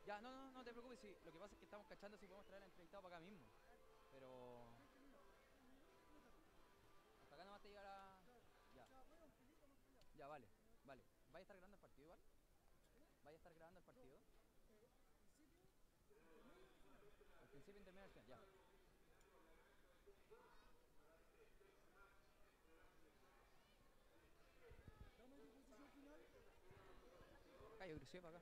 Ya, no te preocupes, sí. Lo que pasa es que estamos cachando si podemos traer al entrevistado para acá mismo. Pero... hasta acá nomás te llega la... Ya. Ya, vale. ¿Vaya a estar grabando el partido igual? ¿Vaya a estar grabando el partido? Al principio, intermedio, al final. Ya. Acá, yo crucé para acá.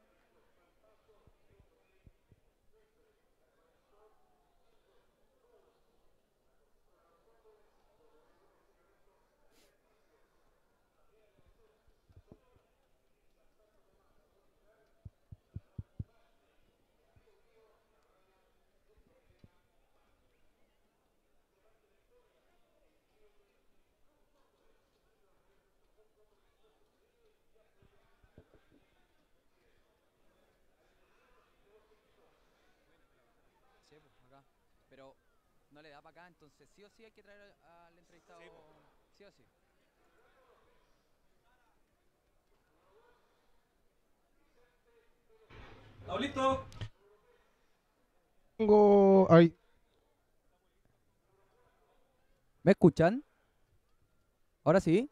Sí, pues, acá. Pero no le da para acá, entonces sí o sí hay que traer al entrevistado. Sí, sí o sí. ¿Estamos listos? Tengo ahí. ¿Me escuchan? ¿Ahora sí?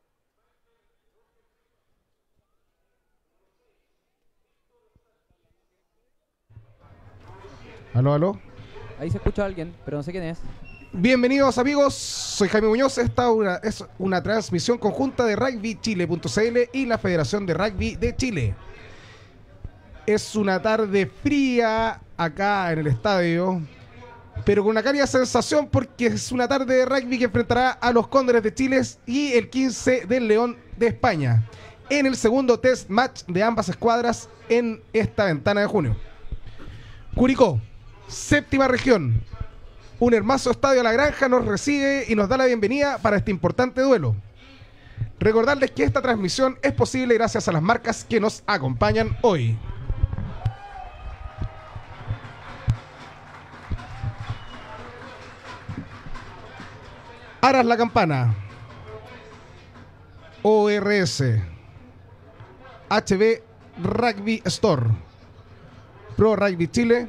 Aló, aló. Ahí se escucha a alguien, pero no sé quién es. Bienvenidos amigos, soy Jaime Muñoz. Esta es una transmisión conjunta de rugbychile.cl y la Federación de Rugby de Chile. Es una tarde fría acá en el estadio, pero con una cálida sensación porque es una tarde de rugby que enfrentará a los Cóndores de Chile y el 15 del León de España en el segundo test match de ambas escuadras en esta ventana de junio. Curicó, séptima región. Un hermoso estadio La Granja nos recibe y nos da la bienvenida para este importante duelo. Recordarles que esta transmisión es posible gracias a las marcas que nos acompañan hoy. Aras la Campana, ORS, HB Rugby Store, Pro Rugby Chile,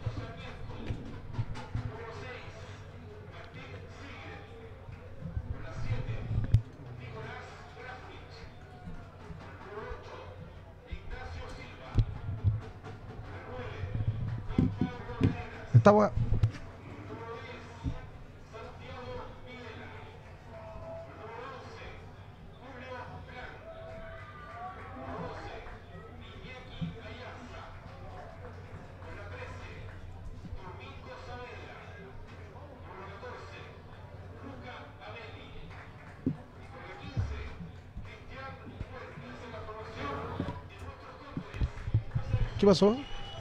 estaba... ¿Qué pasó?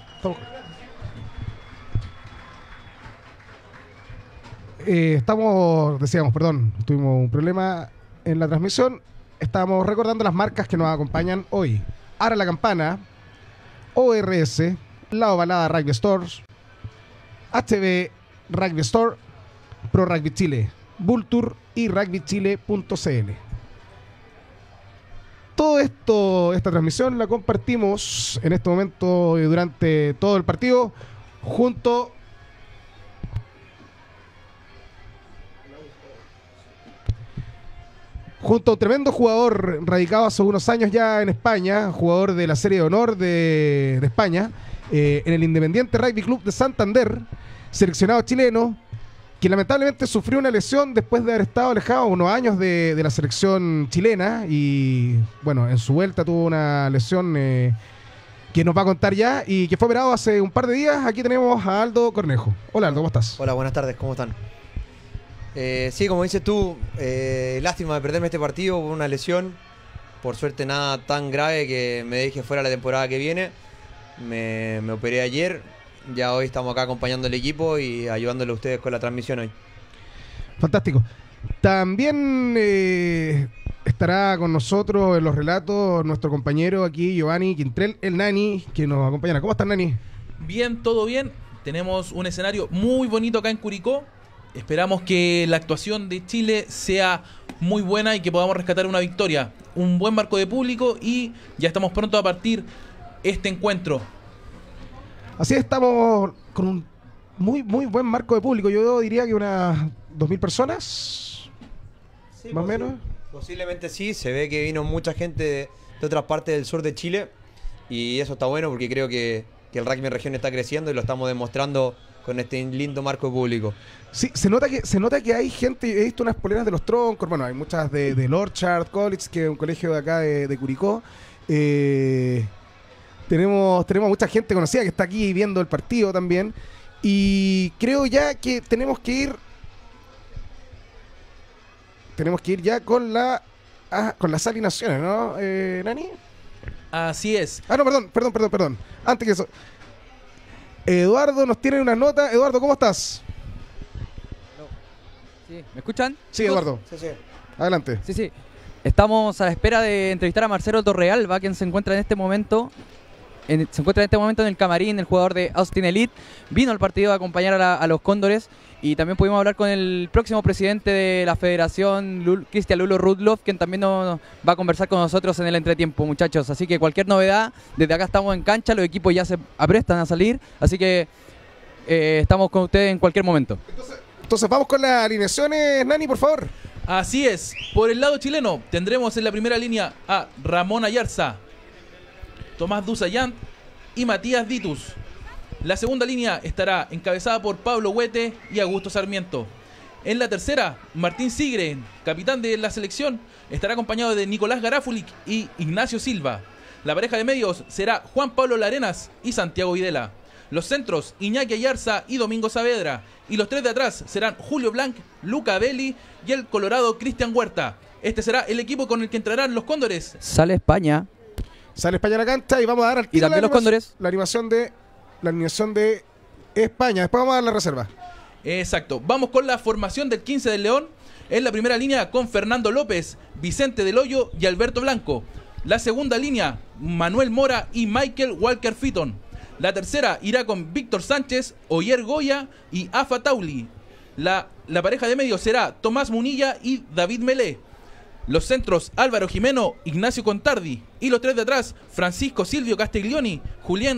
Decíamos, perdón, tuvimos un problema en la transmisión. Estábamos recordando las marcas que nos acompañan hoy. Ara la Campana, ORS, La Ovalada Rugby Stores, HB Rugby Store, Pro Rugby Chile, Vulture y rugbychile.cl. Todo esto, esta transmisión la compartimos en este momento y durante todo el partido junto a un tremendo jugador radicado hace unos años ya en España, jugador de la Serie de Honor de España, en el Independiente Rugby Club de Santander, seleccionado chileno, que lamentablemente sufrió una lesión después de haber estado alejado unos años de la selección chilena y bueno, en su vuelta tuvo una lesión que nos va a contar ya y que fue operado hace un par de días. Aquí tenemos a Aldo Cornejo. Hola Aldo, ¿cómo estás? Hola, buenas tardes, ¿cómo están? Sí, como dices tú, lástima de perderme este partido por una lesión. Por suerte nada tan grave que me deje fuera la temporada que viene. Me operé ayer. Ya hoy estamos acá acompañando al equipo y ayudándole a ustedes con la transmisión hoy. Fantástico. También estará con nosotros en los relatos nuestro compañero aquí, Giovanni Quintrell, el Nani, que nos acompañará. ¿Cómo estás, Nani? Bien, todo bien. Tenemos un escenario muy bonito acá en Curicó. Esperamos que la actuación de Chile sea muy buena y que podamos rescatar una victoria. Un buen marco de público y ya estamos pronto a partir este encuentro. Así estamos con un muy buen marco de público. Yo diría que unas 2.000 personas, Sí, más o menos. Posiblemente sí, se ve que vino mucha gente de otras partes del sur de Chile y eso está bueno porque creo que el rugby en región está creciendo y lo estamos demostrando con este lindo marco público. Sí, se nota que hay gente. He visto unas poleras de los troncos. Bueno, hay muchas del Orchard College, que es un colegio de acá de Curicó. Tenemos mucha gente conocida que está aquí viendo el partido también. Y creo ya que tenemos que ir ya con las alineaciones, ¿no, Nani? Así es. Ah, no, perdón. Antes que eso, Eduardo nos tiene una nota. Eduardo, ¿cómo estás? Sí, ¿me escuchan? Sí, chicos? Eduardo, Sí. adelante. Sí. Estamos a la espera de entrevistar a Marcelo Torrealba, quien se encuentra en este momento en el camarín, el jugador de Austin Elite. Vino al partido a acompañar a los Cóndores y también pudimos hablar con el próximo presidente de la federación, Cristian Lulo Rudloff, quien también va a conversar con nosotros en el entretiempo, muchachos. Así que cualquier novedad, desde acá estamos en cancha, los equipos ya se aprestan a salir, así que estamos con ustedes en cualquier momento. Entonces vamos con las alineaciones, Nani, por favor. Así es. Por el lado chileno tendremos en la primera línea a Ramón Ayarza, Tomás Duzayant y Matías Ditus. La segunda línea estará encabezada por Pablo Huete y Augusto Sarmiento. En la tercera, Martín Sigre, capitán de la selección, estará acompañado de Nicolás Garafulic y Ignacio Silva. La pareja de medios será Juan Pablo Larenas y Santiago Videla. Los centros, Iñaki Ayarza y Domingo Saavedra. Y los tres de atrás serán Julio Blanc, Luca Belli y el colorado Cristian Huerta. Este será el equipo con el que entrarán los Cóndores. Sale España. Sale España a la cancha y vamos a dar al Y también los Cóndores. la alineación de España. Después vamos a dar la reserva. Exacto. Vamos con la formación del 15 del León. En la primera línea con Fernando López, Vicente Del Hoyo y Alberto Blanco. La segunda línea, Manuel Mora y Michael Walker Fitton. La tercera irá con Víctor Sánchez, Oyer Goya y Afa Tauli. La pareja de medio será Tomás Munilla y David Melé. Los centros, Álvaro Jimeno, Ignacio Contardi. Y los tres de atrás, Francisco Silvio Castiglioni, Julen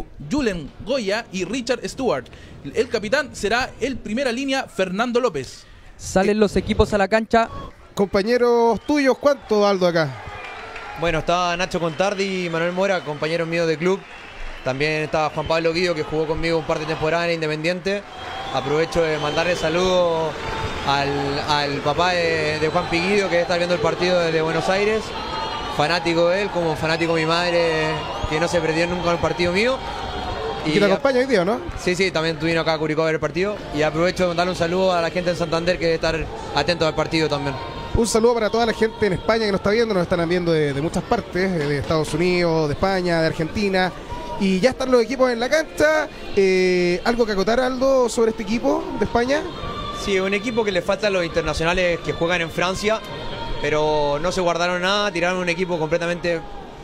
Goya y Richard Stewart. El capitán será el primera línea, Fernando López. Salen los equipos a la cancha. Compañeros tuyos, ¿cuánto, Aldo, acá? Bueno, está Nacho Contardi y Manuel Mora, compañeros míos de club. También está Juan Pablo Guido, que jugó conmigo un par de temporadas en Independiente. Aprovecho de mandarle saludos al papá de Juan Piguido, que está viendo el partido desde Buenos Aires. Fanático de él, como fanático de mi madre, que no se perdió nunca el partido mío. Y que te acompaña hoy día, ¿no? Sí, también estuvimos acá a Curicó a ver el partido. Y aprovecho de mandarle un saludo a la gente de Santander, que debe estar atento al partido también. Un saludo para toda la gente en España que nos está viendo. Nos están viendo de muchas partes, de Estados Unidos, de España, de Argentina. Y ya están los equipos en la cancha. ¿Algo que acotar, Aldo, sobre este equipo de España? Sí, un equipo que le faltan los internacionales que juegan en Francia, pero no se guardaron nada, tiraron un equipo completamente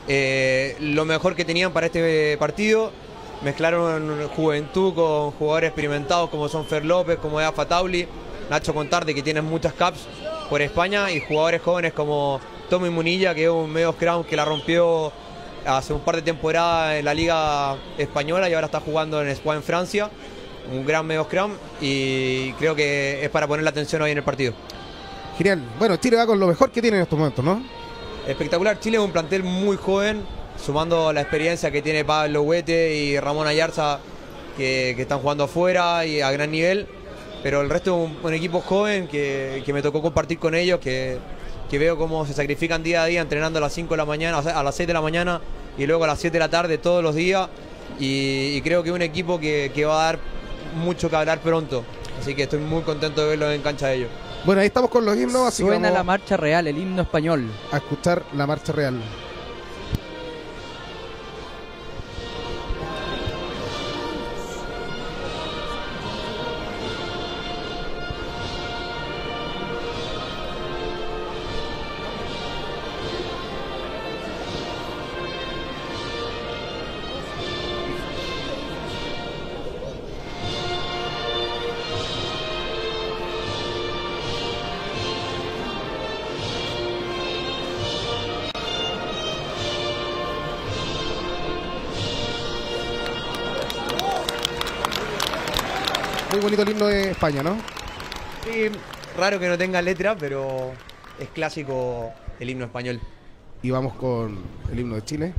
lo mejor que tenían para este partido. Mezclaron juventud con jugadores experimentados como son Fer López, como es Afa Tauli, Nacho Contardi, que tienen muchas caps por España, y jugadores jóvenes como Tommy Munilla, que es un medio scrum que la rompió hace un par de temporadas en la Liga Española y ahora está jugando en Espoir en Francia. Un gran medio scrum y creo que es para poner la atención hoy en el partido. Genial. Bueno, Chile va con lo mejor que tiene en estos momentos, ¿no? Espectacular. Chile es un plantel muy joven, sumando la experiencia que tiene Pablo Huete y Ramón Ayarza, que están jugando afuera y a gran nivel. Pero el resto es un equipo joven que me tocó compartir con ellos, que veo cómo se sacrifican día a día entrenando a las 5 de la mañana, a las 6 de la mañana y luego a las 7 de la tarde todos los días. Y creo que es un equipo que va a dar mucho que hablar pronto. Así que estoy muy contento de verlo en cancha de ellos. Bueno, ahí estamos con los himnos. Así Suena que la marcha real, el himno español. a escuchar la marcha real. bonito el himno de España, ¿no? Sí, raro que no tenga letra, pero es clásico el himno español. Y vamos con el himno de Chile.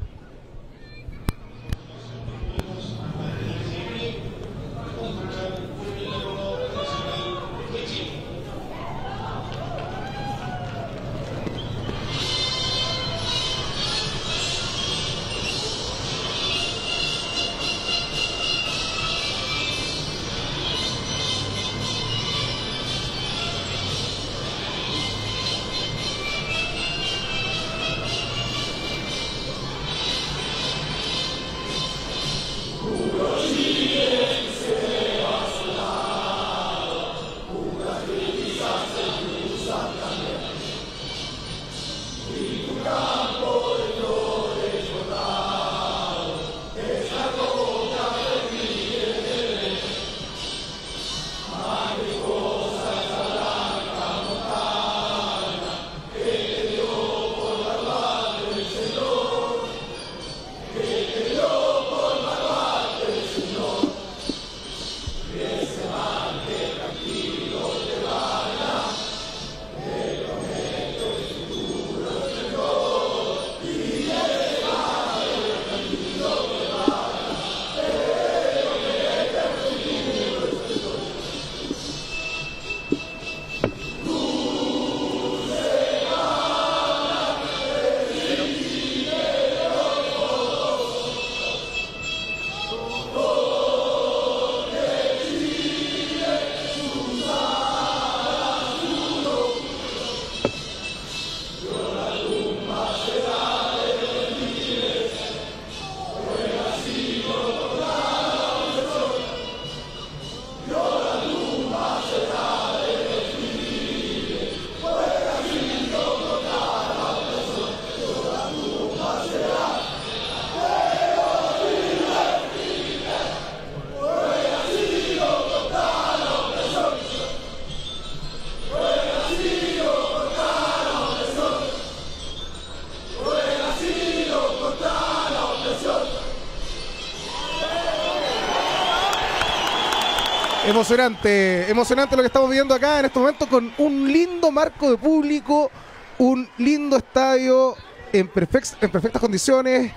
Emocionante, emocionante lo que estamos viendo acá en este momento, con un lindo marco de público, un lindo estadio en perfectas condiciones,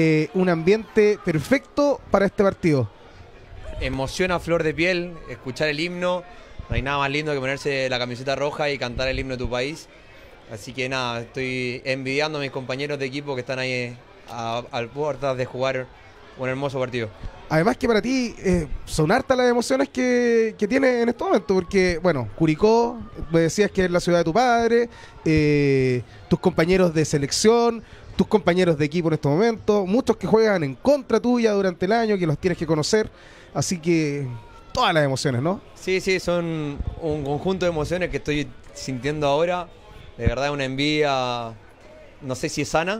un ambiente perfecto para este partido. Emociona a flor de piel escuchar el himno. No hay nada más lindo que ponerse la camiseta roja y cantar el himno de tu país. Así que nada, estoy envidiando a mis compañeros de equipo que están ahí al puertas de jugar un hermoso partido. Además que para ti son hartas las emociones que tienes en este momento, porque, bueno, Curicó, me decías que es la ciudad de tu padre, tus compañeros de selección, tus compañeros de equipo en este momento, muchos que juegan en contra tuya durante el año, que los tienes que conocer, así que todas las emociones, ¿no? Sí, son un conjunto de emociones que estoy sintiendo ahora, de verdad una envidia, no sé si es sana,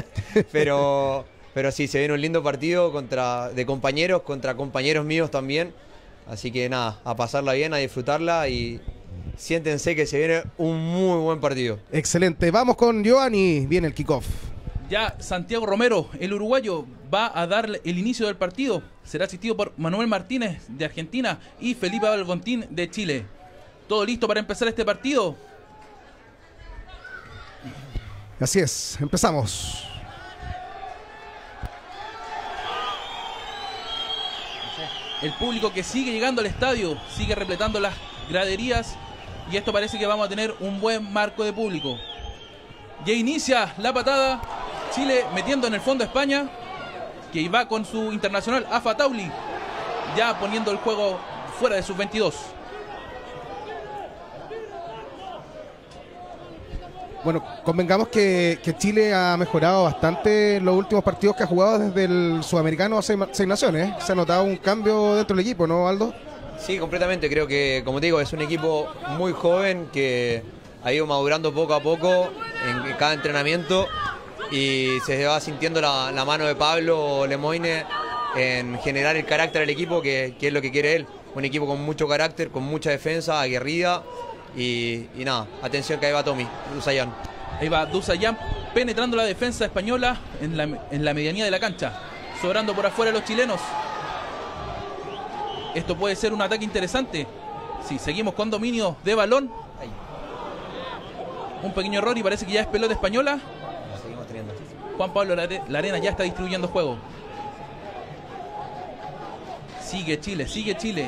pero sí, se viene un lindo partido de compañeros contra compañeros míos también. Así que nada, a pasarla bien, a disfrutarla y siéntense que se viene un muy buen partido. Excelente, vamos con Giovanni, viene el kickoff. Ya Santiago Romero, el uruguayo, va a dar el inicio del partido. Será asistido por Manuel Martínez de Argentina y Felipe Balgontín de Chile. ¿Todo listo para empezar este partido? Así es, empezamos. El público que sigue llegando al estadio, sigue repletando las graderías y esto parece que vamos a tener un buen marco de público. Ya inicia la patada, Chile metiendo en el fondo a España, que va con su internacional Afa Tauli, ya poniendo el juego fuera de sus 22. Bueno, convengamos que Chile ha mejorado bastante en los últimos partidos que ha jugado desde el Sudamericano a seis naciones, ¿eh? Se ha notado un cambio dentro del equipo, ¿no, Aldo? Sí, completamente. Creo que, como te digo, es un equipo muy joven que ha ido madurando poco a poco en cada entrenamiento y se va sintiendo la mano de Pablo Lemoine en generar el carácter del equipo, que es lo que quiere él. Un equipo con mucho carácter, con mucha defensa, aguerrida. Y nada, atención que ahí va Tommy Dusayan. Ahí va Dusayan penetrando la defensa española en la medianía de la cancha, sobrando por afuera los chilenos. Esto puede ser un ataque interesante. Sí, seguimos con dominio de balón. Ahí. Un pequeño error y parece que ya es pelota española. La seguimos teniendo. Juan Pablo Larena ya está distribuyendo juego. Sigue Chile, sigue Chile.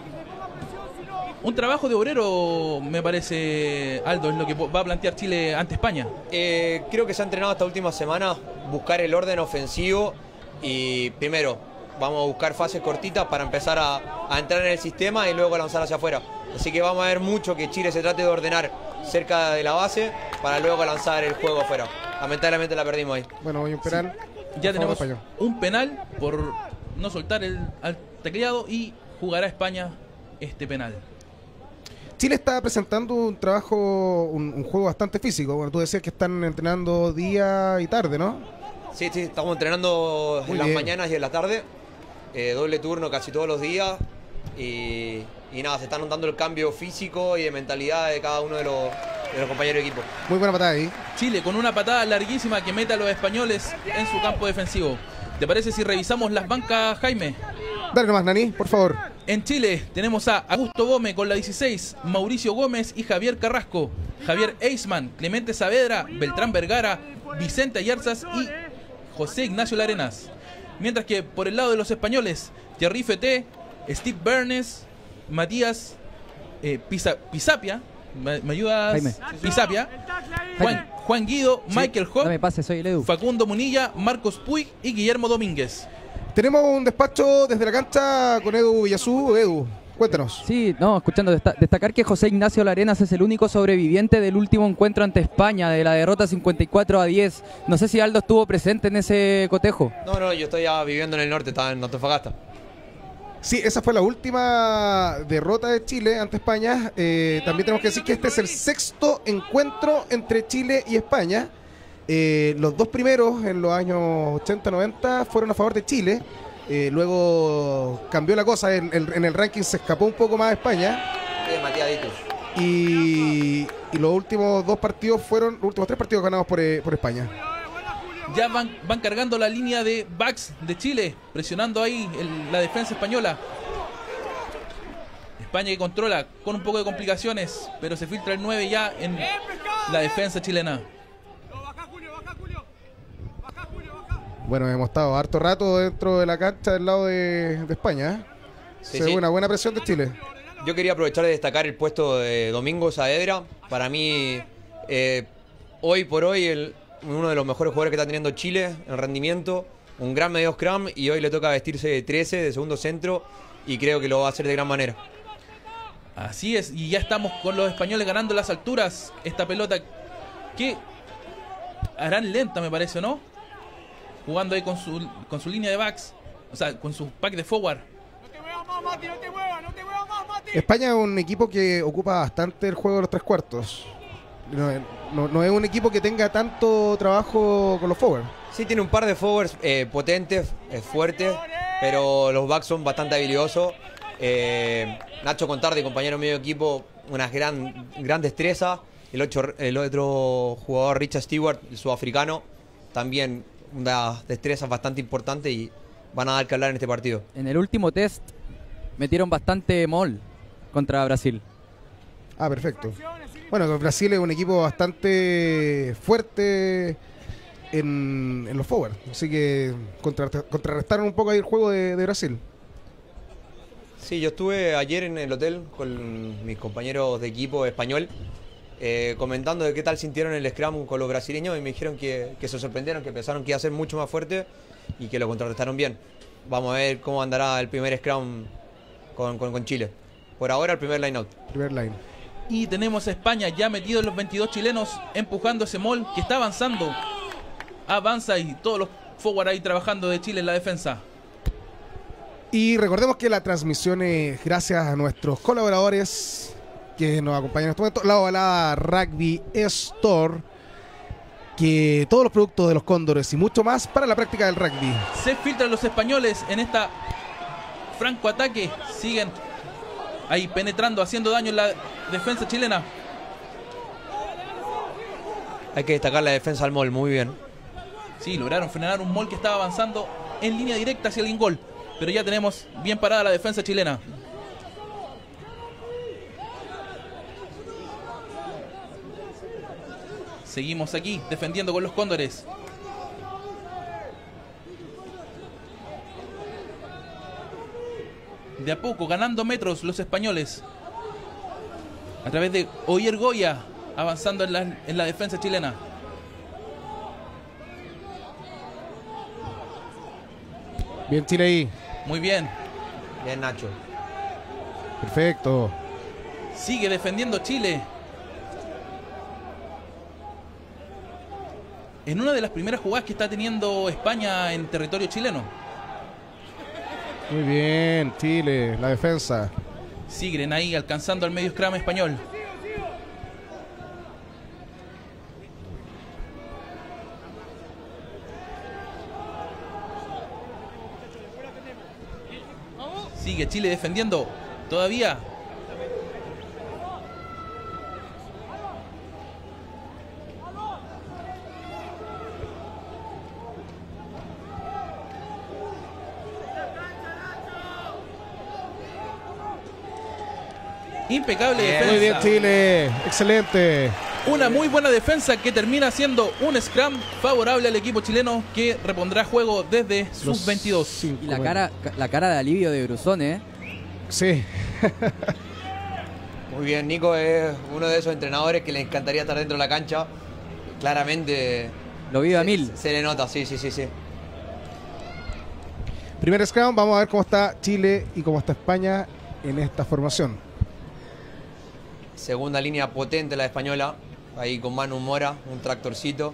Un trabajo de obrero, me parece, Aldo, es lo que va a plantear Chile ante España. Creo que se ha entrenado esta última semana buscar el orden ofensivo y primero vamos a buscar fases cortitas para empezar a entrar en el sistema y luego lanzar hacia afuera. Así que vamos a ver mucho que Chile se trate de ordenar cerca de la base para luego lanzar el juego afuera. Lamentablemente la perdimos ahí. Bueno, hoy un penal. Sí. Ya tenemos España. un penal por no soltar al tecleado y jugará España este penal. Chile está presentando un trabajo, un juego bastante físico. Bueno, tú decías que están entrenando día y tarde, ¿no? Sí, estamos entrenando Muy en las bien. mañanas y en la tarde. Doble turno casi todos los días. Y nada, se está notando el cambio físico y de mentalidad de cada uno de los compañeros de equipo. Muy buena patada ahí. Chile con una patada larguísima que mete a los españoles en su campo defensivo. ¿Te parece si revisamos las bancas, Jaime? Dale nomás, Nani, por favor. En Chile tenemos a Augusto Gómez con la 16, Mauricio Gómez y Javier Carrasco, Javier Eisman, Clemente Saavedra, Beltrán Vergara, Vicente Ayarzas y José Ignacio Larenas. Mientras que por el lado de los españoles, Thierry Feté, Steve Bernes, Matías Pisapia, ¿me ayudas? Jaime. Pisapia, Juan Guido, Michael Hoff, Dame pase, soy el Edu. Facundo Munilla, Marcos Puig y Guillermo Domínguez. Tenemos un despacho desde la cancha con Edu Villazú. Edu, cuéntanos. Sí, no, escuchando, destacar que José Ignacio Larenas es el único sobreviviente del último encuentro ante España, de la derrota 54-10. No sé si Aldo estuvo presente en ese cotejo. No, yo estoy ya viviendo en el norte, estaba en Antofagasta. Sí, esa fue la última derrota de Chile ante España. También tenemos que decir que este es el sexto encuentro entre Chile y España. Los dos primeros en los años 80-90 fueron a favor de Chile. Luego cambió la cosa, en el ranking se escapó un poco más España. Matías Ditus. Y los últimos dos partidos fueron, los últimos tres partidos ganados por España. Ya van cargando la línea de backs de Chile, presionando ahí la defensa española. España que controla con un poco de complicaciones, pero se filtra el 9 ya en la defensa chilena. Bueno, hemos estado harto rato dentro de la cancha del lado de España. Se ve una buena presión de Chile. Yo quería aprovechar de destacar el puesto de Domingo Saavedra. Para mí, hoy por hoy, uno de los mejores jugadores que está teniendo Chile en rendimiento. Un gran medio scrum y hoy le toca vestirse de 13, de segundo centro. Y creo que lo va a hacer de gran manera. Así es, y ya estamos con los españoles ganando las alturas. Esta pelota que harán lenta, me parece, ¿no? Jugando ahí con su línea de backs, o sea, con su pack de forward. No te muevas más, Mati, no te muevas más, Mati. España es un equipo que ocupa bastante el juego de los tres cuartos. No es un equipo que tenga tanto trabajo con los forwards. Sí, tiene un par de forwards potentes, fuertes, pero los backs son bastante habilidosos. Nacho Contardi, compañero mío de equipo, una gran destreza. El otro jugador, Richard Stewart, el sudafricano, también unas destrezas bastante importantes y van a dar que hablar en este partido. En el último test metieron bastante mol contra Brasil. Ah, perfecto. Bueno, Brasil es un equipo bastante fuerte en los forwards, así que contrarrestaron un poco ahí el juego de Brasil. Sí, yo estuve ayer en el hotel con mis compañeros de equipo español comentando de qué tal sintieron el scrum con los brasileños y me dijeron que se sorprendieron, que pensaron que iba a ser mucho más fuerte y que lo contrarrestaron bien. Vamos a ver cómo andará el primer scrum con Chile. Por ahora el primer line-out. Primer line. Y tenemos a España ya metido en los 22 chilenos, empujando ese mol que está avanzando. Avanza y todos los forward ahí trabajando de Chile en la defensa. Y recordemos que la transmisión es gracias a nuestros colaboradores que nos acompañan en este momento, la ovalada Rugby Store, que todos los productos de los Cóndores y mucho más para la práctica del rugby. Se filtran los españoles en esta franco ataque. Siguen ahí penetrando, haciendo daño en la defensa chilena. Hay que destacar la defensa al mol, muy bien. Sí, lograron frenar un mol que estaba avanzando en línea directa hacia el gol. pero ya tenemos bien parada la defensa chilena. Seguimos aquí defendiendo con los cóndores. De a poco ganando metros los españoles a través de Oyer Goya, avanzando en la defensa chilena. Bien Chile ahí. Muy bien. Bien, Nacho. Perfecto. Sigue defendiendo Chile. En una de las primeras jugadas que está teniendo España en territorio chileno. Muy bien, Chile, la defensa. Siguen ahí alcanzando al medio scrum español. Sigue Chile defendiendo todavía. Impecable defensa. Muy bien Chile, excelente. Una muy buena defensa que termina siendo un scrum favorable al equipo chileno que repondrá juego desde sus 22. Y la cara de alivio de Brusón, ¿eh? Sí. Muy bien, Nico es uno de esos entrenadores que le encantaría estar dentro de la cancha. Claramente Lo vive a mil. se le nota, sí. Primer scrum, vamos a ver cómo está Chile y cómo está España en esta formación. Segunda línea potente la española. Ahí con Manu Mora, un tractorcito.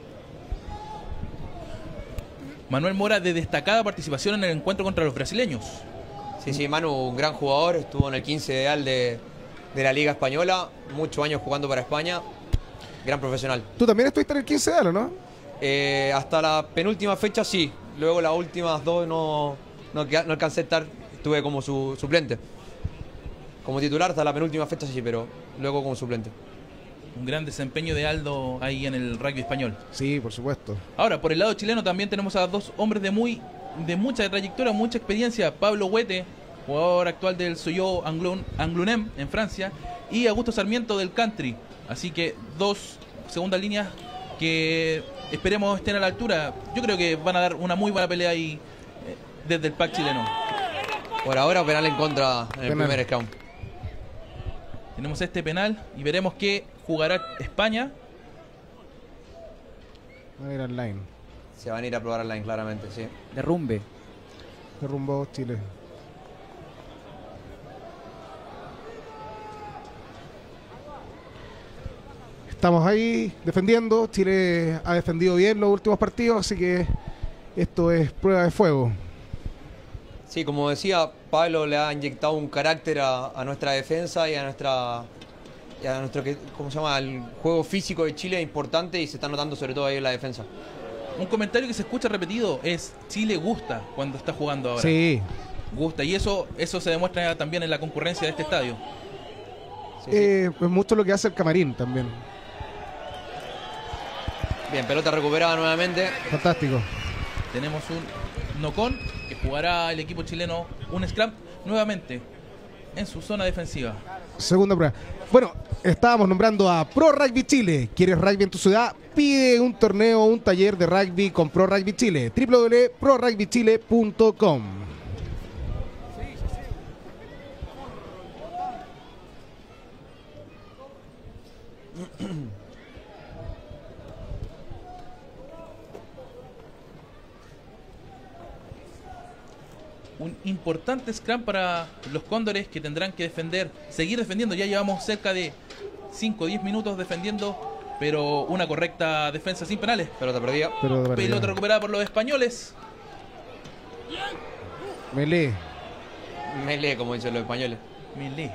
Manuel Mora de destacada participación en el encuentro contra los brasileños. Sí, Manu, un gran jugador. Estuvo en el 15 ideal de la Liga Española. Muchos años jugando para España. Gran profesional. Tú también estuviste en el 15 de Alo, ¿no? Hasta la penúltima fecha sí. Luego las últimas dos no alcancé a estar. Estuve como suplente. Como titular hasta la penúltima fecha sí, pero luego como suplente. Un gran desempeño de Aldo ahí en el rugby español. Sí, por supuesto. Ahora, por el lado chileno también tenemos a dos hombres de mucha trayectoria, mucha experiencia. Pablo Huete, jugador actual del Soyo Anglunem en Francia, y Augusto Sarmiento del Country. Así que dos segundas líneas que esperemos estén a la altura. Yo creo que van a dar una muy buena pelea ahí desde el pack chileno. Por ahora penal en contra en el Penal. primer scrum. Tenemos este penal y veremos qué jugará España. A ver online. Se van a ir a probar online claramente, sí. Derrumbe. Derrumbó Chile. Estamos ahí defendiendo. Chile ha defendido bien los últimos partidos, así que esto es prueba de fuego. Sí, como decía, Pablo le ha inyectado un carácter a nuestra defensa y a nuestro ¿cómo se llama? El juego físico de Chile es importante y se está notando sobre todo ahí en la defensa. Un comentario que se escucha repetido es: Chile gusta cuando está jugando ahora. Sí. Gusta, y eso se demuestra también en la concurrencia de este estadio. Sí. Pues mucho lo que hace el camarín también. Bien, pelota recuperada nuevamente. Fantástico. Tenemos un no-con que jugará el equipo chileno un scrum nuevamente en su zona defensiva. Segunda prueba. Bueno, estábamos nombrando a Pro Rugby Chile. ¿Quieres rugby en tu ciudad? Pide un torneo o un taller de rugby con Pro Rugby Chile. www.prorugbychile.com. Un importante scrum para los cóndores que tendrán que seguir defendiendo. Ya llevamos cerca de 5 o 10 minutos defendiendo, pero una correcta defensa sin penales. Pelota perdida. Pelota recuperada por los españoles. Melé. Melee, como dicen los españoles. Milé.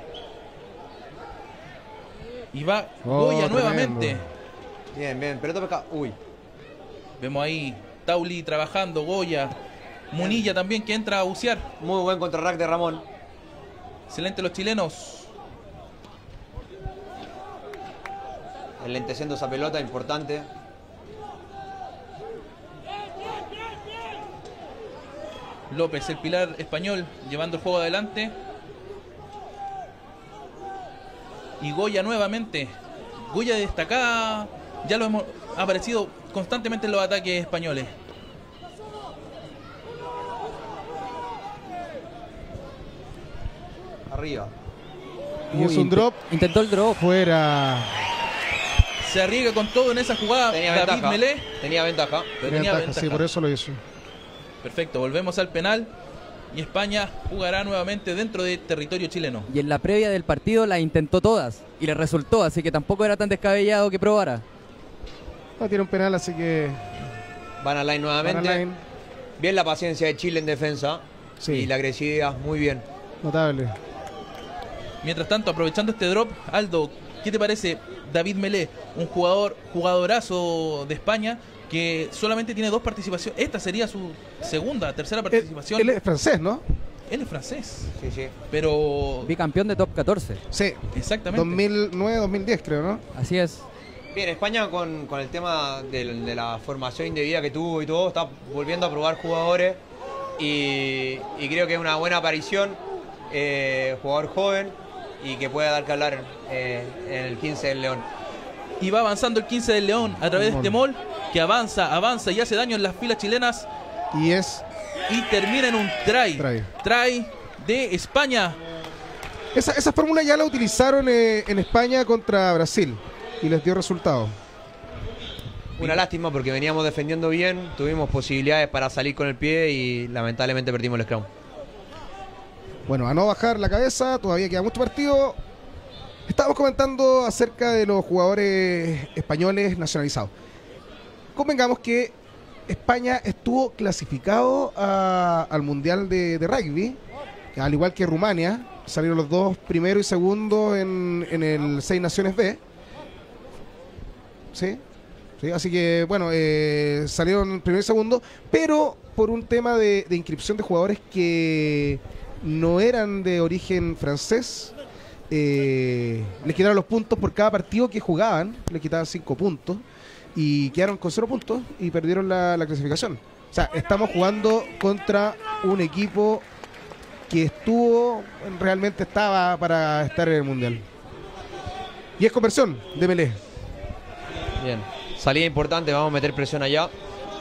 Y va Oh, Goya tremendo. nuevamente. Bien, pelota pescada. Uy. Vemos ahí Tauli trabajando, Goya. Munilla también que entra a bucear. Muy buen contrarrack de Ramón. Excelente los chilenos. Enlenteciendo esa pelota, importante. López, el pilar español, llevando el juego adelante. Y Goya nuevamente. Goya destacada. Ya lo hemos aparecido constantemente en los ataques españoles. Arriba. Y es un drop Intentó el drop. fuera. Se arriesga con todo en esa jugada Tenía David ventaja. Melé. Tenía ventaja. Pero Tenía tenía ventaja, ventaja. sí, por eso lo hizo. Perfecto, volvemos al penal. Y España jugará nuevamente dentro de territorio chileno. Y en la previa del partido las intentó todas. Y le resultó, así que tampoco era tan descabellado que probara. No tiene un penal, así que. Van a line nuevamente. Van a line. Bien la paciencia de Chile en defensa. Sí. Y la agresividad, muy bien. Notable. Mientras tanto, aprovechando este drop, Aldo, ¿qué te parece David Melé? Un jugadorazo de España que solamente tiene 2 participaciones. Esta sería su tercera participación. Él es francés, ¿no? Él es francés, Sí, sí. pero Bicampeón de top 14. Sí. exactamente. 2009-2010, creo, ¿no? Así es. Bien, España con el tema de la formación indebida que tuvo y todo, está volviendo a probar jugadores y creo que es una buena aparición, jugador joven y que pueda dar que hablar en el 15 del León. Y va avanzando el 15 del León a través de este mol que avanza y hace daño en las filas chilenas Y es. y termina en un try de España. Esa fórmula ya la utilizaron en España contra Brasil y les dio resultado. Una lástima porque veníamos defendiendo bien, tuvimos posibilidades para salir con el pie y lamentablemente perdimos el scrum. Bueno, a no bajar la cabeza, todavía queda mucho partido. Estábamos comentando acerca de los jugadores españoles nacionalizados. Convengamos que España estuvo clasificado al Mundial de Rugby, al igual que Rumania. Salieron los 2 primero y segundo en el 6 Naciones B. ¿Sí? Sí, así que, bueno, salieron primero y segundo, pero por un tema de inscripción de jugadores que no eran de origen francés, les quitaron los puntos por cada partido que jugaban, les quitaban 5 puntos y quedaron con 0 puntos y perdieron la clasificación. O sea, estamos jugando contra un equipo que realmente estaba para estar en el Mundial. Y es conversión de Melé. Bien, salida importante, vamos a meter presión allá.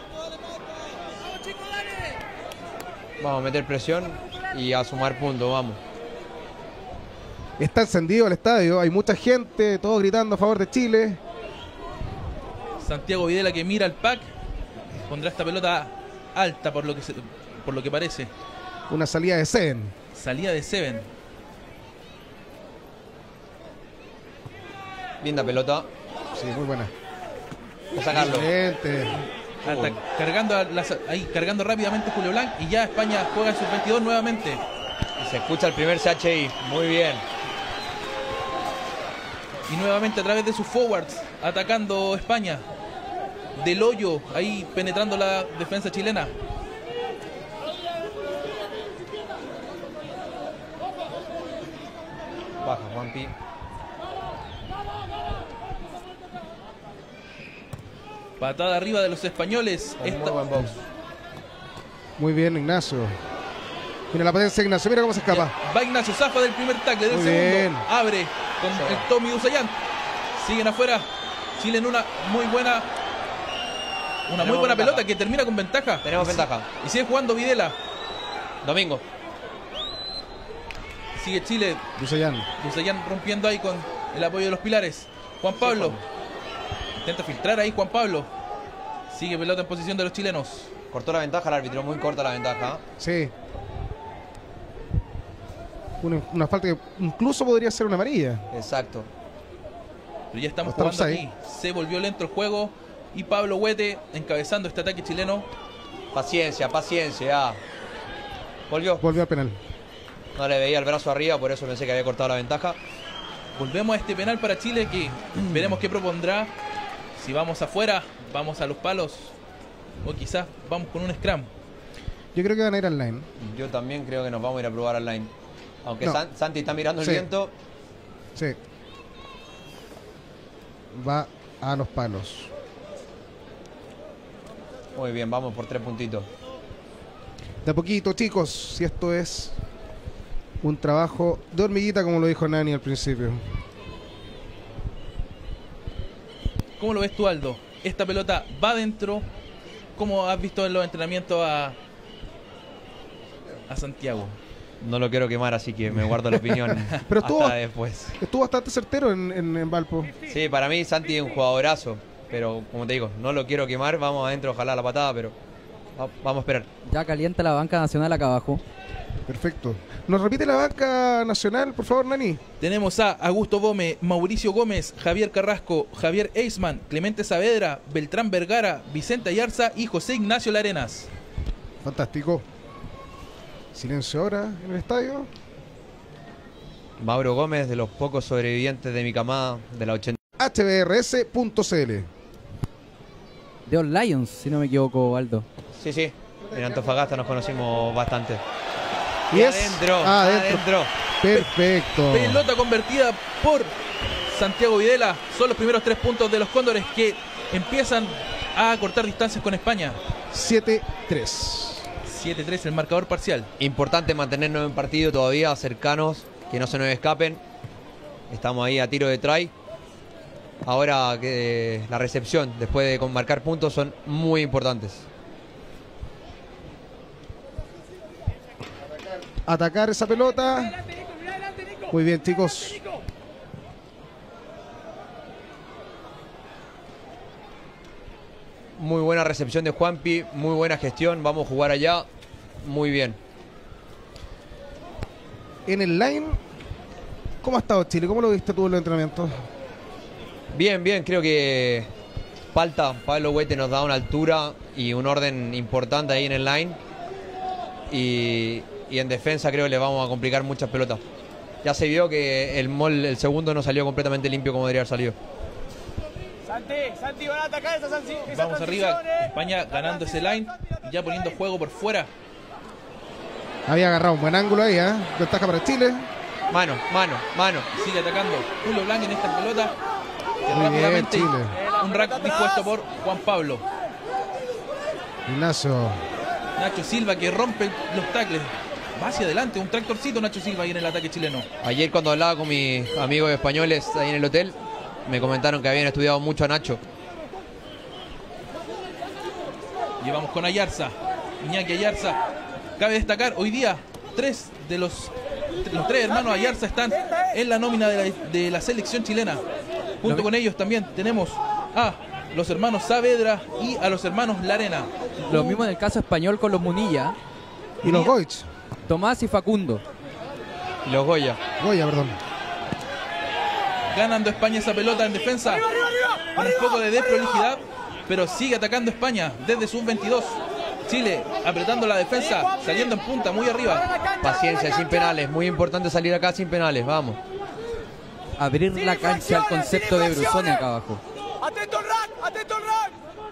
Vamos a meter presión y a sumar puntos, vamos. Está encendido el estadio, hay mucha gente, todos gritando a favor de Chile. Santiago Videla que mira al pack, pondrá esta pelota alta por lo que parece. Una salida de Seven. Salida de Seven. Linda pelota. Sí, muy buena. A sacarlo. Excelente. Cargando rápidamente Julio Blanc y ya España juega en sus 22 nuevamente. Y se escucha el primer CHI. Muy bien. Y nuevamente a través de sus forwards atacando España. Del Hoyo ahí penetrando la defensa chilena. Baja, Juanpi. Patada arriba de los españoles. Muy buen box. Muy bien, Ignacio. Mira la potencia de Ignacio, mira cómo se escapa. Va Ignacio, zafa del primer tackle, del Muy segundo. bien. Abre con el Tommy Dusayan. Siguen afuera. Chile en una muy buena Tenemos pelota ventaja. que termina con ventaja. Tenemos ventaja. Y sigue jugando Videla. Domingo. Sigue Chile. Dusayan. Dusayan rompiendo ahí con el apoyo de los pilares. Juan Pablo. Intenta filtrar ahí Juan Pablo. Sigue pelota en posición de los chilenos. Cortó la ventaja el árbitro, muy corta la ventaja. Sí. Una falta que incluso podría ser una amarilla. Exacto. Pero ya estamos Está jugando offside. aquí. Se volvió lento el juego. Y Pablo Huete encabezando este ataque chileno. Paciencia, paciencia. Volvió. Volvió al penal. No le veía el brazo arriba, por eso pensé que había cortado la ventaja. Volvemos a este penal para Chile que veremos qué propondrá. Si vamos afuera, vamos a los palos. O quizás vamos con un scrum. Yo creo que van a ir al line. Yo también creo que nos vamos a ir a probar al line. Aunque No. Santi está mirando Sí. el viento. Sí. Va a los palos. Muy bien, vamos por 3 puntitos. De a poquito, chicos, si esto es un trabajo de hormiguita, como lo dijo Nani al principio. ¿Cómo lo ves tú, Aldo? Esta pelota va adentro. ¿Cómo has visto en los entrenamientos a Santiago? No lo quiero quemar, así que me guardo la opinión Pero hasta después. estuvo bastante certero en Valpo. Sí, para mí Santi es un jugadorazo, pero como te digo, no lo quiero quemar, vamos adentro, ojalá la patada, pero vamos a esperar. Ya calienta la banca nacional acá abajo. Perfecto. ¿Nos repite la banca nacional, por favor, Nani? Tenemos a Augusto Gómez, Mauricio Gómez, Javier Carrasco, Javier Eisman, Clemente Saavedra, Beltrán Vergara, Vicente Ayarza y José Ignacio Larenas. Fantástico. Silencio ahora en el estadio. Mauro Gómez, de los pocos sobrevivientes de mi camada de la 80. HBRS.cl. De All Lions, si no me equivoco, Aldo. Sí, sí, en Antofagasta nos conocimos bastante. Y es adentro. Perfecto. Pelota convertida por Santiago Videla. Son los primeros 3 puntos de los Cóndores que empiezan a cortar distancias con España. 7-3. 7-3 el marcador parcial. Importante mantenernos en partido todavía, cercanos, que no se nos escapen. Estamos ahí a tiro de try. Ahora que la recepción, después de marcar puntos, son muy importantes. Atacar esa pelota. Muy bien, chicos. Muy buena recepción de Juanpi, muy buena gestión. Vamos a jugar allá. Muy bien. En el line, ¿cómo ha estado Chile? ¿Cómo lo viste tú en los entrenamientos? Bien, bien. Creo que falta. Pablo Huete nos da una altura y un orden importante ahí en el line. Y en defensa creo que le vamos a complicar muchas pelotas. Ya se vio que el segundo no salió completamente limpio como debería haber salido. Santi, van a atacar esa Vamos arriba, España ganando ese line y ya poniendo juego por fuera. Había agarrado un buen ángulo ahí, ¿eh? Ventaja para Chile. Mano. Sigue atacando Julio Blanc en esta pelota. Que Muy bien, rápidamente Chile. un rack dispuesto por Juan Pablo. Ignacio. Nacho Silva que rompe los tacles. Va hacia adelante, un tractorcito Nacho Silva ahí en el ataque chileno. Ayer cuando hablaba con mis amigos españoles ahí en el hotel, me comentaron que habían estudiado mucho a Nacho. Llevamos con Ayarza, Iñaki Ayarza. Cabe destacar, hoy día, 3 de los 3 hermanos Ayarza están en la nómina de la selección chilena. Junto con ellos también tenemos a los hermanos Saavedra y a los hermanos Larena. Lo mismo en el caso español con los Munilla, Y los Goich. Tomás y Facundo. Y los Goya. Goya, perdón. Ganando España esa pelota en defensa. Con un poco de desprolijidad, pero sigue atacando España desde sub-22. Chile apretando la defensa, saliendo en punta, muy arriba. Paciencia, sin penales. Muy importante salir acá sin penales. Vamos. Abrir la cancha al concepto de Brusone acá abajo. Atento al rack, atento al rack.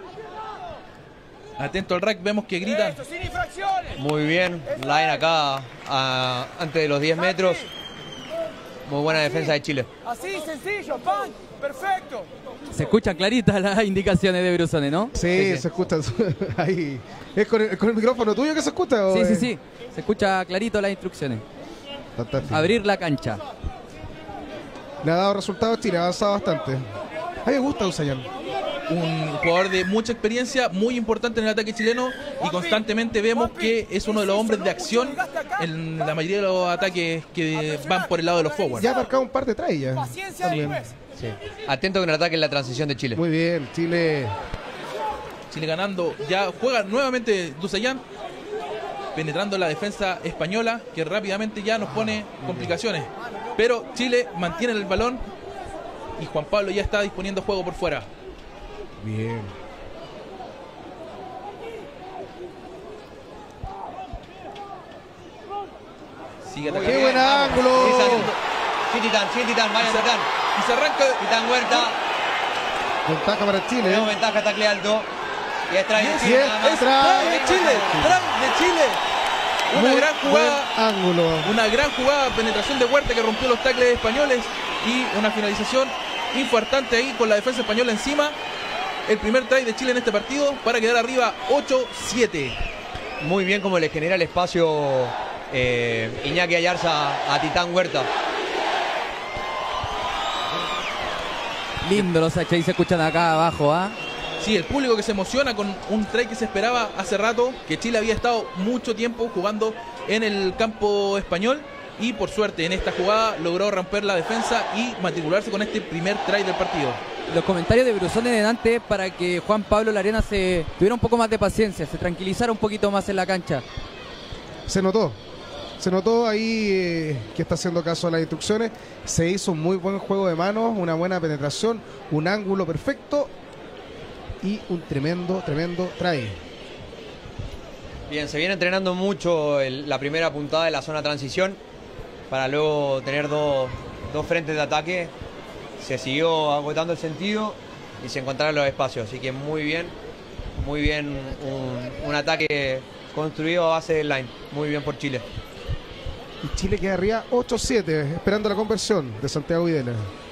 Atento al rack, vemos que gritan. Eso, sin infracciones. Muy bien. Line acá antes de los 10 metros. Muy buena defensa de Chile. Así, sencillo, pan. Perfecto. Se escuchan claritas las indicaciones de Brusone, ¿no? Sí, se escucha ahí. ¿Es con el micrófono tuyo que se escucha? Sí, sí, sí. Se escucha clarito las instrucciones. Fantástico. Abrir la cancha. Le ha dado resultados Chile, ha avanzado bastante. A mí me gusta Usayan. Un jugador de mucha experiencia, muy importante en el ataque chileno y constantemente vemos que es uno de los hombres de acción en la mayoría de los ataques que van por el lado de los forwards. Ya ha marcado un par de tries ya. Paciencia También. después. Sí. Atento con el ataque en la transición de Chile. Muy bien, Chile. Chile ganando, ya juega nuevamente Dusayan, penetrando la defensa española que rápidamente ya nos pone complicaciones. Pero Chile mantiene el balón y Juan Pablo ya está disponiendo juego por fuera. Bien. Sigue ¡Qué atacando. buen ángulo! Sí, Titán, vaya Titán. Y se arranca. Titán Huerta. Ventaja para Chile. Tenemos ventaja, tacle alto. Y es try de Y Chile, es nada más. try. ¡Try de Chile! ¡Try de Chile! Una Muy gran jugada. buen ángulo. Una gran jugada, penetración de Huerta que rompió los tacles españoles y una finalización infartante ahí con la defensa española encima. El primer try de Chile en este partido para quedar arriba 8-7. muy bien como le genera el espacio Iñaki Ayarza a Titán Huerta. Lindo los HI se escuchan acá abajo, ¿ah? Sí, el público que se emociona con un try que se esperaba hace rato, que Chile había estado mucho tiempo jugando en el campo español y por suerte en esta jugada logró romper la defensa y matricularse con este primer try del partido. Los comentarios de Brusone delante para que Juan Pablo Larena se tuviera un poco más de paciencia, se tranquilizara un poquito más en la cancha. Se notó ahí que está haciendo caso a las instrucciones. Se hizo un muy buen juego de manos, una buena penetración, un ángulo perfecto y un tremendo try. Bien, se viene entrenando mucho la primera puntada de la zona transición para luego tener dos frentes de ataque. Se siguió agotando el sentido y se encontraron los espacios, así que muy bien un ataque construido a base del line, muy bien por Chile. Y Chile queda arriba 8-7, esperando la conversión de Santiago Videla.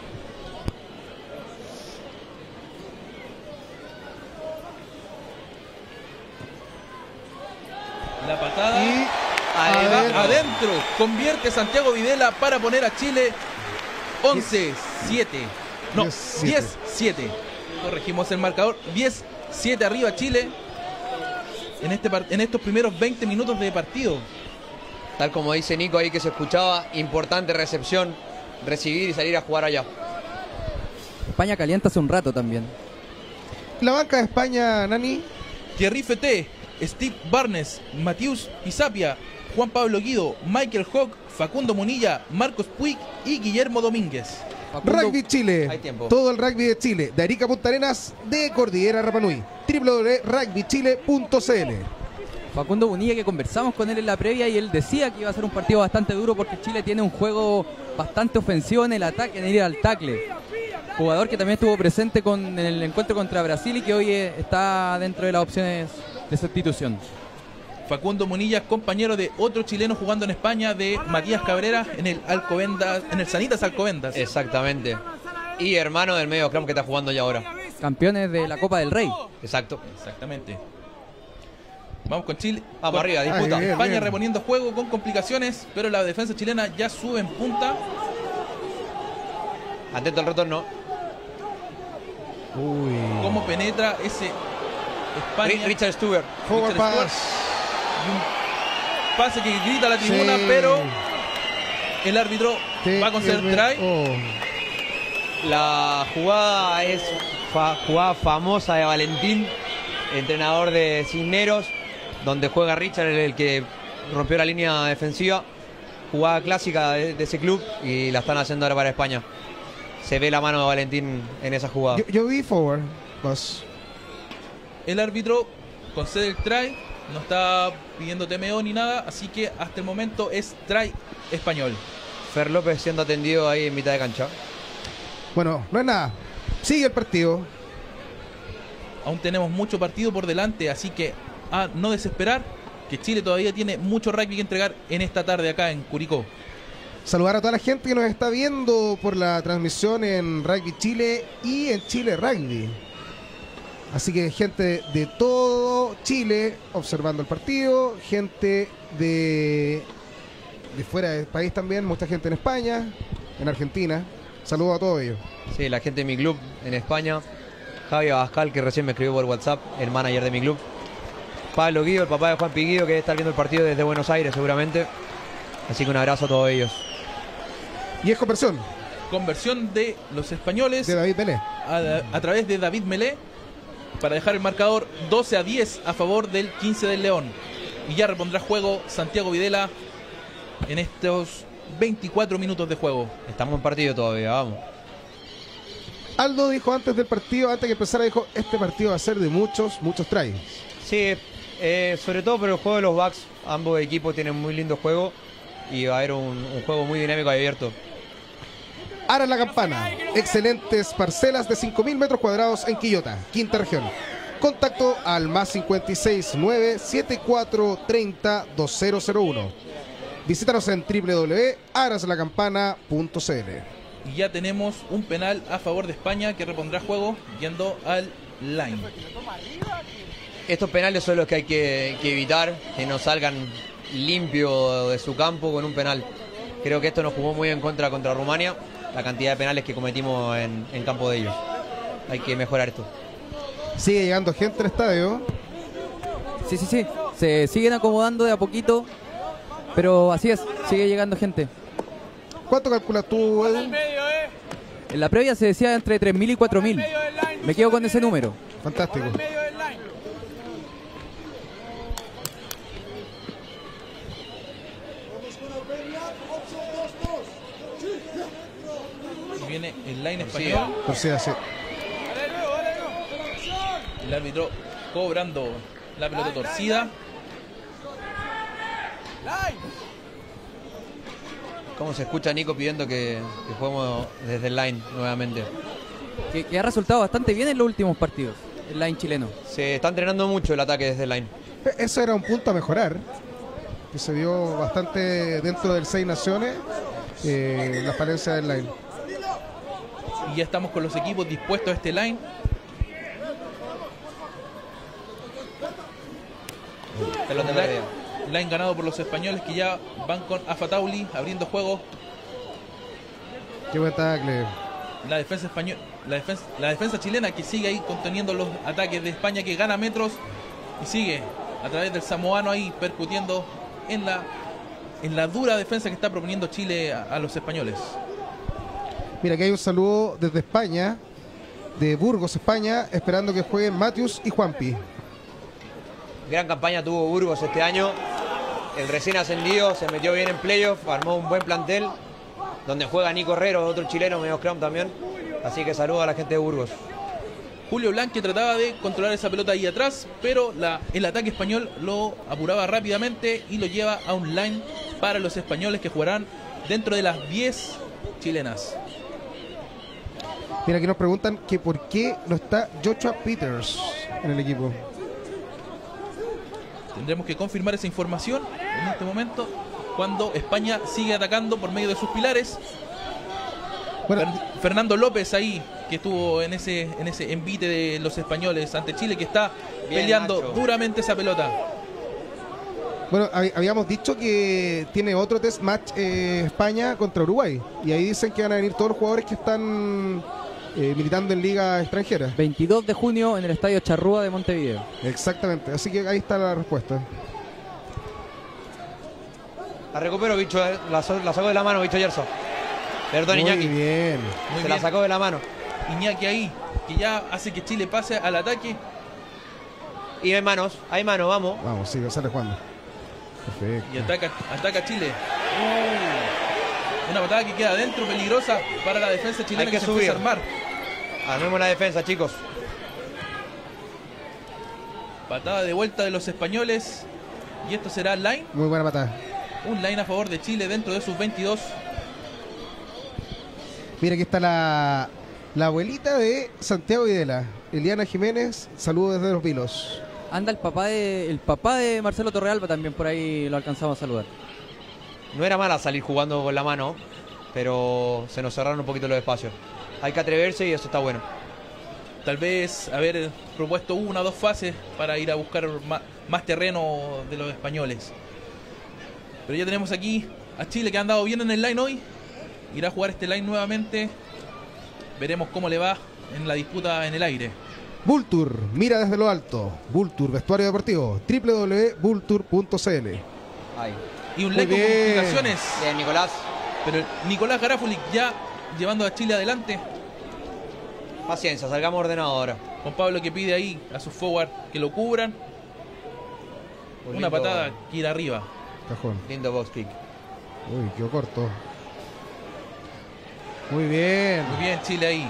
La patada Y adentro. Convierte Santiago Videla para poner a Chile 11-7. No, 10-7. Corregimos el marcador. 10-7 arriba Chile en estos primeros 20 minutos de partido. Tal como dice Nico ahí que se escuchaba, importante recepción, recibir y salir a jugar allá. España calienta hace un rato también. la banca de España, Nani. Thierry Feté, Steve Barnes, Matius Pisapia, Juan Pablo Guido, Michael Hawk, Facundo Munilla, Marcos Puig y Guillermo Domínguez. Rugby Chile, Hay tiempo. todo el rugby de Chile, de Arica a Punta Arenas, de Cordillera a Rapa Nui, www.rugbychile.cl. Facundo Munilla, que conversamos con él en la previa y él decía que iba a ser un partido bastante duro porque Chile tiene un juego bastante ofensivo en el ataque, en ir al tackle. Jugador que también estuvo presente en el encuentro contra Brasil y que hoy está dentro de las opciones de sustitución. Facundo Munilla, compañero de otro chileno jugando en España, de Matías Cabrera en el Alcobendas, en el Sanitas Alcobendas. Exactamente. Y hermano del medio campo que está jugando ya ahora. Campeones de la Copa del Rey. Exacto. Exactamente. Vamos con Chile. Vamos arriba, disputa. Bien, España bien. reponiendo juego con complicaciones, pero la defensa chilena ya sube en punta. Atento al retorno. Uy. Cómo penetra ese España. Richard Stuber. Forward Richard Stewart. pass. Y un pase que grita a la tribuna, Sí. pero el árbitro va a conceder try. Oh. La jugada es jugada famosa de Valentín, entrenador de Cisneros, donde juega Richard, el que rompió la línea defensiva. Jugada clásica de ese club y la están haciendo ahora para España. Se ve la mano de Valentín en esa jugada. Yo vi forward pass. El árbitro concede el try, no está pidiendo TMO ni nada, así que hasta el momento es try español. Fer López siendo atendido ahí en mitad de cancha. Bueno, no es nada. Sigue el partido. Aún tenemos mucho partido por delante, así que a no desesperar, que Chile todavía tiene mucho rugby que entregar en esta tarde acá en Curicó. Saludar a toda la gente que nos está viendo por la transmisión en Rugby Chile y en Chile Rugby. Así que gente de todo Chile observando el partido, gente de fuera del país también, mucha gente en España, en Argentina. Saludos a todos ellos. Sí, la gente de mi club en España. Javi Abascal, que recién me escribió por WhatsApp, el manager de mi club. Pablo Guido, el papá de Juan Piguido, que debe estar viendo el partido desde Buenos Aires seguramente. Así que un abrazo a todos ellos. Y es conversión Conversión de los españoles de David Pelé. a través de David Melé para dejar el marcador 12-10 a favor del 15 del León. Y ya repondrá juego Santiago Videla en estos 24 minutos de juego. Estamos en partido todavía, vamos. Aldo dijo antes del partido, antes que empezara, dijo, este partido va a ser de muchos tries. Sí, sobre todo por el juego de los backs. Ambos equipos tienen muy lindo juego y va a haber un juego muy dinámico y abierto. Ara la Campana, excelentes parcelas de 5.000 metros cuadrados en Quillota, quinta región. Contacto al +56 9 74 30 2001. Visítanos en www.araslacampana.cl. Y ya tenemos un penal a favor de España que repondrá juego yendo al line. estos penales son los que hay que evitar, que no salgan limpios de su campo con un penal. Creo que esto nos jugó muy en contra Rumania, la cantidad de penales que cometimos en campo de ellos. Hay que mejorar esto. Sigue llegando gente al estadio. Sí. Se siguen acomodando de a poquito, pero así es, sigue llegando gente. ¿Cuánto calculas tú, Al Edu? medio, En la previa se decía entre 3.000 y 4.000. medio del line. Me quedo con ese número. Fantástico. Al medio del line. Y viene el line español. Por si así. Dale luego, dale luego. El árbitro cobrando la pelota torcida. Line. ¿Cómo se escucha a Nico pidiendo que juguemos desde el line nuevamente? Que ha resultado bastante bien en los últimos partidos, el line chileno. Se está entrenando mucho el ataque desde el line. Eso era un punto a mejorar, que se vio bastante dentro del Seis Naciones, la falencia del line. Y ya estamos con los equipos dispuestos a este line. Pelota perdida. Line ganado por los españoles que ya van con Afatauli abriendo juego. Qué buen tackle. La defensa española, la defensa chilena que sigue ahí conteniendo los ataques de España, que gana metros y sigue a través del samoano ahí percutiendo en la dura defensa que está proponiendo Chile a los españoles. Mira, aquí hay un saludo desde España, de Burgos, España, esperando que jueguen Matius y Juanpi. Gran campaña tuvo Burgos este año. El recién ascendido se metió bien en playoff, armó un buen plantel, donde juega Nico Herrero, otro chileno medio scrum también. Así que saludo a la gente de Burgos. Julio Blanque trataba de controlar esa pelota ahí atrás, pero el ataque español lo apuraba rápidamente y lo lleva a un line para los españoles que jugarán dentro de las 10 chilenas. Mira, aquí nos preguntan que por qué no está Joshua Peters en el equipo. Tendremos que confirmar esa información en este momento, cuando España sigue atacando por medio de sus pilares. Bueno, Fernando López ahí, que estuvo en ese envite de los españoles ante Chile, que está Bien, peleando Nacho. duramente esa pelota. bueno, habíamos dicho que tiene otro test match España contra Uruguay. Y ahí dicen que van a venir todos los jugadores que están militando en liga extranjera. 22 de junio en el Estadio Charrúa de Montevideo. Exactamente, así que ahí está la respuesta. La recupero, bicho, la sacó de la mano, bicho Yerso. Perdón, Muy Iñaki. bien. Muy Se bien. la sacó de la mano. Iñaki ahí, que ya hace que Chile pase al ataque. Y hay manos, vamos. Vamos, sí, sale jugando. Perfecto. Y ataca Chile. Una patada que queda adentro, peligrosa para la defensa chilena, Hay que se empieza a subir. armar. Armemos la defensa, chicos. Patada de vuelta de los españoles. Y esto será line. Muy buena patada. Un line a favor de Chile dentro de sus 22. Mira, aquí está la abuelita de Santiago Videla, Eliana Jiménez. Saludos desde Los Vilos. Anda el papá de Marcelo Torrealba también, por ahí lo alcanzamos a saludar. No era mala salir jugando con la mano, pero se nos cerraron un poquito los espacios. Hay que atreverse y eso está bueno. Tal vez haber propuesto una o dos fases para ir a buscar más terreno de los españoles. Pero ya tenemos aquí a Chile, que ha andado bien en el line hoy. Irá a jugar este line nuevamente. Veremos cómo le va en la disputa en el aire. Vultur, mira desde lo alto. Vultur, vestuario deportivo. www.vultur.cl. Ahí. Y un Muy line con bien. complicaciones. Bien, Nicolás. Pero Nicolás Garáfoli ya llevando a Chile adelante. Paciencia, salgamos ordenados ahora. Juan Pablo, que pide ahí a sus forward que lo cubran. Un Una lindo- patada que ir arriba. Cajón. Lindo box kick. Uy, quedó corto. Muy bien. Muy bien, Chile ahí.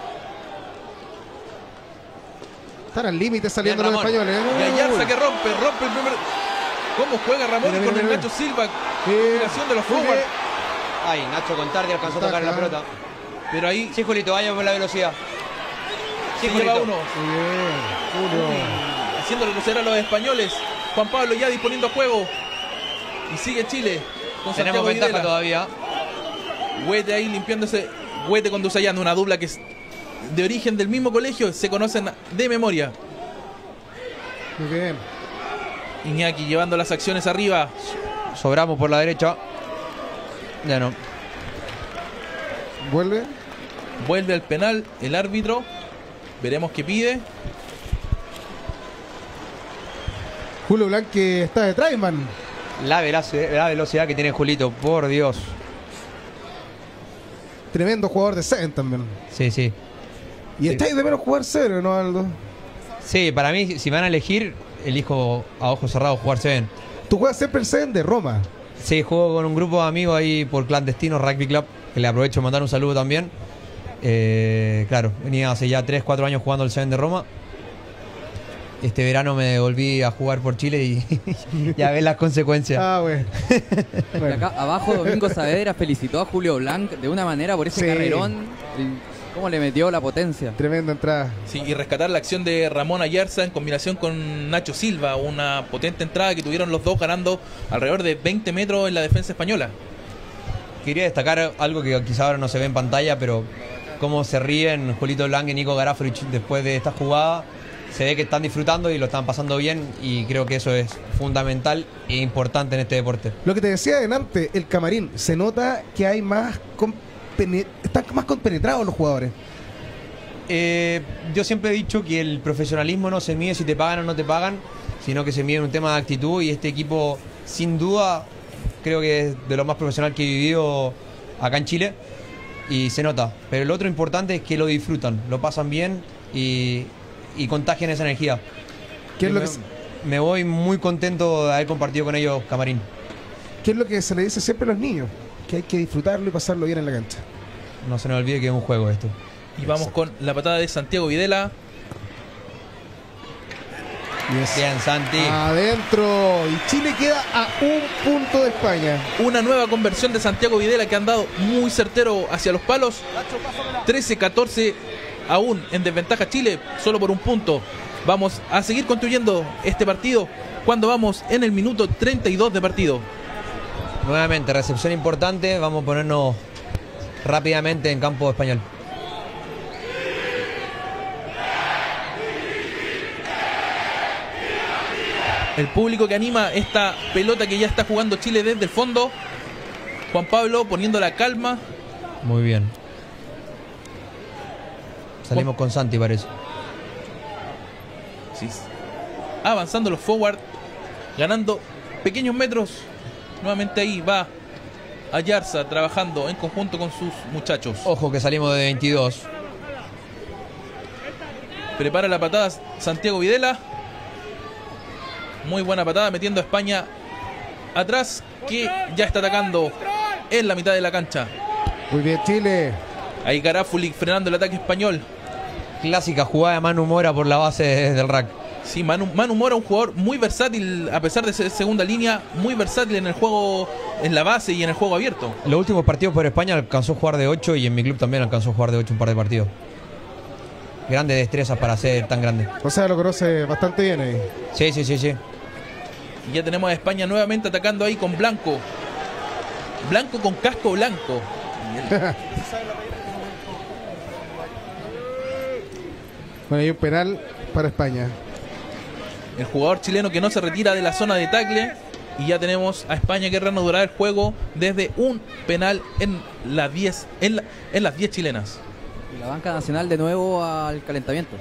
Están al límite saliendo Bien, los Ramón. españoles. Y Ayarza Uy. que rompe el primer. ¿Cómo juega Ramón Mira, con mira, el mira. Nacho Silva? Bien. Combinación de los Muy forward. bien. Ay, Nacho Contardi alcanzó a tocar la pelota. Pero ahí Sí, Julito, vaya por la velocidad. Sí, se lleva Julito. uno. Muy bien. Julio. Haciendo retroceder a los españoles. Juan Pablo ya disponiendo juego. Y sigue Chile. Con Tenemos Santiago ventaja Videla. todavía. Huete ahí limpiándose. Huete con Dusayán, una dupla que es de origen del mismo colegio. Se conocen de memoria. Muy bien. Iñaki llevando las acciones arriba. Sobramos por la derecha. Ya no. Vuelve. Vuelve al penal el árbitro. Veremos qué pide. Julio Blanc que está detrás, man. La velocidad que tiene Julito, por Dios. Tremendo jugador de Seven también. Sí, sí. Y estáis de menos jugar cero, ¿no, Aldo? Sí, para mí, si me van a elegir, elijo a ojos cerrados jugar Seven. Tú juegas siempre el Seven de Roma. Sí, juego con un grupo de amigos ahí por Clandestino Rugby Club, que le aprovecho de mandar un saludo también. Claro, venía hace ya 3-4 años jugando el Seven de Roma. Este verano me volví a jugar por Chile y ya ves las consecuencias. Ah, güey. Y acá abajo Domingo Saavedra felicitó a Julio Blanc de una manera por ese Sí. carrerón. Cómo le metió la potencia. Tremenda entrada. Sí, y rescatar la acción de Ramón Ayarza en combinación con Nacho Silva. Una potente entrada que tuvieron los dos ganando alrededor de 20 metros en la defensa española. Quería destacar algo que quizá ahora no se ve en pantalla, pero cómo se ríen Julito Blanc y Nico Garafrich después de esta jugada. Se ve que están disfrutando y lo están pasando bien, y creo que eso es fundamental e importante en este deporte. Lo que te decía adelante, el camarín, se nota que hay más están más compenetrados los jugadores. Yo siempre he dicho que el profesionalismo no se mide si te pagan o no te pagan, sino que se mide en un tema de actitud, y este equipo sin duda creo que es de lo más profesional que he vivido acá en Chile, y se nota. Pero lo otro importante es que lo disfrutan, lo pasan bien y contagian esa energía. ¿Qué es lo que Me voy muy contento de haber compartido con ellos camarín. ¿Qué es lo que se le dice siempre a los niños? Que hay que disfrutarlo y pasarlo bien en la cancha. No se nos olvide que es un juego esto. Y vamos con la patada de Santiago Videla. Bien, Santi. Adentro. Y Chile queda a un punto de España. Una nueva conversión de Santiago Videla que han dado muy certero hacia los palos. 13-14 aún en desventaja Chile, solo por un punto. Vamos a seguir construyendo este partido cuando vamos en el minuto 32 de partido. Nuevamente, recepción importante. Vamos a ponernos rápidamente en campo español. El público que anima esta pelota que ya está jugando Chile desde el fondo. Juan Pablo poniendo la calma. Muy bien. Salimos con Santi, parece. Sí. Avanzando los forward, ganando pequeños metros. Nuevamente ahí va Ayarza trabajando en conjunto con sus muchachos. Ojo que salimos de 22. Prepara la patada Santiago Videla. Muy buena patada metiendo a España atrás, que ya está atacando en la mitad de la cancha. Muy bien, Chile. Ahí Garafuli frenando el ataque español. Clásica jugada de Manu Mora por la base del rack. Sí, Manu Mora, un jugador muy versátil, a pesar de ser segunda línea, muy versátil en el juego, en la base y en el juego abierto. Los últimos partidos por España alcanzó a jugar de 8, y en mi club también alcanzó a jugar de 8 un par de partidos. Grandes destrezas para ser tan grande. O sea, lo conoce bastante bien ahí. Sí, sí, sí, sí. Y ya tenemos a España nuevamente atacando ahí con Blanco. Blanco con casco blanco. Bueno, hay un penal para España. El jugador chileno que no se retira de la zona de tackle. Y ya tenemos a España que reanudará el juego desde un penal en las 10 en las 10 chilenas. Y la banca nacional de nuevo al calentamiento.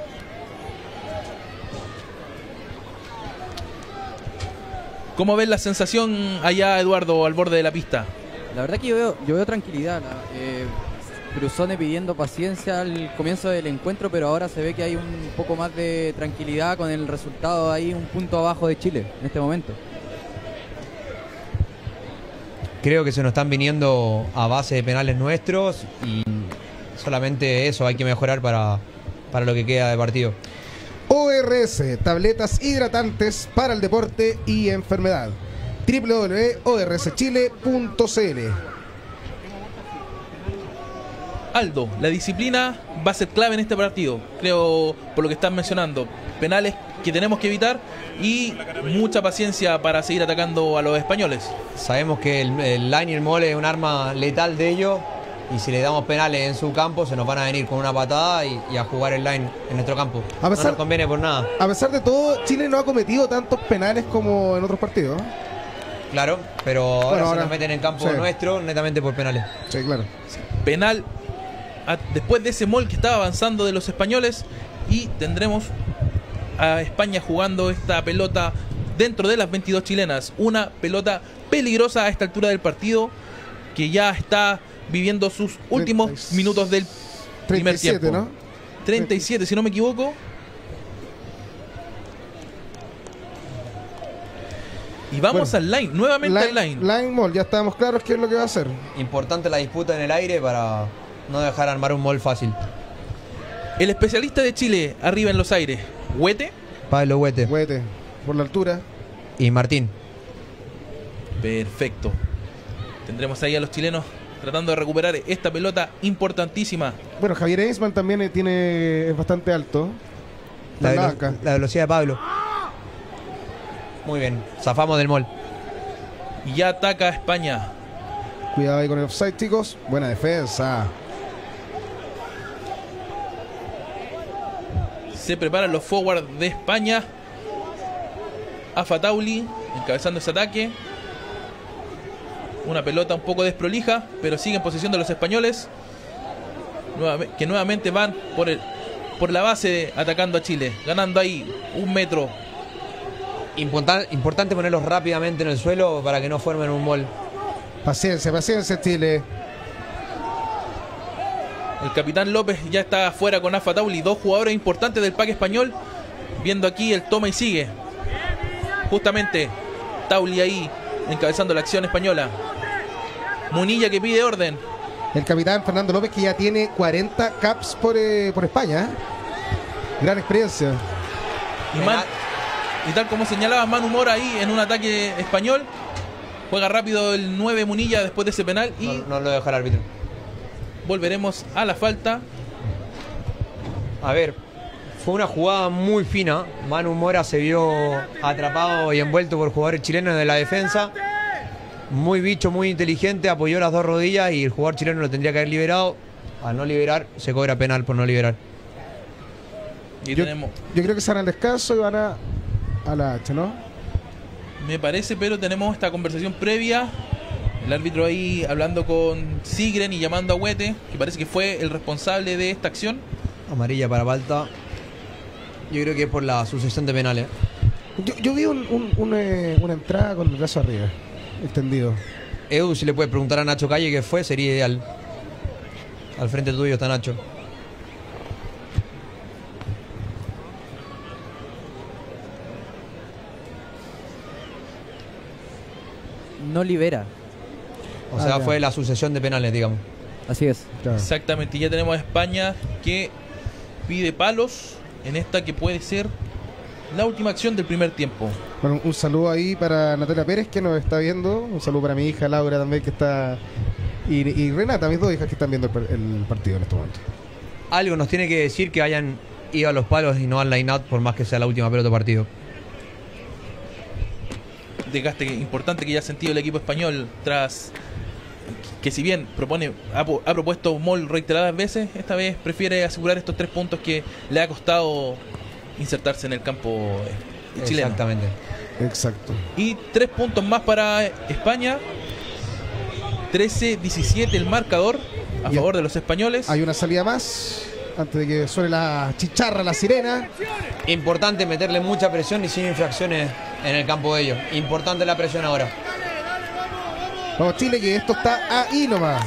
¿Cómo ves la sensación allá, Eduardo, al borde de la pista? La verdad que yo veo tranquilidad. Cruzone pidiendo paciencia al comienzo del encuentro, pero ahora se ve que hay un poco más de tranquilidad con el resultado ahí un punto abajo de Chile en este momento. Creo que se nos están viniendo a base de penales nuestros, y solamente eso hay que mejorar para lo que queda de partido. ORS, tabletas hidratantes para el deporte y enfermedad. www.orschile.cl. Aldo, la disciplina va a ser clave en este partido, creo, por lo que están mencionando. Penales que tenemos que evitar y mucha paciencia para seguir atacando a los españoles. Sabemos que el line y el mole es un arma letal de ellos, Y si le damos penales en su campo, se nos van a venir con una patada y a jugar el line en nuestro campo. A pesar- No nos conviene por nada. A pesar de todo, Chile no ha cometido tantos penales como en otros partidos. Claro, pero ahora Bueno, se ahora- nos meten en campo sí. nuestro netamente por penales. Sí, claro. Penal después de ese mol que estaba avanzando de los españoles, y tendremos a España jugando esta pelota dentro de las 22 chilenas. Una pelota peligrosa a esta altura del partido, que ya está viviendo sus últimos 30 minutos del primer 37, tiempo. ¿no? 37, si no me equivoco. Y vamos Bueno, al line, nuevamente al line. Line Mall, ya estábamos claros qué es lo que va a hacer. Importante la disputa en el aire para no dejar armar un mol fácil. El especialista de Chile arriba en los aires, Huete. Pablo Huete Huete, por la altura. y Martín. Perfecto. Tendremos ahí a los chilenos tratando de recuperar esta pelota importantísima. Bueno, Javier Eisman también es bastante alto. Está en la banca. La velocidad de Pablo. Muy bien, zafamos del mol. Y ya ataca a España. Cuidado ahí con el offside, chicos. Buena defensa. Se preparan los forward de España. Afatauli encabezando ese ataque. Una pelota un poco desprolija, pero sigue en posesión de los españoles, que nuevamente van por la base atacando a Chile, ganando ahí 1 metro. Importante ponerlos rápidamente en el suelo para que no formen un mol. Paciencia, paciencia, Chile. El capitán López ya está afuera con Afatauli, 2 jugadores importantes del pack español. Viendo aquí el toma y sigue. Justamente Tauli ahí encabezando la acción española. Munilla que pide orden. El capitán Fernando López, que ya tiene 40 caps por España. Gran experiencia. Y tal como señalaba Manu Mora ahí en un ataque español, juega rápido el 9 Munilla después de ese penal y No lo deja el árbitro. volveremos a la falta. A ver, fue una jugada muy fina. Manu Mora se vio atrapado y envuelto por jugadores chilenos de la defensa. Muy bicho, muy inteligente, apoyó las 2 rodillas y el jugador chileno lo tendría que haber liberado. Al no liberar, se cobra penal por no liberar. Y Yo tenemos, creo que se van al descanso y van a la H, ¿no? me parece, pero tenemos esta conversación previa. El árbitro ahí hablando con Sigren y llamando a Huete, que parece que fue el responsable de esta acción. Amarilla para Balta. Yo creo que es por la sucesión de penales. Yo vi una entrada con el brazo arriba, extendido. Edu, si le puedes preguntar a Nacho Calle qué fue, sería ideal. Al frente tuyo está Nacho. No libera. O sea, ya. fue la sucesión de penales, digamos. Así es. Claro. Exactamente, y ya tenemos a España que pide palos en esta que puede ser la última acción del primer tiempo. Bueno, un saludo ahí para Natalia Pérez, que nos está viendo. Un saludo para mi hija Laura también, que está. Y Renata, mis 2 hijas que están viendo el partido en este momento. Algo nos tiene que decir que hayan ido a los palos y no al line-out, por más que sea la última pelota partido. Desgaste importante que ya ha sentido el equipo español tras que, si bien ha propuesto Mol reiteradas veces, esta vez prefiere asegurar estos 3 puntos que le ha costado insertarse en el campo chileno. Exactamente. Exacto. Y 3 puntos más para España. 13-17 el marcador a Y favor de los españoles. Hay una salida más antes de que suene la chicharra, la sirena. Importante meterle mucha presión y sin infracciones en el campo de ellos. Importante la presión ahora. Vamos Chile, que esto está ahí nomás.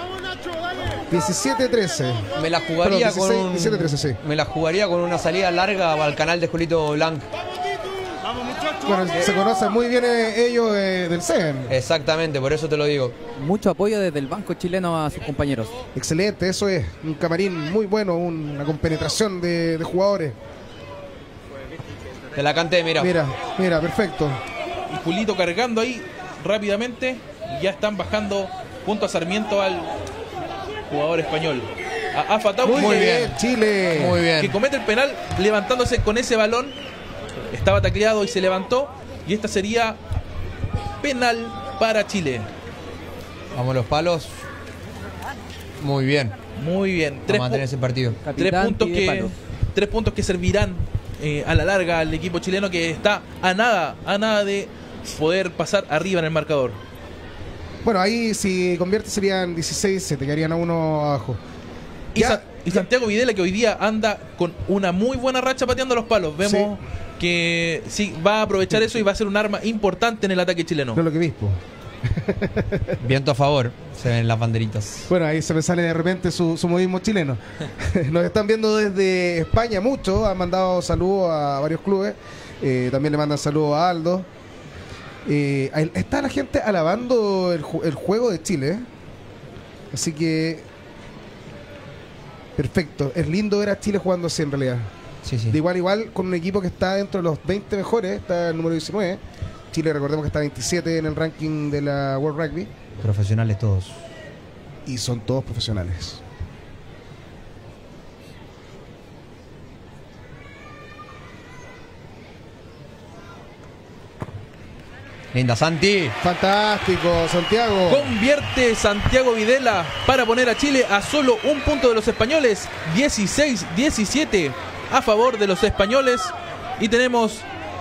17-13. Me la jugaría Perdón, 16, con 17-13, sí. Me la jugaría con una salida larga al canal de Julito Blanc. Bueno, se conocen muy bien ellos del CEN. Exactamente, por eso te lo digo. Mucho apoyo desde el banco chileno a sus compañeros. Excelente, eso es. Un camarín muy bueno, una compenetración de jugadores. Te la canté, mira. Mira, perfecto. Y Julito cargando ahí rápidamente. Y ya están bajando junto a Sarmiento al jugador español. A Afatauli, Muy bien, Chile. Muy que bien. comete el penal levantándose con ese balón. Estaba tacleado y se levantó. Y esta sería penal para Chile. Vamos los palos. Muy bien. Muy bien. Vamos a mantener ese partido. Capitán pide palo. 3 puntos que servirán a la larga al equipo chileno, que está a nada de poder pasar arriba en el marcador. Bueno, ahí si convierte serían 16, se te quedarían a uno abajo. Y Santiago Videla, que hoy día anda con una muy buena racha pateando los palos. Vemos que sí va a aprovechar eso y va a ser un arma importante en el ataque chileno. No es lo que vispo. Viento a favor, se ven las banderitas. Bueno, ahí se me sale de repente su modismo chileno. Nos están viendo desde España mucho, han mandado saludos a varios clubes, también le mandan saludos a Aldo. Está la gente alabando el juego de Chile, así que perfecto, es lindo ver a Chile jugando así en realidad. Sí, sí. De igual a igual con un equipo que está dentro de los 20 mejores, está el número 19. Chile, recordemos que está 27 en el ranking de la World Rugby. Profesionales todos. Y son todos profesionales. Linda Santi. Fantástico, Santiago. Convierte Santiago Videla para poner a Chile a solo un punto de los españoles. 16-17 a favor de los españoles. Y tenemos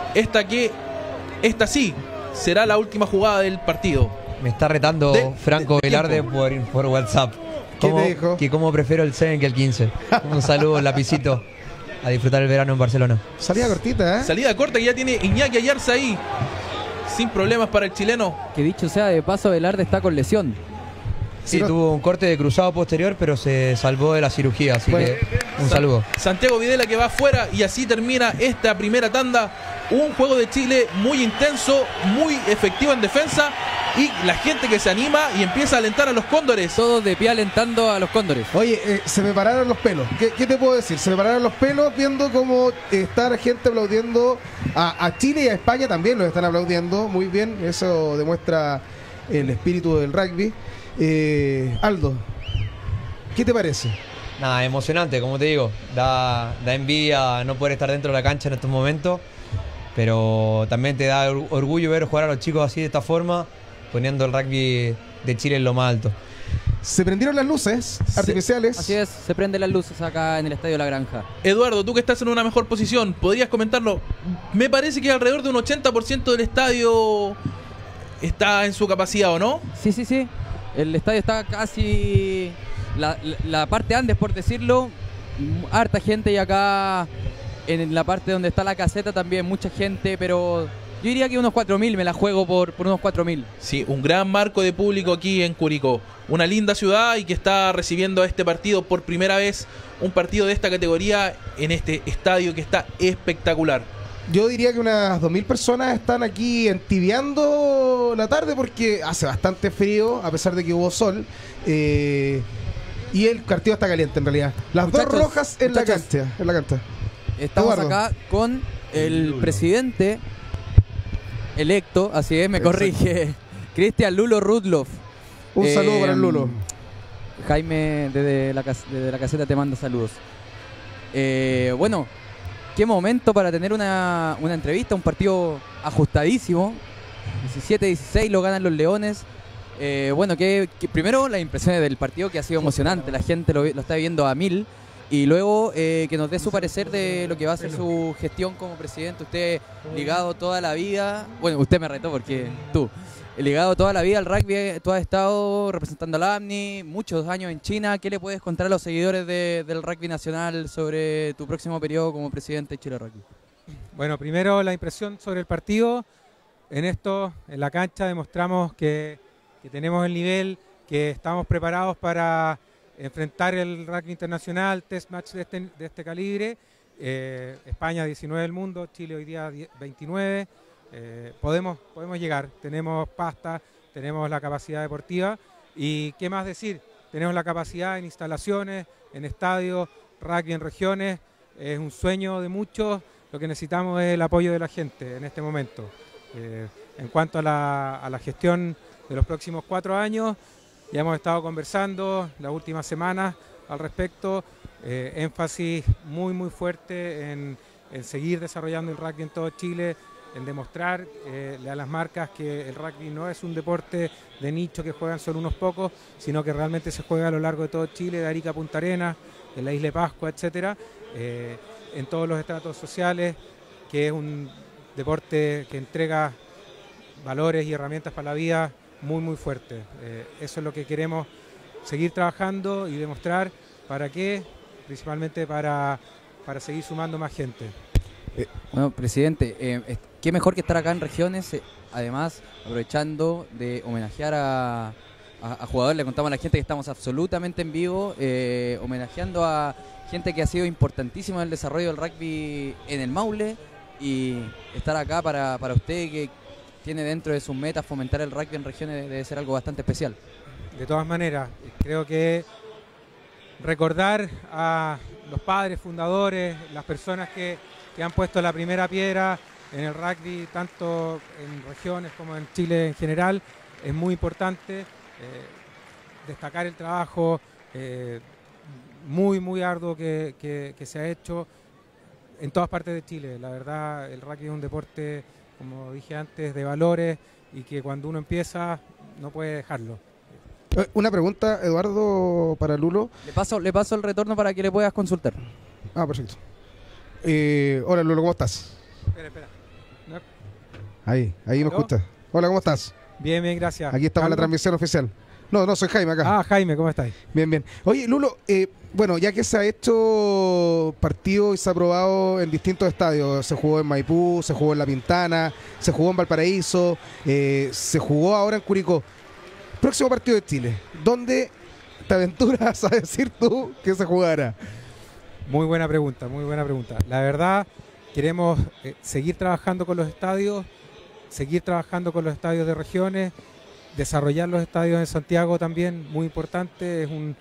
esta sí será la última jugada del partido. Me está retando Franco Velarde por WhatsApp. ¿Qué te dijo? Que cómo prefiero el 7 que el 15. Un saludo, lapicito. A disfrutar el verano en Barcelona. Salida cortita, ¿eh? Salida corta que ya tiene Iñaki Ayarza ahí. Sin problemas para el chileno. Que dicho sea de paso, Velarde está con lesión. Sí, tuvo un corte de cruzado posterior, pero se salvó de la cirugía, así que un saludo. Santiago Videla que va afuera, y así termina esta primera tanda. Un juego de Chile muy intenso, muy efectivo en defensa, y la gente que se anima y empieza a alentar a los cóndores. Todos de pie alentando a los cóndores. Oye, se me pararon los pelos. ¿Qué te puedo decir? Se me pararon los pelos viendo cómo está la gente aplaudiendo a Chile y a España también los están aplaudiendo. Muy bien, eso demuestra el espíritu del rugby. Aldo, ¿qué te parece? Nada, emocionante, como te digo. Da envidia no poder estar dentro de la cancha en estos momentos, pero también te da orgullo ver jugar a los chicos así de esta forma, poniendo el rugby de Chile en lo más alto. Se prendieron las luces artificiales. Así es, se prenden las luces acá en el Estadio La Granja. Eduardo, tú que estás en una mejor posición, ¿podrías comentarlo? Me parece que alrededor de un 80% del estadio está en su capacidad, ¿o no? Sí. El estadio está casi... La parte antes, por decirlo, harta gente, y acá en la parte donde está la caseta también mucha gente, pero yo diría que unos 4.000, me la juego por unos 4.000. Sí, un gran marco de público aquí en Curicó. Una linda ciudad y que está recibiendo este partido por primera vez, un partido de esta categoría en este estadio que está espectacular. Yo diría que unas 2.000 personas están aquí entibiando la tarde porque hace bastante frío, a pesar de que hubo sol. Y el partido está caliente en realidad. Las dos rojas en la cancha. Estamos Eduardo. acá con el presidente electo, así es, me corrige, Cristian Lulo Rudloff. Un saludo para el Lulo. Jaime desde la caseta te manda saludos. Bueno, qué momento para tener una entrevista, un partido ajustadísimo. 17-16 lo ganan los Leones. Bueno, que primero las impresiones del partido, que ha sido emocionante, la gente lo está viviendo a 1000, y luego que nos dé su parecer de lo que va a ser su gestión como presidente. Usted ligado toda la vida, bueno, usted me retó porque tú, ligado toda la vida al rugby, tú has estado representando a la AMNI, muchos años en China. ¿Qué le puedes contar a los seguidores del rugby nacional sobre tu próximo periodo como presidente de Chile Rugby? Bueno, primero la impresión sobre el partido. En la cancha demostramos que tenemos el nivel, que estamos preparados para enfrentar el rugby internacional, test match de este calibre. España 19 del mundo, Chile hoy día 29. Podemos llegar, tenemos pasta, tenemos la capacidad deportiva, y qué más decir, tenemos la capacidad en instalaciones, en estadios, rugby en regiones. Es un sueño de muchos, lo que necesitamos es el apoyo de la gente en este momento. En cuanto a la gestión de los próximos 4 años, ya hemos estado conversando las últimas semanas al respecto. Énfasis muy fuerte en seguir desarrollando el rugby en todo Chile, el demostrar a las marcas que el rugby no es un deporte de nicho que juegan solo unos pocos, sino que realmente se juega a lo largo de todo Chile, de Arica a Punta Arenas, en la Isla de Pascua, etcétera, en todos los estratos sociales, que es un deporte que entrega valores y herramientas para la vida muy, muy fuertes. Eso es lo que queremos seguir trabajando y demostrar. ¿Para qué? Principalmente para seguir sumando más gente. Bueno, presidente, qué mejor que estar acá en regiones, además aprovechando de homenajear a jugadores. Le contamos a la gente que estamos absolutamente en vivo, homenajeando a gente que ha sido importantísima en el desarrollo del rugby en el Maule, y estar acá para usted, que tiene dentro de sus metas fomentar el rugby en regiones, debe ser algo bastante especial. De todas maneras, creo que recordar a los padres fundadores, las personas que han puesto la primera piedra en el rugby, tanto en regiones como en Chile en general, es muy importante. Destacar el trabajo muy, muy arduo que se ha hecho en todas partes de Chile. La verdad, el rugby es un deporte, como dije antes, de valores, y que cuando uno empieza no puede dejarlo. Una pregunta, Eduardo, para Lulo. Le paso el retorno para que le puedas consultar. Ah, perfecto. Hola, Lulo, ¿cómo estás? Espera. No. Ahí me ¿Aló? escuchas. Hola, ¿cómo estás? Bien, gracias. Aquí estamos en la ¿Carlos? transmisión oficial. No, soy Jaime acá. Ah, Jaime, ¿cómo estás? Bien. Oye, Lulo, bueno, ya que se ha hecho partido y se ha probado en distintos estadios, se jugó en Maipú, se jugó en La Pintana, se jugó en Valparaíso, se jugó ahora en Curicó. Próximo partido de Chile, ¿dónde te aventuras a decir tú que se jugara? Muy buena pregunta, muy buena pregunta. La verdad, queremos seguir trabajando con los estadios, seguir trabajando con los estadios de regiones, desarrollar los estadios en Santiago también, muy importante. Es un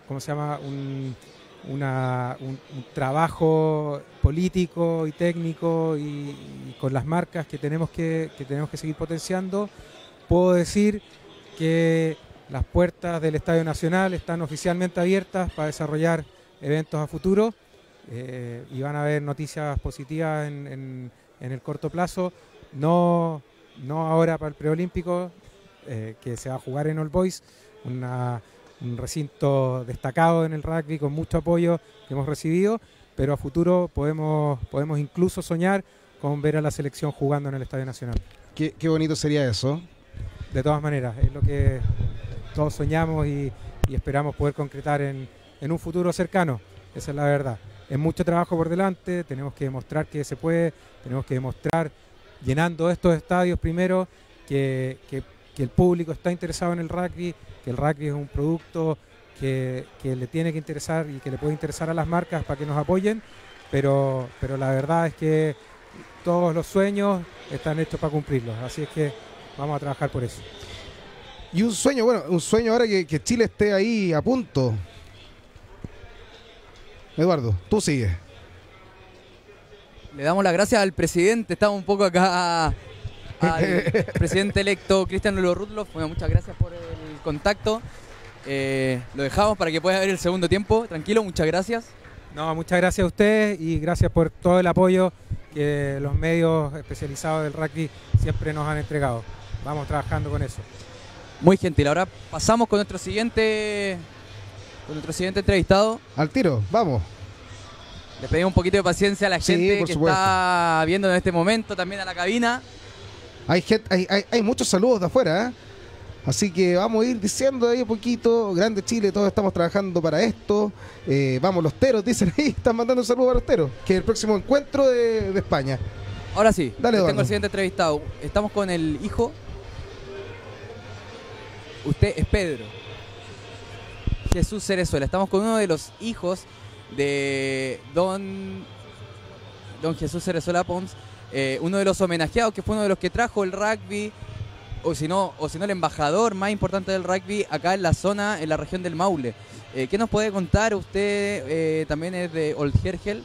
trabajo político y técnico, y con las marcas que tenemos que seguir potenciando. Puedo decir que las puertas del Estadio Nacional están oficialmente abiertas para desarrollar eventos a futuro, y van a haber noticias positivas en el corto plazo, no ahora para el preolímpico, que se va a jugar en All Boys, un recinto destacado en el rugby con mucho apoyo que hemos recibido, pero a futuro podemos incluso soñar con ver a la selección jugando en el Estadio Nacional. Qué bonito sería eso. De todas maneras, es lo que todos soñamos y esperamos poder concretar en un futuro cercano. Esa es la verdad. Es mucho trabajo por delante, tenemos que demostrar que se puede, tenemos que demostrar, llenando estos estadios primero, que el público está interesado en el rugby, que el rugby es un producto que le tiene que interesar y que le puede interesar a las marcas para que nos apoyen, pero la verdad es que todos los sueños están hechos para cumplirlos, así es que vamos a trabajar por eso. Y un sueño ahora que Chile esté ahí a punto. Eduardo, tú sigues. Le damos las gracias al presidente, estamos un poco acá al presidente electo Cristian Lulo Rudloff. Bueno, muchas gracias por el contacto. Lo dejamos para que pueda ver el segundo tiempo. Tranquilo, muchas gracias. No, muchas gracias a ustedes y gracias por todo el apoyo que los medios especializados del rugby siempre nos han entregado. Vamos trabajando con eso. Muy gentil. Ahora pasamos con nuestro siguiente entrevistado. Al tiro, vamos. Le pedimos un poquito de paciencia a la Sí, gente por que supuesto. está viendo en este momento, también a la cabina. Hay muchos saludos de afuera, ¿eh? Así que vamos a ir diciendo ahí un poquito. Grande Chile, todos estamos trabajando para esto. Vamos, los teros, dicen ahí, están mandando un saludo para los teros, que es el próximo encuentro de España. Ahora sí, Dale, tengo Eduardo. el siguiente entrevistado. Estamos con el hijo. Usted es Pedro Jesús Cerezuela. Estamos con uno de los hijos de don Jesús Cerezuela Pons, uno de los homenajeados, que fue uno de los que trajo el rugby, o si no el embajador más importante del rugby acá en la zona, en la región del Maule. ¿Qué nos puede contar? Usted también es de Oldhergel.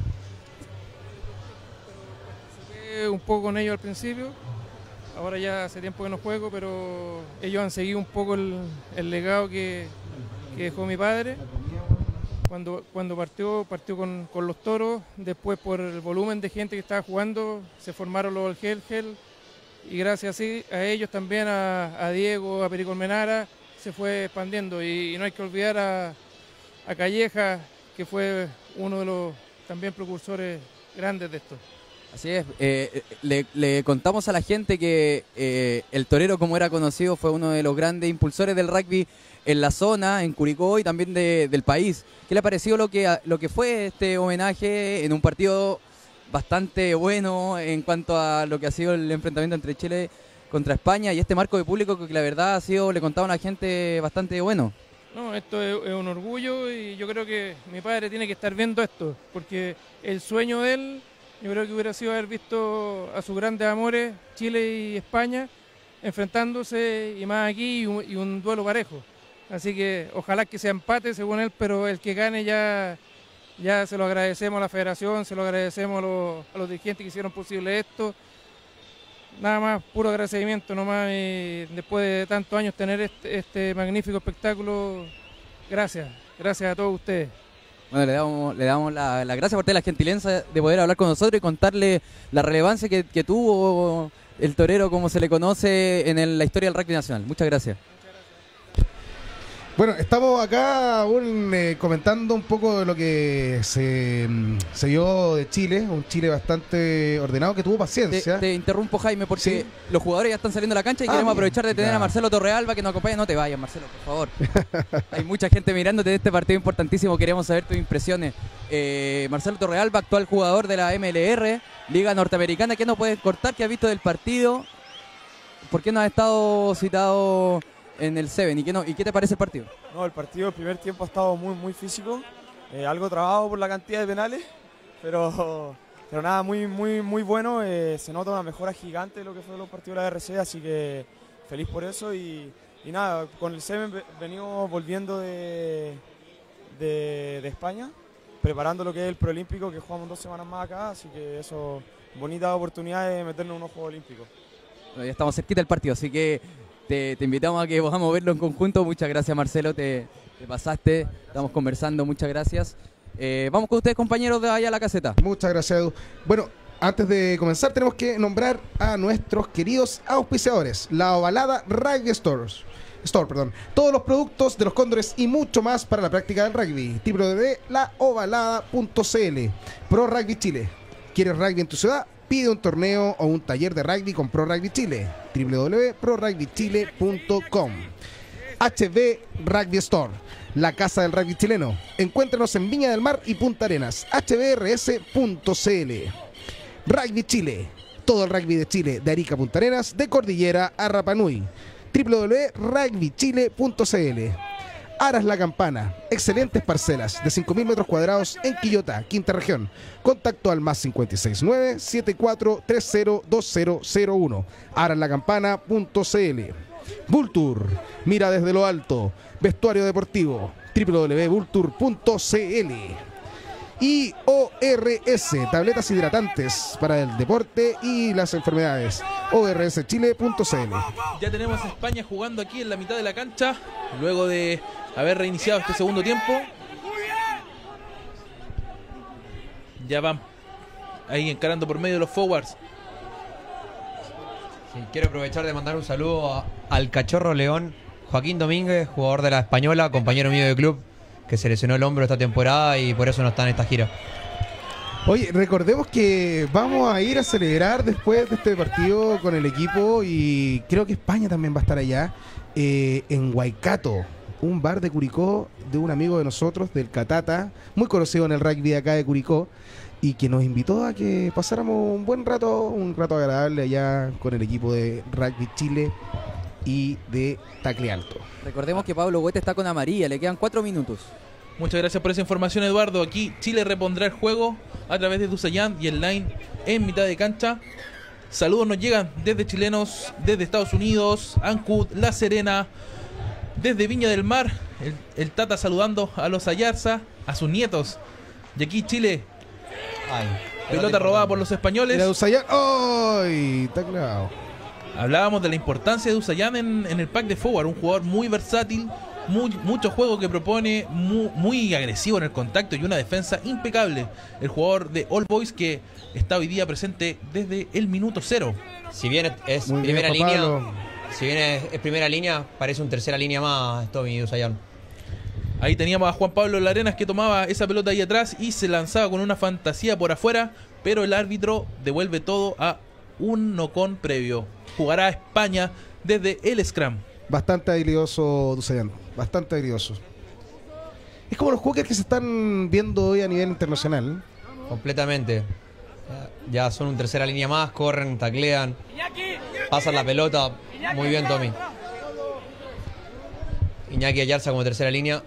Jugué un poco con ellos al principio, ahora ya hace tiempo que no juego, pero ellos han seguido un poco el legado que dejó mi padre, Cuando partió con los Toros, después por el volumen de gente que estaba jugando, se formaron los Gel, y gracias a ellos también, a Diego, a Perico Almenara, se fue expandiendo. Y no hay que olvidar a Calleja, que fue uno de los también precursores grandes de esto. Así es, le contamos a la gente que el torero, como era conocido, fue uno de los grandes impulsores del rugby en la zona, en Curicó y también del país. ¿Qué le ha parecido lo que fue este homenaje en un partido bastante bueno en cuanto a lo que ha sido el enfrentamiento entre Chile contra España y este marco de público que la verdad ha sido, le contaba a la gente, bastante bueno? No, esto es un orgullo, y yo creo que mi padre tiene que estar viendo esto, porque el sueño de él, yo creo que hubiera sido haber visto a sus grandes amores, Chile y España, enfrentándose, y más aquí, y un duelo parejo. Así que ojalá que sea empate según él, pero el que gane ya se lo agradecemos a la federación, se lo agradecemos a los dirigentes que hicieron posible esto. Nada más, puro agradecimiento nomás, y después de tantos años tener este magnífico espectáculo, gracias a todos ustedes. Bueno, le damos la gracias por tener la gentileza de poder hablar con nosotros y contarle la relevancia que tuvo el torero, como se le conoce en la historia del rugby nacional. Muchas gracias. Bueno, estamos acá aún comentando un poco de lo que se vio de Chile, un Chile bastante ordenado, que tuvo paciencia. Te interrumpo, Jaime, porque ¿Sí? Los jugadores ya están saliendo a la cancha y queremos aprovechar de tener a Marcelo Torrealba que nos acompaña. No te vayas, Marcelo, por favor. Hay mucha gente mirándote de este partido importantísimo, queremos saber tus impresiones. Marcelo Torrealba, actual jugador de la MLR, Liga Norteamericana, ¿qué nos puedes cortar? ¿Qué has visto del partido? ¿Por qué no has estado citado en el Seven? ¿Y qué te parece el partido? No, el partido, el primer tiempo ha estado muy físico, algo trabado por la cantidad de penales, pero nada, muy bueno. Se nota una mejora gigante de lo que fue los partidos de la RC, así que feliz por eso. Y nada, con el Seven venimos volviendo de España, preparando lo que es el preolímpico, que jugamos 2 semanas más acá, así que eso, bonita oportunidad de meternos en unos Juegos Olímpicos. Bueno, ya estamos cerquita del partido, así que te invitamos a que podamos verlo en conjunto. Muchas gracias, Marcelo, te pasaste, estamos conversando, muchas gracias. Vamos con ustedes, compañeros, de allá a la caseta. Muchas gracias, Edu. Bueno, antes de comenzar tenemos que nombrar a nuestros queridos auspiciadores. La Ovalada Rugby Store. Todos los productos de los Cóndores y mucho más para la práctica del rugby. www.laovalada.cl. Pro Rugby Chile. ¿Quieres rugby en tu ciudad? Pide un torneo o un taller de rugby con Pro Rugby Chile. www.prorugbychile.com. HB Rugby Store, la casa del rugby chileno. Encuéntranos en Viña del Mar y Punta Arenas. hbrs.cl. Rugby Chile, todo el rugby de Chile, de Arica a Punta Arenas, de Cordillera a Rapa Nui. www.rugbychile.cl. Aras La Campana, excelentes parcelas de 5.000 metros cuadrados en Quillota, quinta región. Contacto al +569-7430-2001. araslacampana.cl. Vultur, mira desde lo alto, vestuario deportivo, www.vultur.cl. Y ORS, tabletas hidratantes para el deporte y las enfermedades, orschile.cl. Ya tenemos a España jugando aquí en la mitad de la cancha, luego de haber reiniciado este segundo tiempo. Ya van ahí encarando por medio de los forwards. Sí, quiero aprovechar de mandar un saludo al Cachorro León, Joaquín Domínguez, jugador de la Española, compañero mío de club, que se lesionó el hombro esta temporada y por eso no está en esta gira. Oye, recordemos que vamos a ir a celebrar después de este partido con el equipo, y creo que España también va a estar allá, en Waikato, un bar de Curicó de un amigo de nosotros, del Catata, muy conocido en el rugby de acá de Curicó, y que nos invitó a que pasáramos un buen rato, un rato agradable allá con el equipo de Rugby Chile y de Tacle Alto. Recordemos que Pablo Huete está con amarilla, le quedan 4 minutos. Muchas gracias por esa información, Eduardo. Aquí Chile repondrá el juego a través de Dusayan y el line en mitad de cancha. Saludos nos llegan desde chilenos, desde Estados Unidos, Ancud, La Serena, desde Viña del Mar. El Tata saludando a los Ayarza, a sus nietos. Y aquí Chile, pelota robada por los españoles. Mira Dusayan, ¡ay! Está clavado. Hablábamos de la importancia de Dusayan en el pack de forward, un jugador muy versátil, mucho juego que propone, muy agresivo en el contacto y una defensa impecable. El jugador de All Boys que está hoy día presente desde el minuto 0. Si bien es Muy bien, primera Juan línea, Pablo. si bien es primera línea, parece un tercera línea más Tommy Dusayan. Ahí teníamos a Juan Pablo Larenas que tomaba esa pelota ahí atrás y se lanzaba con una fantasía por afuera, pero el árbitro devuelve todo a un no-con previo. Jugará España desde el scrum. Bastante habilidoso Dusayan, bastante habilidoso. Es como los hookers que se están viendo hoy a nivel internacional. Completamente. Ya son un tercera línea más, corren, taclean, pasan la pelota. Muy bien, Tommy. Iñaki Ayarza como tercera línea.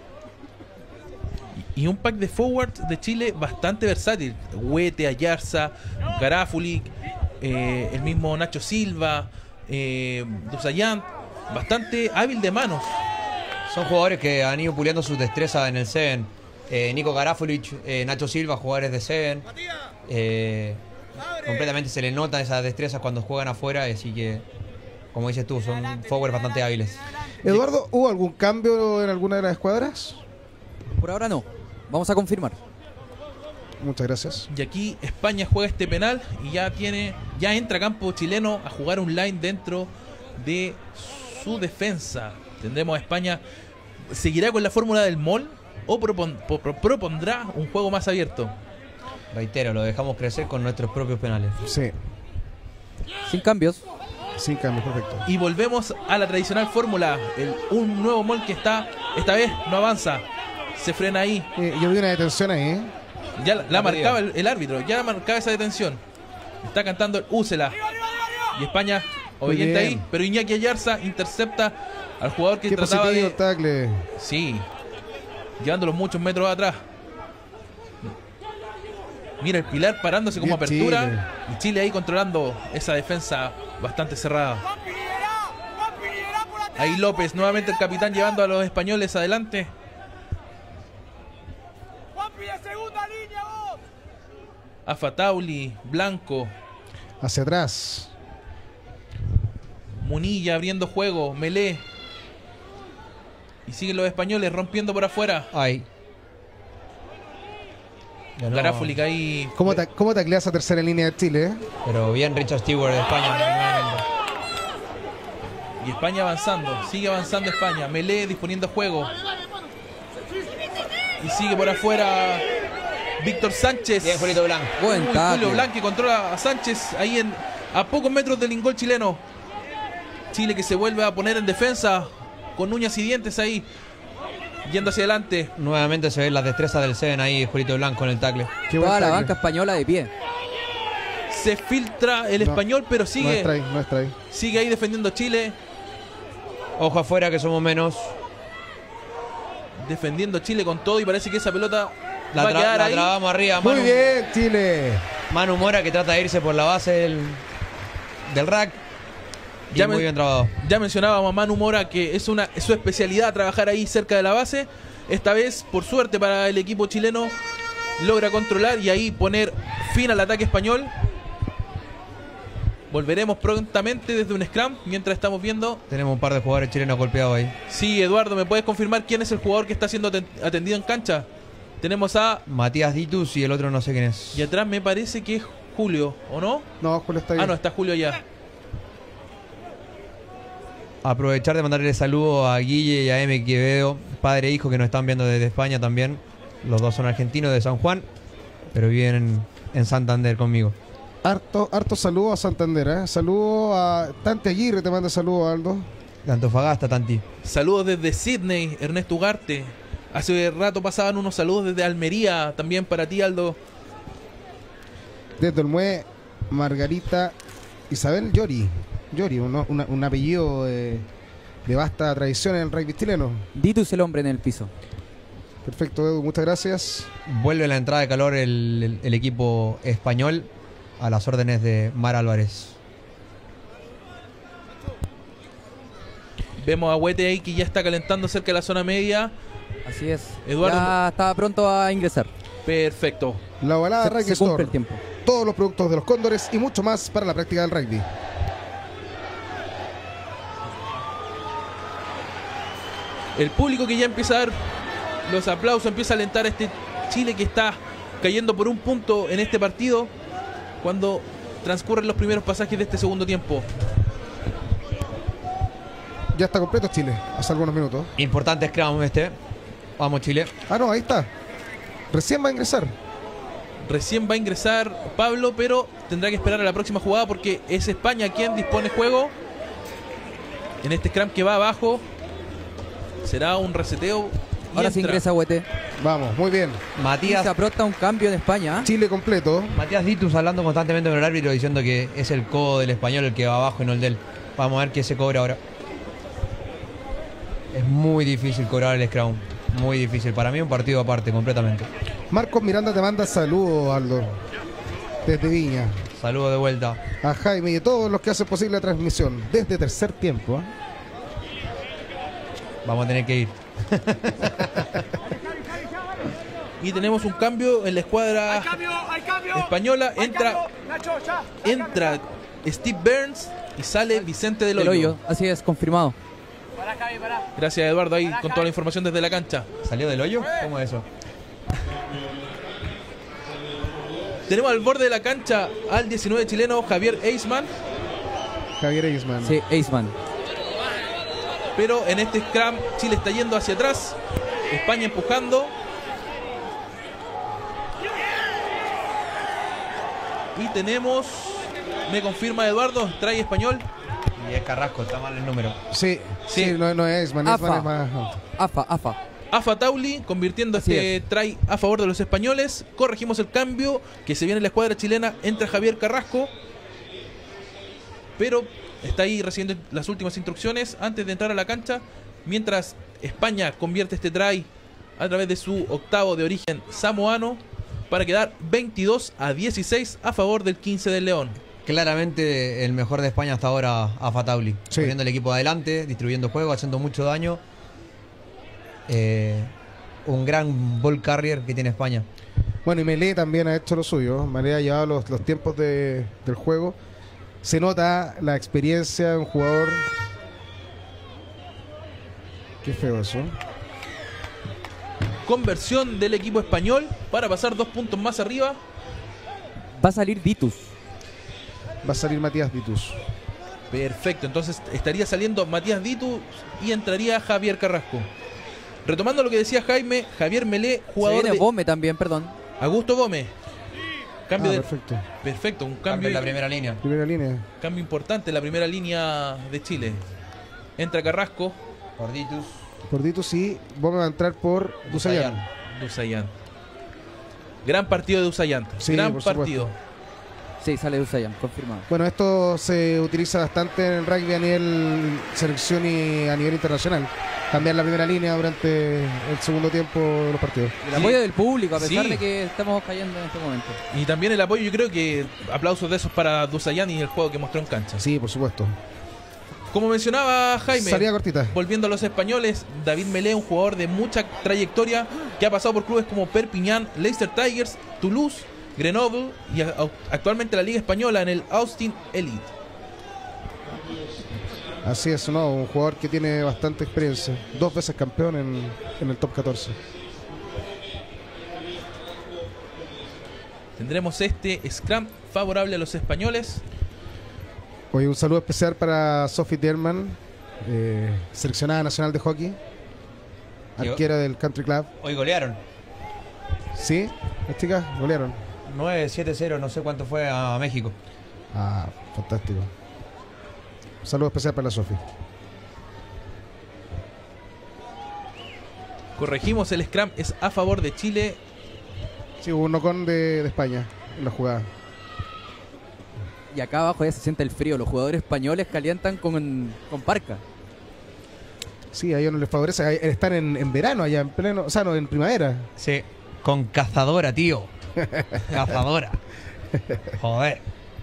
Y un pack de forwards de Chile bastante versátil. Huete, Ayarza, Garafuli, el mismo Nacho Silva, Dusayan, bastante hábil de manos. Son jugadores que han ido puliendo sus destrezas en el Seven. Nico Garafulich, Nacho Silva, jugadores de Seven. Completamente se les nota esas destrezas cuando juegan afuera, así que, como dices tú, son forwards bastante hábiles. Eduardo, ¿hubo algún cambio en alguna de las escuadras? Por ahora no. Vamos a confirmar. Muchas gracias. Y aquí España juega este penal y ya entra a campo chileno a jugar un line dentro de su defensa. Tendremos a España, ¿seguirá con la fórmula del mall o propondrá un juego más abierto? Reitero, lo dejamos crecer con nuestros propios penales. Sí, Sin cambios. sin cambio, perfecto. Y volvemos a la tradicional fórmula. Un nuevo mall que esta vez no avanza. Se frena ahí. Yo vi una detención ahí, ¿eh? Ya la marcaba el árbitro, ya marcaba esa detención. Está cantando el úsela. Y España obediente bien. ahí, pero Iñaki Ayarza intercepta al jugador que Qué trataba positivo de... tackle. Sí, llevándolo muchos metros atrás. Mira el Pilar parándose como Bien, apertura. Chile. Y Chile ahí controlando esa defensa bastante cerrada. Ahí López, nuevamente el capitán llevando a los españoles adelante. A Fatauli, Blanco, Hacia atrás. Munilla abriendo juego, Melé. Y siguen los españoles rompiendo por afuera. Ay. Ganó, Garafuli ahí. ¿Cómo taclea esa tercera línea de Chile? pero bien Richard Stewart de España. nuevamente. Y España avanzando, sigue avanzando España. Melé disponiendo juego. Y sigue por afuera Víctor Sánchez. Bien, Julito Blanco. Buen Julio tackle. Blanco que controla a Sánchez ahí a pocos metros del ingol chileno. Chile que se vuelve a poner en defensa con uñas y dientes ahí, yendo hacia adelante. Nuevamente se ven las destrezas del Seven ahí, Julito Blanco en el tackle. Qué buen Toda la tackle. banca española de pie. Se filtra el No, español, pero No sigue, es try, no es try. sigue ahí defendiendo Chile. Ojo afuera que somos menos. Defendiendo Chile con todo y parece que esa pelota La, va a quedar ahí. trabamos arriba. Muy Manu, bien, Chile. Manu Mora que trata de irse por la base del rack. Y Ya muy me- bien trabado. Ya mencionábamos a Manu Mora que es su especialidad trabajar ahí cerca de la base. Esta vez, por suerte para el equipo chileno, logra controlar y ahí poner fin al ataque español. Volveremos prontamente desde un scrum mientras estamos viendo. Tenemos un par de jugadores chilenos golpeados ahí. Sí, Eduardo, ¿me puedes confirmar quién es el jugador que está siendo atendido en cancha? Tenemos a... Matías Ditus y el otro no sé quién es. Y atrás me parece que es Julio, ¿o no? No, Julio está bien. Ah, no, está Julio allá. Aprovechar de mandarle saludos a Guille y a M. Quevedo, padre e hijo que nos están viendo desde España también. Los dos son argentinos de San Juan, pero viven en Santander conmigo. Harto saludo a Santander, ¿eh? Saludo a Tante Aguirre, te manda saludos, Aldo. De Antofagasta, Tanti. Saludos desde Sydney, Ernesto Ugarte. Hace rato pasaban unos saludos desde Almería, también para ti, Aldo. Desde Olmué, Margarita Isabel Llori. Llori, un apellido de vasta tradición en el rugby chileno. Ditus el hombre en el piso. Perfecto, Edu, muchas gracias. Vuelve la entrada de calor el equipo español a las órdenes de Mar Álvarez. Vemos a Huete ahí que ya está calentando cerca de la zona media. Así es. Eduardo. Ya estaba pronto a ingresar. Perfecto. La ovalada Se Rugby cumple Store. el tiempo. Todos los productos de los Cóndores y mucho más para la práctica del rugby. El público que ya empieza a dar los aplausos, empieza a alentar a este Chile que está cayendo por un punto en este partido cuando transcurren los primeros pasajes de este segundo tiempo. Ya está completo Chile, hace algunos minutos. Importante scrum este. Vamos, Chile. Ah, no, ahí está. Recién va a ingresar. Recién va a ingresar Pablo, pero tendrá que esperar a la próxima jugada porque es España quien dispone juego. En este scrum que va abajo será un reseteo. y Ahora sí entra. ingresa Huete. Vamos, muy bien. Y Matías, se aprota un cambio de España. Chile completo. Matías Ditus hablando constantemente con el árbitro diciendo que es el codo del español el que va abajo y no el del. Vamos a ver qué se cobra ahora. Es muy difícil cobrar el scrum. Muy difícil. Para mí un partido aparte completamente. Marcos Miranda te manda saludos, Aldo. Desde Viña. Saludos de vuelta. A Jaime y a todos los que hacen posible la transmisión. Desde tercer tiempo. Vamos a tener que ir. Y tenemos un cambio en la escuadra española. Entra Steve Burns y sale Vicente del El Hoyo. hoyo, así es, confirmado. Gracias, Eduardo, ahí con toda la información desde la cancha. ¿Salió del hoyo? ¿Cómo es eso? Tenemos al borde de la cancha al 19 chileno Javier Eisman, Javier Eisman. Sí, Eisman. pero en este scrum Chile está yendo hacia atrás, España empujando. Y tenemos, me confirma Eduardo, trae español. Y es Carrasco, está mal el número. Sí, Sí. sí, no es Eisman. AFA. Eisman es más alto. AFA. Afa Tauli convirtiendo Así este try a favor de los españoles. Corregimos el cambio que se viene en la escuadra chilena. Entra Javier Carrasco, pero está ahí recibiendo las últimas instrucciones antes de entrar a la cancha. Mientras España convierte este try a través de su octavo de origen samoano para quedar 22-16 a favor del 15 del León. Claramente el mejor de España hasta ahora, Afa Tauli. Sí. Poniendo el equipo adelante, distribuyendo juego, haciendo mucho daño. Un gran ball carrier que tiene España. Bueno, y Melé también ha hecho lo suyo. Melé ha llevado los tiempos del juego. Se nota la experiencia de un jugador. Qué feo eso. Conversión del equipo español para pasar 2 puntos más arriba. Va a salir Ditus. Va a salir Matías Ditus. Perfecto, entonces estaría saliendo Matías Ditu y entraría Javier Carrasco. Retomando lo que decía Jaime, Javier Melé, Se jugador viene de Bome también, perdón. Augusto Gómez. Cambio de Perfecto. perfecto, un Cambio cambio, en la primera línea. Primera línea. cambio importante en la primera línea de Chile. Entra Carrasco, Gorditus. Por Ditus y vamos a entrar por Dusayan. Dusayan. Gran partido de Dusayan. Sí, Gran por supuesto. partido. Sí, sale Usayan, confirmado. Bueno, esto se utiliza bastante en el rugby a nivel selección y a nivel internacional. Cambiar la primera línea durante el segundo tiempo de los partidos. El apoyo del público, a pesar Sí. de que estamos cayendo en este momento. Y también el apoyo, yo creo que aplausos de esos para Dusayan y el juego que mostró en cancha. Sí, por supuesto. Como mencionaba Jaime, Salida cortita. volviendo a los españoles, David Melé, un jugador de mucha trayectoria que ha pasado por clubes como Perpignan, Leicester Tigers, Toulouse, Grenoble y actualmente la Liga Española en el Austin Elite. Así es, ¿no? Un jugador que tiene bastante experiencia. 2 veces campeón en el top 14. Tendremos este scrum favorable a los españoles. Oye, un saludo especial para Sophie Derman, seleccionada nacional de hockey, arquera del Country Club. Hoy golearon. Sí, las chicas golearon. 9-7-0, no sé cuánto fue a México. Ah, fantástico. Un saludo especial para la Sophie. Corregimos, el scrum es a favor de Chile. Sí, hubo un nocón de España en la jugada. Y acá abajo ya se siente el frío. Los jugadores españoles calientan con parca. Sí, a ellos no les favorece. Ahí están en verano allá, en pleno, o sea, no, en primavera. Sí. Con cazadora, tío. Cazadora. Joder.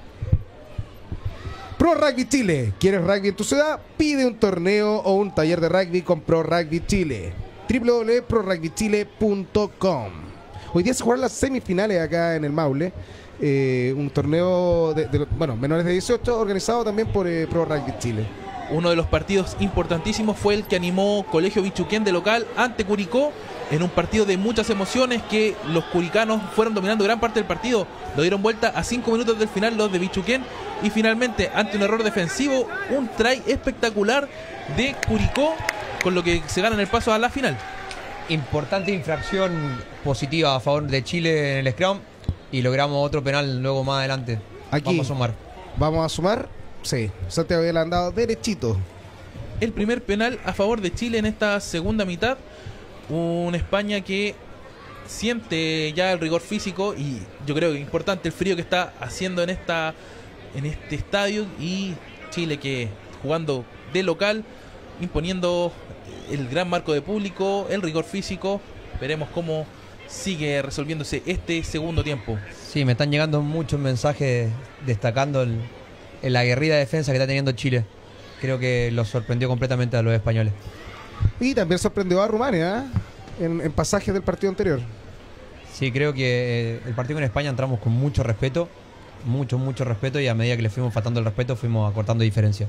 Pro Rugby Chile. ¿Quieres rugby en tu ciudad? Pide un torneo o un taller de rugby con Pro Rugby Chile. www.prorugbychile.com. Hoy día se jugaron las semifinales acá en el Maule. Un torneo de menores de 18 organizado también por Pro Rugby Chile. Uno de los partidos importantísimos fue el que animó Colegio Bichuquén de local ante Curicó, en un partido de muchas emociones, que los curicanos fueron dominando gran parte del partido. Lo dieron vuelta a 5 minutos del final los de Bichuquén, y finalmente, ante un error defensivo, un try espectacular de Curicó, con lo que se ganan el paso a la final. Importante infracción positiva a favor de Chile en el scrum, y logramos otro penal luego más adelante. Aquí. Vamos a sumar. ¿Vamos a sumar? Sí. Santiago había andado derechito. El primer penal a favor de Chile en esta segunda mitad. Una España que siente ya el rigor físico, y yo creo que es importante el frío que está haciendo en este estadio, y Chile que jugando de local, imponiendo el gran marco de público, el rigor físico. Veremos cómo sigue resolviéndose este segundo tiempo. Sí, me están llegando muchos mensajes destacando la aguerrida defensa que está teniendo Chile. Creo que los sorprendió completamente a los españoles. Y también sorprendió a Rumania, ¿eh? en pasajes del partido anterior. Sí, creo que el partido con España entramos con mucho respeto, mucho respeto, y a medida que le fuimos faltando el respeto fuimos acortando diferencia.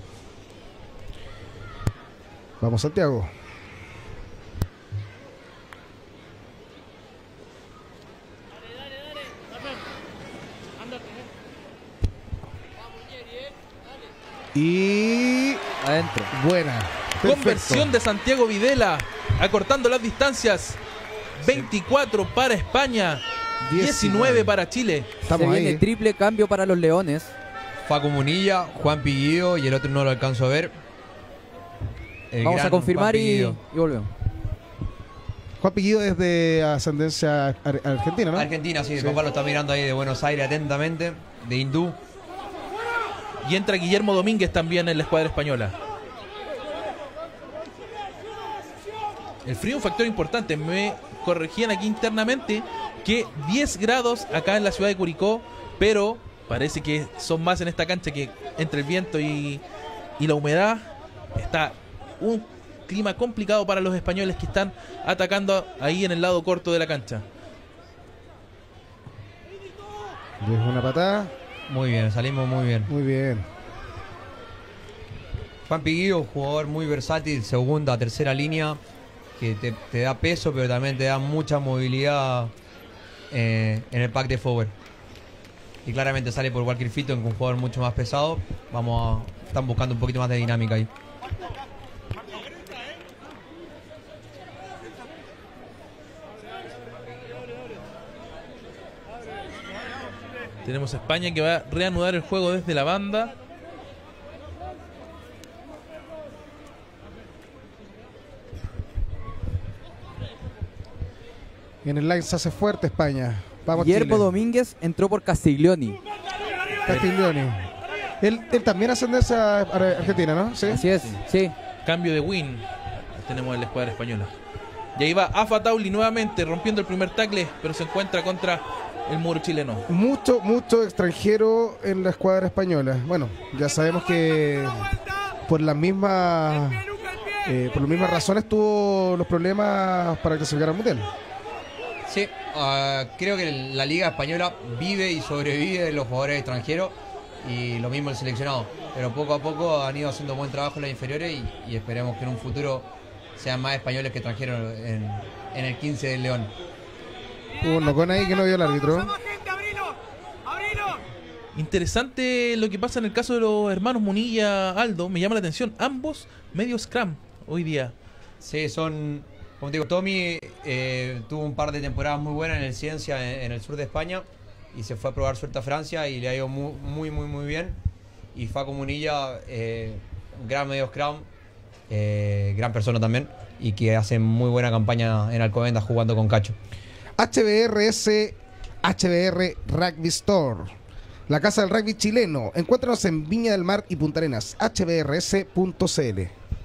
Vamos, Santiago. Y Adentro. buena. Perfecto. Conversión de Santiago Videla, acortando las distancias. 24 para España, 19 para Chile. Estamos Se viene ahí. triple cambio para los Leones. Facu Munilla, Juan Piguido, y el otro no lo alcanzo a ver. Vamos a confirmar y volvemos. Juan Piquillo es de ascendencia argentina, ¿no? Argentina, sí, el Sí. papá lo está mirando ahí de Buenos Aires atentamente, de hindú. Y entra Guillermo Domínguez también en la escuadra española. El frío es un factor importante. Me corregían aquí internamente que 10 grados acá en la ciudad de Curicó, pero parece que son más en esta cancha, que entre el viento y la humedad está un clima complicado para los españoles que están atacando ahí en el lado corto de la cancha. Es una patada. Muy bien, salimos muy bien. Muy bien. Juan Piguido, jugador muy versátil, segunda, tercera línea, que te da peso, pero también te da mucha movilidad en el pack de forward. Y claramente sale por Walker Fitton, con un jugador mucho más pesado. Están buscando un poquito más de dinámica ahí. Tenemos a España que va a reanudar el juego desde la banda. En el line se hace fuerte España. Vamos, Guillermo Chile. Domínguez entró por Castiglioni. Castiglioni. Él también ascendencia argentina, ¿no? Sí. Así es, sí. Cambio de win. Tenemos en la escuadra española. Y ahí va Afa Tauli nuevamente rompiendo el primer tackle, pero se encuentra contra el muro chileno. Mucho extranjero en la escuadra española. Bueno, ya sabemos que por las mismas razones tuvo los problemas para clasificar al mundial. Sí, creo que la Liga Española vive y sobrevive de los jugadores extranjeros, y lo mismo el seleccionado. Pero poco a poco han ido haciendo buen trabajo en las inferiores, y esperemos que en un futuro sean más españoles que extranjeros en el 15 del León. Hubo un locón ahí que no vio el árbitro. Interesante lo que pasa en el caso de los hermanos Munilla Aldo. Me llama la atención. Ambos medio scrum hoy día. Sí, son, como te digo, Tommy tuvo un par de temporadas muy buenas en el Ciencia en el sur de España, y se fue a probar suerte a Francia y le ha ido muy bien. Y Facu Munilla, gran medio scrum, gran persona también, y que hace muy buena campaña en Alcobendas jugando con Cacho. HBR Rugby Store, la casa del rugby chileno. Encuéntranos en Viña del Mar y Punta Arenas. hbrs.cl.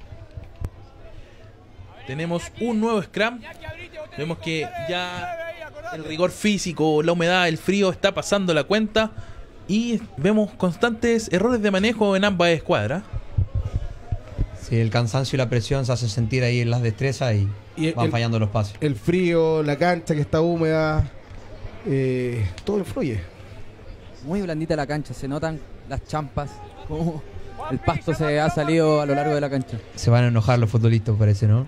Tenemos un nuevo scrum. Vemos que ya el rigor físico, la humedad, el frío está pasando la cuenta, y vemos constantes errores de manejo en ambas escuadras. Sí, el cansancio y la presión se hacen sentir ahí en las destrezas, y van fallando los pases. El frío, la cancha que está húmeda, todo influye. Muy blandita la cancha, se notan las champas. Como el pasto se ha salido a lo largo de la cancha. Se van a enojar los futbolistas, parece, ¿no?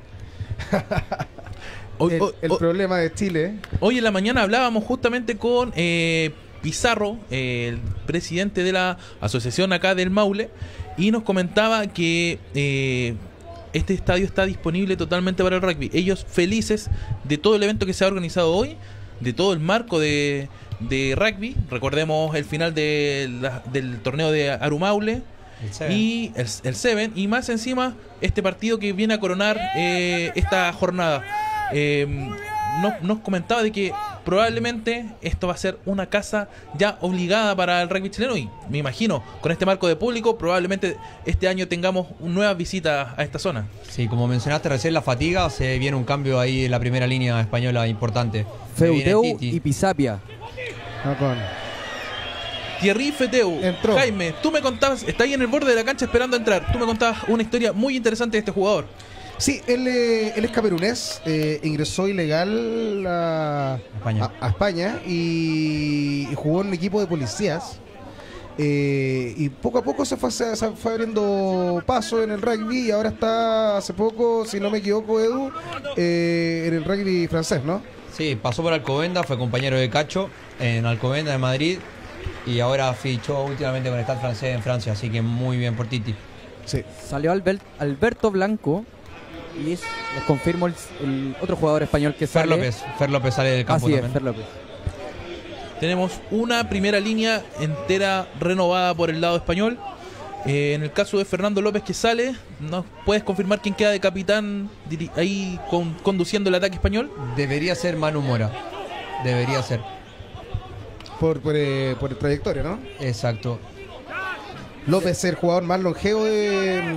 El problema de Chile. Hoy en la mañana hablábamos justamente con Pizarro, el presidente de la asociación acá del Maule, y nos comentaba que este estadio está disponible totalmente para el rugby. Ellos felices de todo el evento que se ha organizado hoy, de todo el marco de rugby. Recordemos el final del torneo de Arumaule y el Seven, y más encima este partido que viene a coronar esta jornada. Nos comentaba de que probablemente esto va a ser una casa ya obligada para el rugby chileno, y me imagino con este marco de público probablemente este año tengamos nuevas visitas a esta zona. Sí, como mencionaste recién, la fatiga, se viene un cambio ahí en la primera línea española importante. Feuteu y Pisapia. Thierry Feteu. Entró. Jaime, tú me contabas, está ahí en el borde de la cancha esperando entrar, tú me contabas una historia muy interesante de este jugador. Sí, él es camerunés, ingresó ilegal a España y jugó en un equipo de policías. Y poco a poco se fue abriendo paso en el rugby, y ahora está hace poco, si no me equivoco, Edu, en el rugby francés, ¿no? Sí, pasó por Alcobendas, fue compañero de Cacho en Alcobendas de Madrid, y ahora fichó últimamente con el Stade Francés en Francia, así que muy bien por Titi. Sí. Salió Alberto Blanco, y les confirmo el otro jugador español que sale. Fer López sale del campo Así es, también. Fer López. Tenemos una primera línea entera renovada por el lado español. En el caso de Fernando López, que sale, ¿nos puedes confirmar quién queda de capitán ahí conduciendo el ataque español? Debería ser Manu Mora. Debería ser. Por el trayectoria, ¿no? Exacto. López es el jugador más longevo de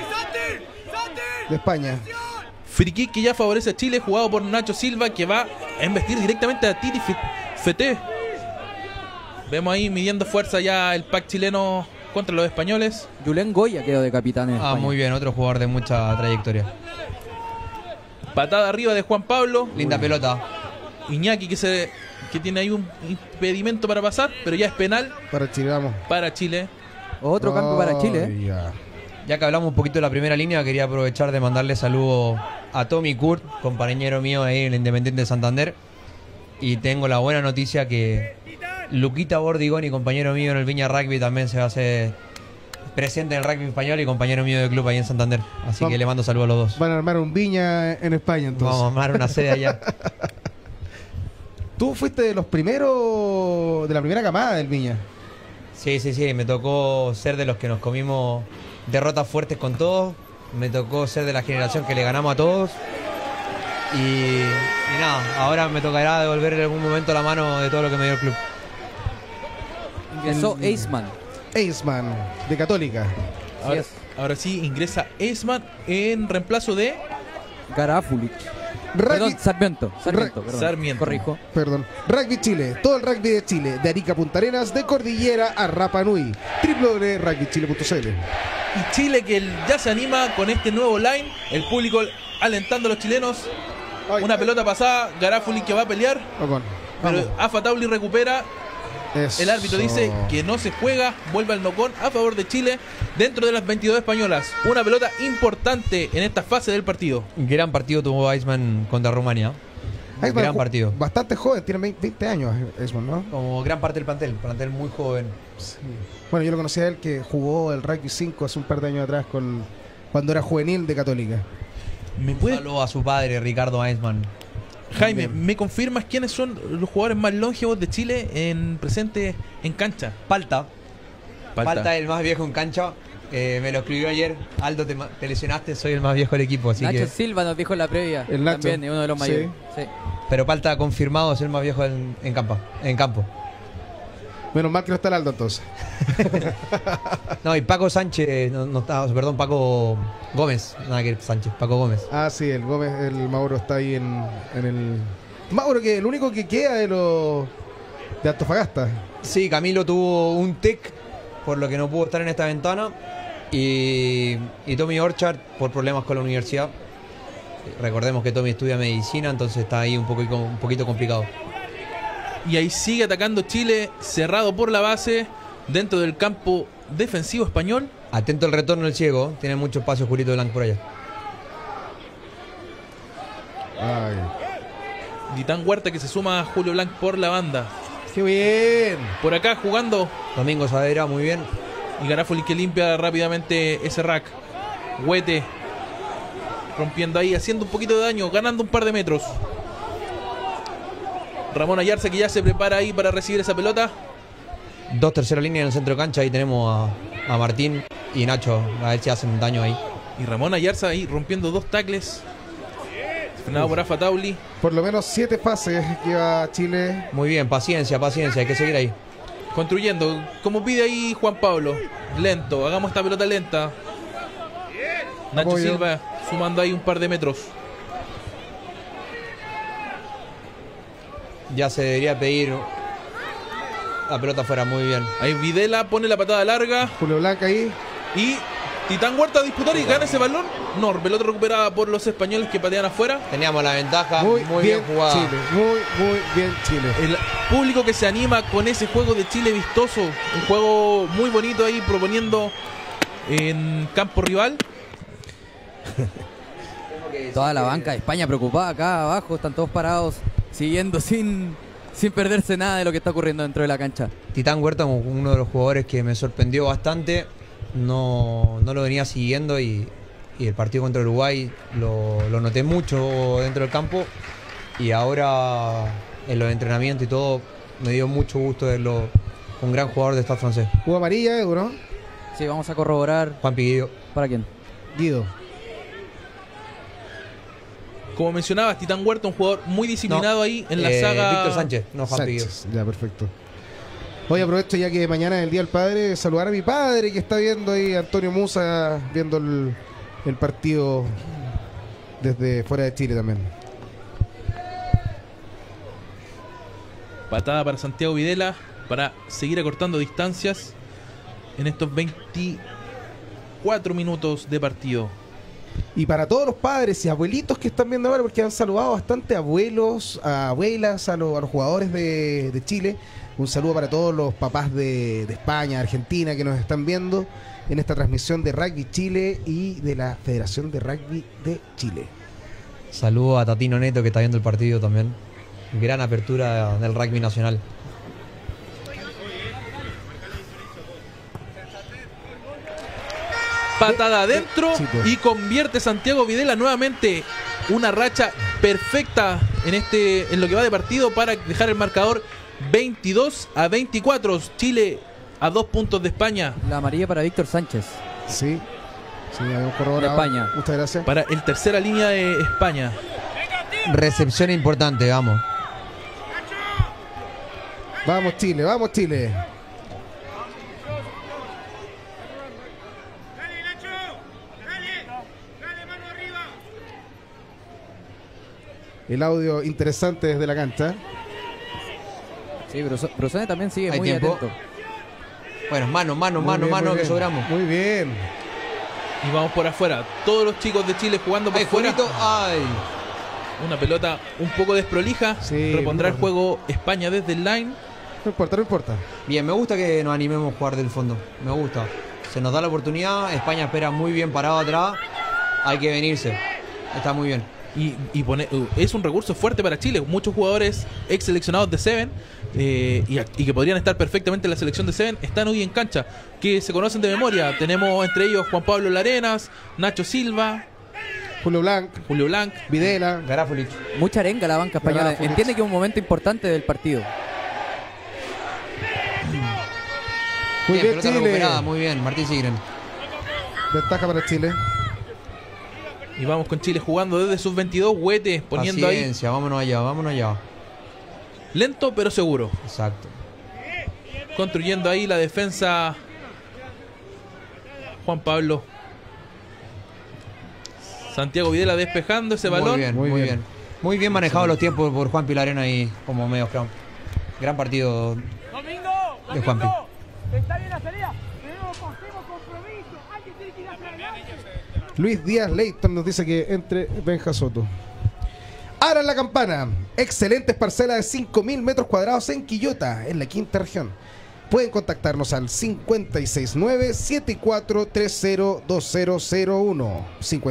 España. Free kick que ya favorece a Chile, jugado por Nacho Silva, que va a embestir directamente a Titi Fete. Vemos ahí midiendo fuerza ya el pack chileno contra los españoles. Julen Goya quedó de capitán en España. Muy bien, otro jugador de mucha trayectoria. Patada arriba de Juan Pablo. Linda pelota. Iñaki que tiene ahí un impedimento para pasar, pero ya es penal. Para Chile, vamos. Para Chile. Otro cambio para Chile. Ya que hablamos un poquito de la primera línea, quería aprovechar de mandarle saludo a Tommy Kurt, compañero mío ahí en el Independiente de Santander. Y tengo la buena noticia que Luquita Bordigoni, compañero mío en el Viña Rugby, también se va a hacer presente en el rugby español y compañero mío de club ahí en Santander. Así que le mando saludos a los dos. Van a armar un Viña en España, entonces. Vamos a armar una sede allá. Tú fuiste de los primeros, de la primera camada del Viña. Sí, me tocó ser de los que nos comimos derrotas fuertes con todos. Me tocó ser de la generación que le ganamos a todos. Y nada, ahora me tocará devolver en algún momento la mano de todo lo que me dio el club. Ingresó Eisman. Eisman, de Católica. Ahora sí ingresa Eisman en reemplazo de Garafulic. Perdón, Sarmiento. Corrijo. Perdón. Rugby Chile, todo el rugby de Chile, de Arica a Punta Arenas, de Cordillera a Rapa Nui. www.rugbychile.cl. Y Chile que ya se anima con este nuevo line, el público alentando a los chilenos. Una pelota pasada, Garafulic que va a pelear, pero Afa Tauli recupera. Eso. El árbitro dice que no se juega, vuelve al nocón a favor de Chile dentro de las 22 españolas. Una pelota importante en esta fase del partido. Gran partido tuvo Eisman contra Rumania. Gran partido. Bastante joven, tiene 20 años Eisman, ¿no? Como gran parte del plantel muy joven. Sí. Bueno, yo lo conocí a él, que jugó el Rugby 5 hace un par de años atrás cuando era juvenil de Católica. Saludo a su padre, Ricardo Eisman. Jaime, ¿me confirmas quiénes son los jugadores más longevos de Chile presente en cancha? Palta, el más viejo en cancha. Me lo escribió ayer. Aldo, te lesionaste, soy el más viejo del equipo. Así Nacho Silva nos dijo en la previa. El Nacho. También, uno de los mayores. Sí. Pero Palta ha confirmado ser el más viejo en campo. Menos mal que no está el Aldo entonces. No, y Paco Sánchez, Paco Gómez. Nada que Sánchez, Paco Gómez. Ah, sí, el Gómez, el Mauro está ahí en el... Mauro, que el único que queda de Antofagasta. Sí, Camilo tuvo un TEC, por lo que no pudo estar en esta ventana. Y Tommy Orchard, por problemas con la universidad. Recordemos que Tommy estudia medicina, entonces está ahí un poquito complicado. Y ahí sigue atacando Chile, cerrado por la base, dentro del campo defensivo español. Atento al retorno del ciego. Tiene mucho espacio Julito Blanc por allá. Ay. Titán Huerta que se suma a Julio Blanc por la banda. ¡Qué bien! Por acá jugando. Domingo Saavedra, muy bien. Y Garafoli que limpia rápidamente ese rack. Huete rompiendo ahí, haciendo un poquito de daño, ganando un par de metros. Ramón Ayarza que ya se prepara ahí para recibir esa pelota. 2 tercera línea en el centro de cancha. Ahí tenemos a Martín y Nacho. A ver si hacen daño ahí. Y Ramón Ayarza ahí rompiendo 2 tackles. Frenado por Afa Tauli. Por lo menos 7 fases lleva Chile. Muy bien, paciencia, paciencia. Hay que seguir ahí. Construyendo, como pide ahí Juan Pablo. Lento, hagamos esta pelota lenta. Nacho Apoyo. Silva sumando ahí un par de metros. Ya se debería pedir la pelota fuera, muy bien. Ahí Videla pone la patada larga. Julio Blanc ahí. Y Titán Huerta a disputar y gana ese balón. No, pelota recuperada por los españoles que patean afuera. Teníamos la ventaja, Muy, muy bien, bien jugada. Chile. Muy bien Chile. El público que se anima con ese juego de Chile vistoso. Un juego muy bonito ahí proponiendo en campo rival. Toda la banca de España preocupada acá abajo, están todos parados, siguiendo sin perderse nada de lo que está ocurriendo dentro de la cancha. Titán Huerta, uno de los jugadores que me sorprendió bastante. No lo venía siguiendo y el partido contra Uruguay lo noté mucho dentro del campo. Y ahora en los entrenamientos y todo me dio mucho gusto verlo. Un gran jugador de Stade francés. Hubo amarilla, Edu, ¿no? Sí, vamos a corroborar. Juan Piguillo. ¿Para quién? Guido. Como mencionabas, Titán Huerta, un jugador muy disciplinado ahí en la saga. Víctor Sánchez, no Juan Piguillo. Sánchez. Ya, perfecto. Hoy aprovecho ya que mañana es el Día del Padre, saludar a mi padre que está viendo ahí, Antonio Musa, viendo el partido desde fuera de Chile también. Patada para Santiago Videla para seguir acortando distancias en estos 24 minutos de partido. Y para todos los padres y abuelitos que están viendo ahora, porque han saludado bastante abuelos, a abuelas, a los jugadores de Chile. Un saludo para todos los papás de España, Argentina, que nos están viendo en esta transmisión de Rugby Chile y de la Federación de Rugby de Chile. Saludo a Tatino Neto que está viendo el partido también. Gran apertura del rugby nacional. Patada adentro Sí, pues. y convierte Santiago Videla nuevamente una racha perfecta en lo que va de partido para dejar el marcador 22-24. Chile a 2 puntos de España. La amarilla para Víctor Sánchez. Sí, habíamos corroborado. De España. Muchas gracias. Para el tercera línea de España. Recepción importante, vamos. Vamos Chile, vamos Chile. El audio interesante desde la cancha. Sí, Brusone también sigue Hay muy tiempo. atento. Bueno, mano, Muy bien, muy que bien. sobramos. Muy bien. Y vamos por afuera. Todos los chicos de Chile jugando por Ay, fuera. Julito, ay. Una pelota un poco desprolija. Sí, Repondrá el muy juego España desde el line. No importa, no importa. Bien, me gusta que nos animemos a jugar del fondo. Me gusta. Se nos da la oportunidad. España espera muy bien parado atrás. Hay que venirse. Está muy bien. Es un recurso fuerte para Chile. Muchos jugadores ex seleccionados de Seven y que podrían estar perfectamente en la selección de Seven están hoy en cancha, que se conocen de memoria. Tenemos entre ellos Juan Pablo Larenas, Nacho Silva, Julio Blanc, Julio Blanc. Videla. Garafolic. Mucha arenga la banca española. Garafolic. Entiende que es un momento importante del partido. Muy bien pelota Chile. recuperada, muy bien. Martín Sigren. Ventaja para Chile. Y vamos con Chile jugando desde sus 22. Huete poniendo Paciencia, vámonos allá, vámonos allá. ahí lento pero seguro. Exacto. Construyendo ahí la defensa Juan Pablo. Santiago Videla despejando ese balón. Muy bien, Muy muy bien. bien. Muy bien manejados los tiempos por Juan Pilarena ahí como medio scrum. Gran partido de Juanpi. Está bien la salida, pero pasemos compromiso. Alguien tiene que ir hacia adelante. Luis Díaz Leighton nos dice que entre Benja Soto. Abran la campana. Excelentes parcelas de 5.000 metros cuadrados en Quillota, en la quinta región. pueden contactarnos al 569-7430-2001.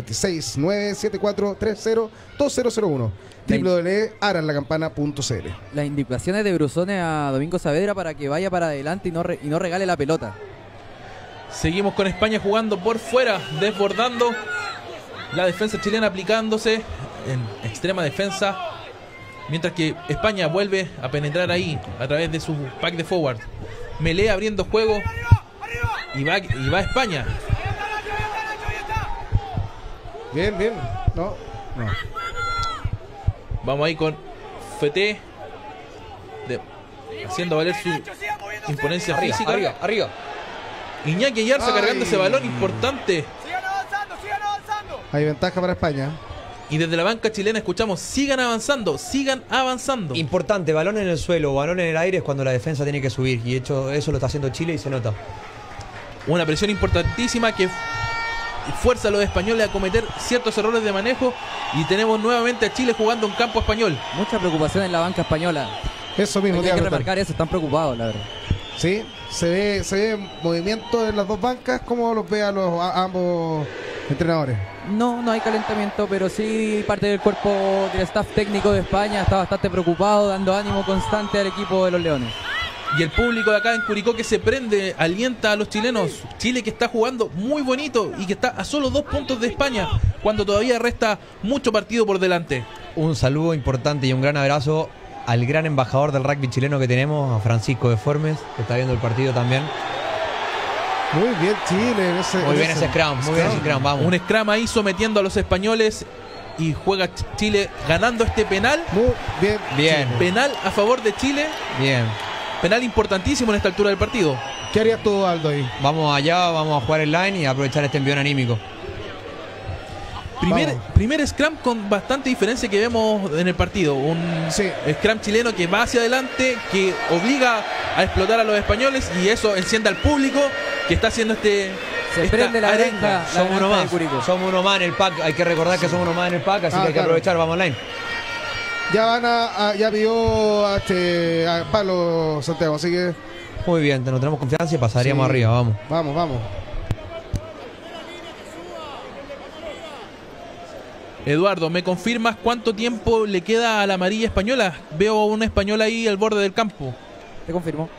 569-7430-2001. www.aranlacampana.cl. Las indicaciones de Brusone a Domingo Saavedra para que vaya para adelante y no regale la pelota. Seguimos con España jugando por fuera, desbordando. La defensa chilena aplicándose en extrema defensa. Mientras que España vuelve a penetrar ahí a través de su pack de forward. Melé abriendo juego. Y va España. Bien, bien. No. Vamos ahí con Feté. Haciendo valer su imponencia física. Arriba. Iñaki Ayarza Ay. cargando ese balón importante. Sigan avanzando, sigan avanzando. Hay ventaja para España. Y desde la banca chilena escuchamos: sigan avanzando, sigan avanzando. Importante, balón en el suelo, balón en el aire es cuando la defensa tiene que subir. Y hecho, eso lo está haciendo Chile y se nota. Una presión importantísima que fuerza a los españoles a cometer ciertos errores de manejo. Y tenemos nuevamente a Chile jugando en campo español. Mucha preocupación en la banca española. Eso mismo. Hay te iba que a remarcar preguntar. eso, están preocupados, la verdad. Sí, se ve movimiento en las dos bancas. ¿Cómo los ve a ambos entrenadores? No hay calentamiento, pero sí parte del cuerpo del staff técnico de España está bastante preocupado, dando ánimo constante al equipo de los Leones. Y el público de acá en Curicó que se prende, alienta a los chilenos. Chile que está jugando muy bonito y que está a solo 2 puntos de España, cuando todavía resta mucho partido por delante. Un saludo importante y un gran abrazo al gran embajador del rugby chileno que tenemos, a Francisco de Formes, que está viendo el partido también. Muy bien, Chile. Muy bien ese scrum, vamos. Un scrum ahí sometiendo a los españoles y juega Chile ganando este penal. Muy bien. Bien. Chile. Penal a favor de Chile. Bien. Penal importantísimo en esta altura del partido. ¿Qué harías tú, Aldo, ahí? Vamos allá, vamos a jugar el line y aprovechar este envión anímico. Primer scrum con bastante diferencia que vemos en el partido. Un Sí. scrum chileno que va hacia adelante, que obliga a explotar a los españoles, y eso enciende al público que está haciendo Se prende la granja, Somos uno de más. Curicó. Somos uno más en el pack. Hay que recordar que somos uno más en el pack, así que hay que claro. aprovechar, vamos online. Ya ya pidió a Pablo Santiago, así que Muy bien, nos tenemos confianza y pasaríamos sí. arriba, vamos. Vamos. Eduardo, ¿me confirmas cuánto tiempo le queda a la amarilla española? Veo a una española ahí al borde del campo. Te confirmo.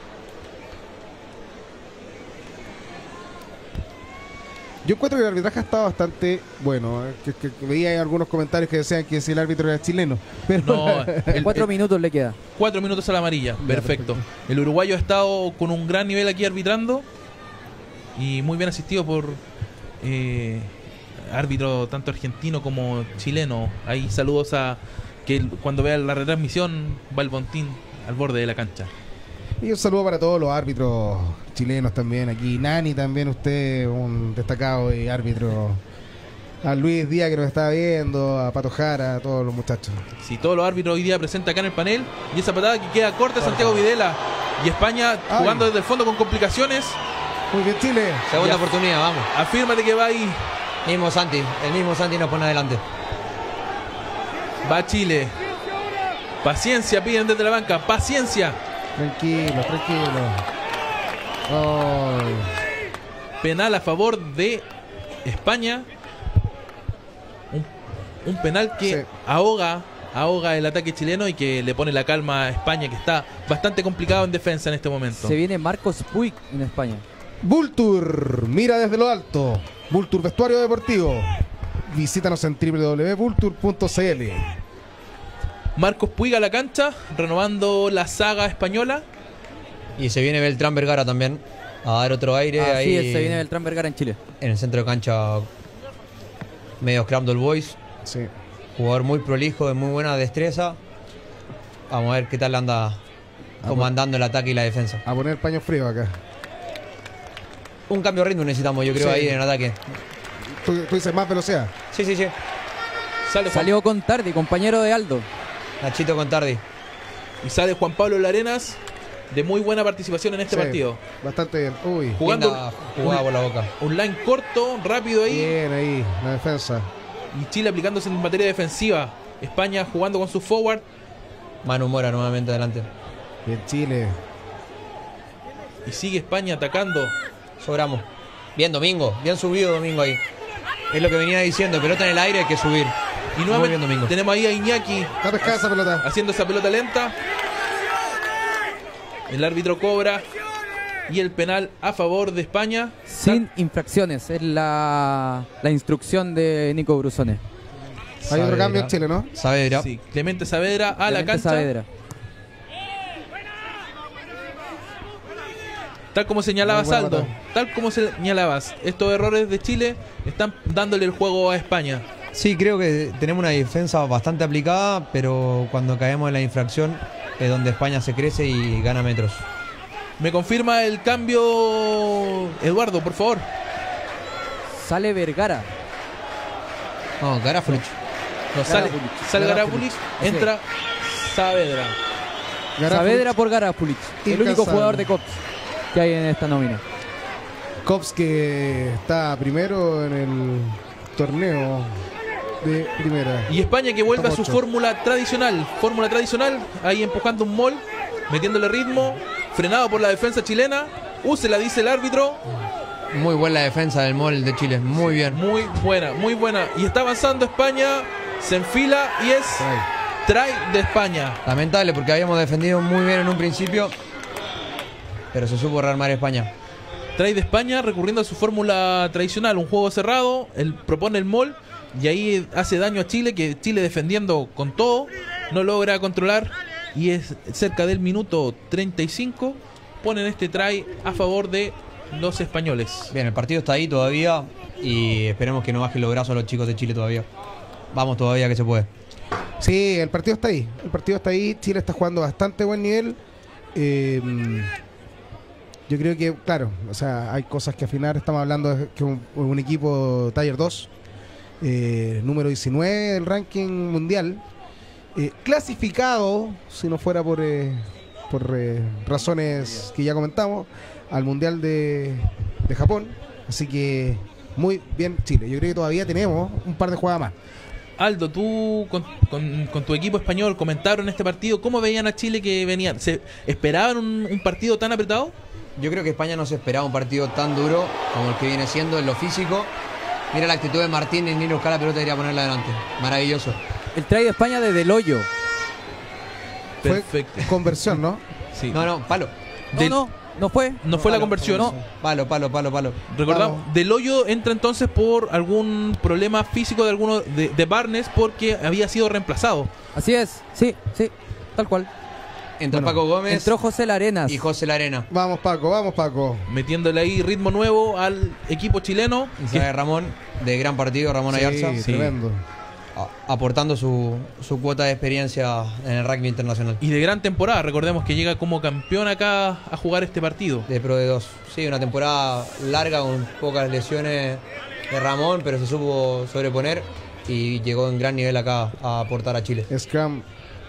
Yo encuentro que el arbitraje está bastante bueno. Que veía algunos comentarios que decían que si el árbitro era chileno. Pero No, 4 minutos le queda. 4 minutos a la amarilla. Perfecto. El uruguayo ha estado con un gran nivel aquí arbitrando y muy bien asistido por árbitro tanto argentino como chileno. Ahí saludos a que cuando vea la retransmisión va el Bontín al borde de la cancha. Y un saludo para todos los árbitros chilenos también. Aquí Nani también, usted un destacado árbitro. A Luis Díaz que nos está viendo, a Pato Jara, a todos los muchachos. Sí, todos los árbitros hoy día presentes acá en el panel. Y esa patada que queda corta, Santiago Videla. Y España jugando desde el fondo con complicaciones. Muy bien, Chile. Segunda Ya. oportunidad, vamos. Afírmate que va ahí. El mismo Santi nos pone adelante. Va Chile. Paciencia, piden desde la banca. Paciencia. Tranquilo. Ay. Penal a favor de España. Un penal que Sí. ahoga el ataque chileno y que le pone la calma a España, que está bastante complicado en defensa en este momento. Se viene Marcos Puig en España. Vultur, mira desde lo alto. Vultur Vestuario Deportivo. Visítanos en www.vultur.cl. Marcos Puig a la cancha, renovando la saga española. Y se viene Beltrán Vergara también a dar otro aire Así ahí es, se viene Beltrán Vergara en Chile. en el centro de cancha, medio Scramble Boys. Sí. Jugador muy prolijo, de muy buena destreza. Vamos a ver qué tal anda comandando el ataque y la defensa. A poner paño frío acá. Un cambio de ritmo necesitamos, yo creo, Sí. ahí en el ataque. Tú dices más velocidad. Sí. Salió con Tardi, compañero de Aldo. Nachito con Tardi. Y sale Juan Pablo Larenas, de muy buena participación en este Sí, partido. Bastante bien. Uy. Jugando Linda jugada por la boca. un line corto, rápido ahí. Bien ahí, la defensa. Y Chile aplicándose en materia defensiva. España jugando con su forward. Manu Mora nuevamente adelante. Bien, Chile. Y sigue España atacando. Sobramos. Bien Domingo, bien subido Domingo ahí. Es lo que venía diciendo, pelota en el aire hay que subir. Y Muy nuevamente bien, Domingo. tenemos ahí a Iñaki Está pescada esa pelota. haciendo esa pelota lenta. El árbitro cobra. Y el penal a favor de España. Sin infracciones, es la instrucción de Nico Brusone. Hay otro cambio en Chile, ¿no? Saavedra. Sí, Clemente Saavedra a la Clemente cancha. Saavedra. Tal como señalaba Muy buena Saldo, batalla. tal como señalabas, estos errores de Chile están dándole el juego a España. Sí, creo que tenemos una defensa bastante aplicada, pero cuando caemos en la infracción es donde España se crece y gana metros. Me confirma el cambio, Eduardo, por favor. Sale Vergara. No, Garafulich. No, sale Garafulich. Garafulich, entra Saavedra. Saavedra por Garafulich. El único Incansable. jugador de Cops que hay en esta nómina. Cops, que está primero en el torneo de primera. Y España que vuelve a su Ocho. fórmula tradicional, ahí empujando un mol, metiéndole ritmo, frenado por la defensa chilena. Úsela, dice el árbitro. Muy buena la defensa del MOL de Chile, muy bien. Muy buena, muy buena. Y está avanzando España, se enfila y es try de España. Lamentable porque habíamos defendido muy bien en un principio, pero se supo rearmar España. Try de España recurriendo a su fórmula tradicional, un juego cerrado, él propone el mol y ahí hace daño a Chile, que Chile defendiendo con todo, no logra controlar y es cerca del minuto 35, ponen este try a favor de los españoles. Bien, el partido está ahí todavía y esperemos que no bajen los brazos los chicos de Chile todavía. Vamos todavía que se puede. Sí, el partido está ahí. El partido está ahí. Chile está jugando bastante buen nivel. Yo creo que, claro, o sea, hay cosas que afinar. Estamos hablando de que un equipo Tier 2, número 19 del ranking mundial, clasificado, si no fuera por razones que ya comentamos, al Mundial de Japón. Así que muy bien Chile. Yo creo que todavía tenemos un par de jugadas más. Aldo, tú con tu equipo español comentaron este partido, ¿cómo veían a Chile que venían? ¿Se esperaban un partido tan apretado? Yo creo que España no se esperaba un partido tan duro como el que viene siendo en lo físico. Mira la actitud de Martín en ir a buscar la pelota y ir a ponerla adelante. Maravilloso. El try de España desde el hoyo. Fue Perfecto. conversión, ¿no? Sí. No, palo. No fue. No fue la Palo, conversión. no. Palo. Recordamos, Vamos. Del Hoyo entra entonces por algún problema físico de alguno de Barnes, porque había sido reemplazado. Así es. Sí, tal cual. Entra Bueno, Paco Gómez Entró José Larenas. y José Larena. Vamos Paco. Metiéndole ahí ritmo nuevo al equipo chileno. Y que sale Ramón, de gran partido, Ramón Ayarza, Sí, tremendo. aportando su cuota de experiencia en el rugby internacional. y de gran temporada, recordemos que llega como campeón acá a jugar este partido. De Pro de 2. Sí, una temporada larga con pocas lesiones de Ramón, pero se supo sobreponer y llegó en gran nivel acá a aportar a Chile. Scrum.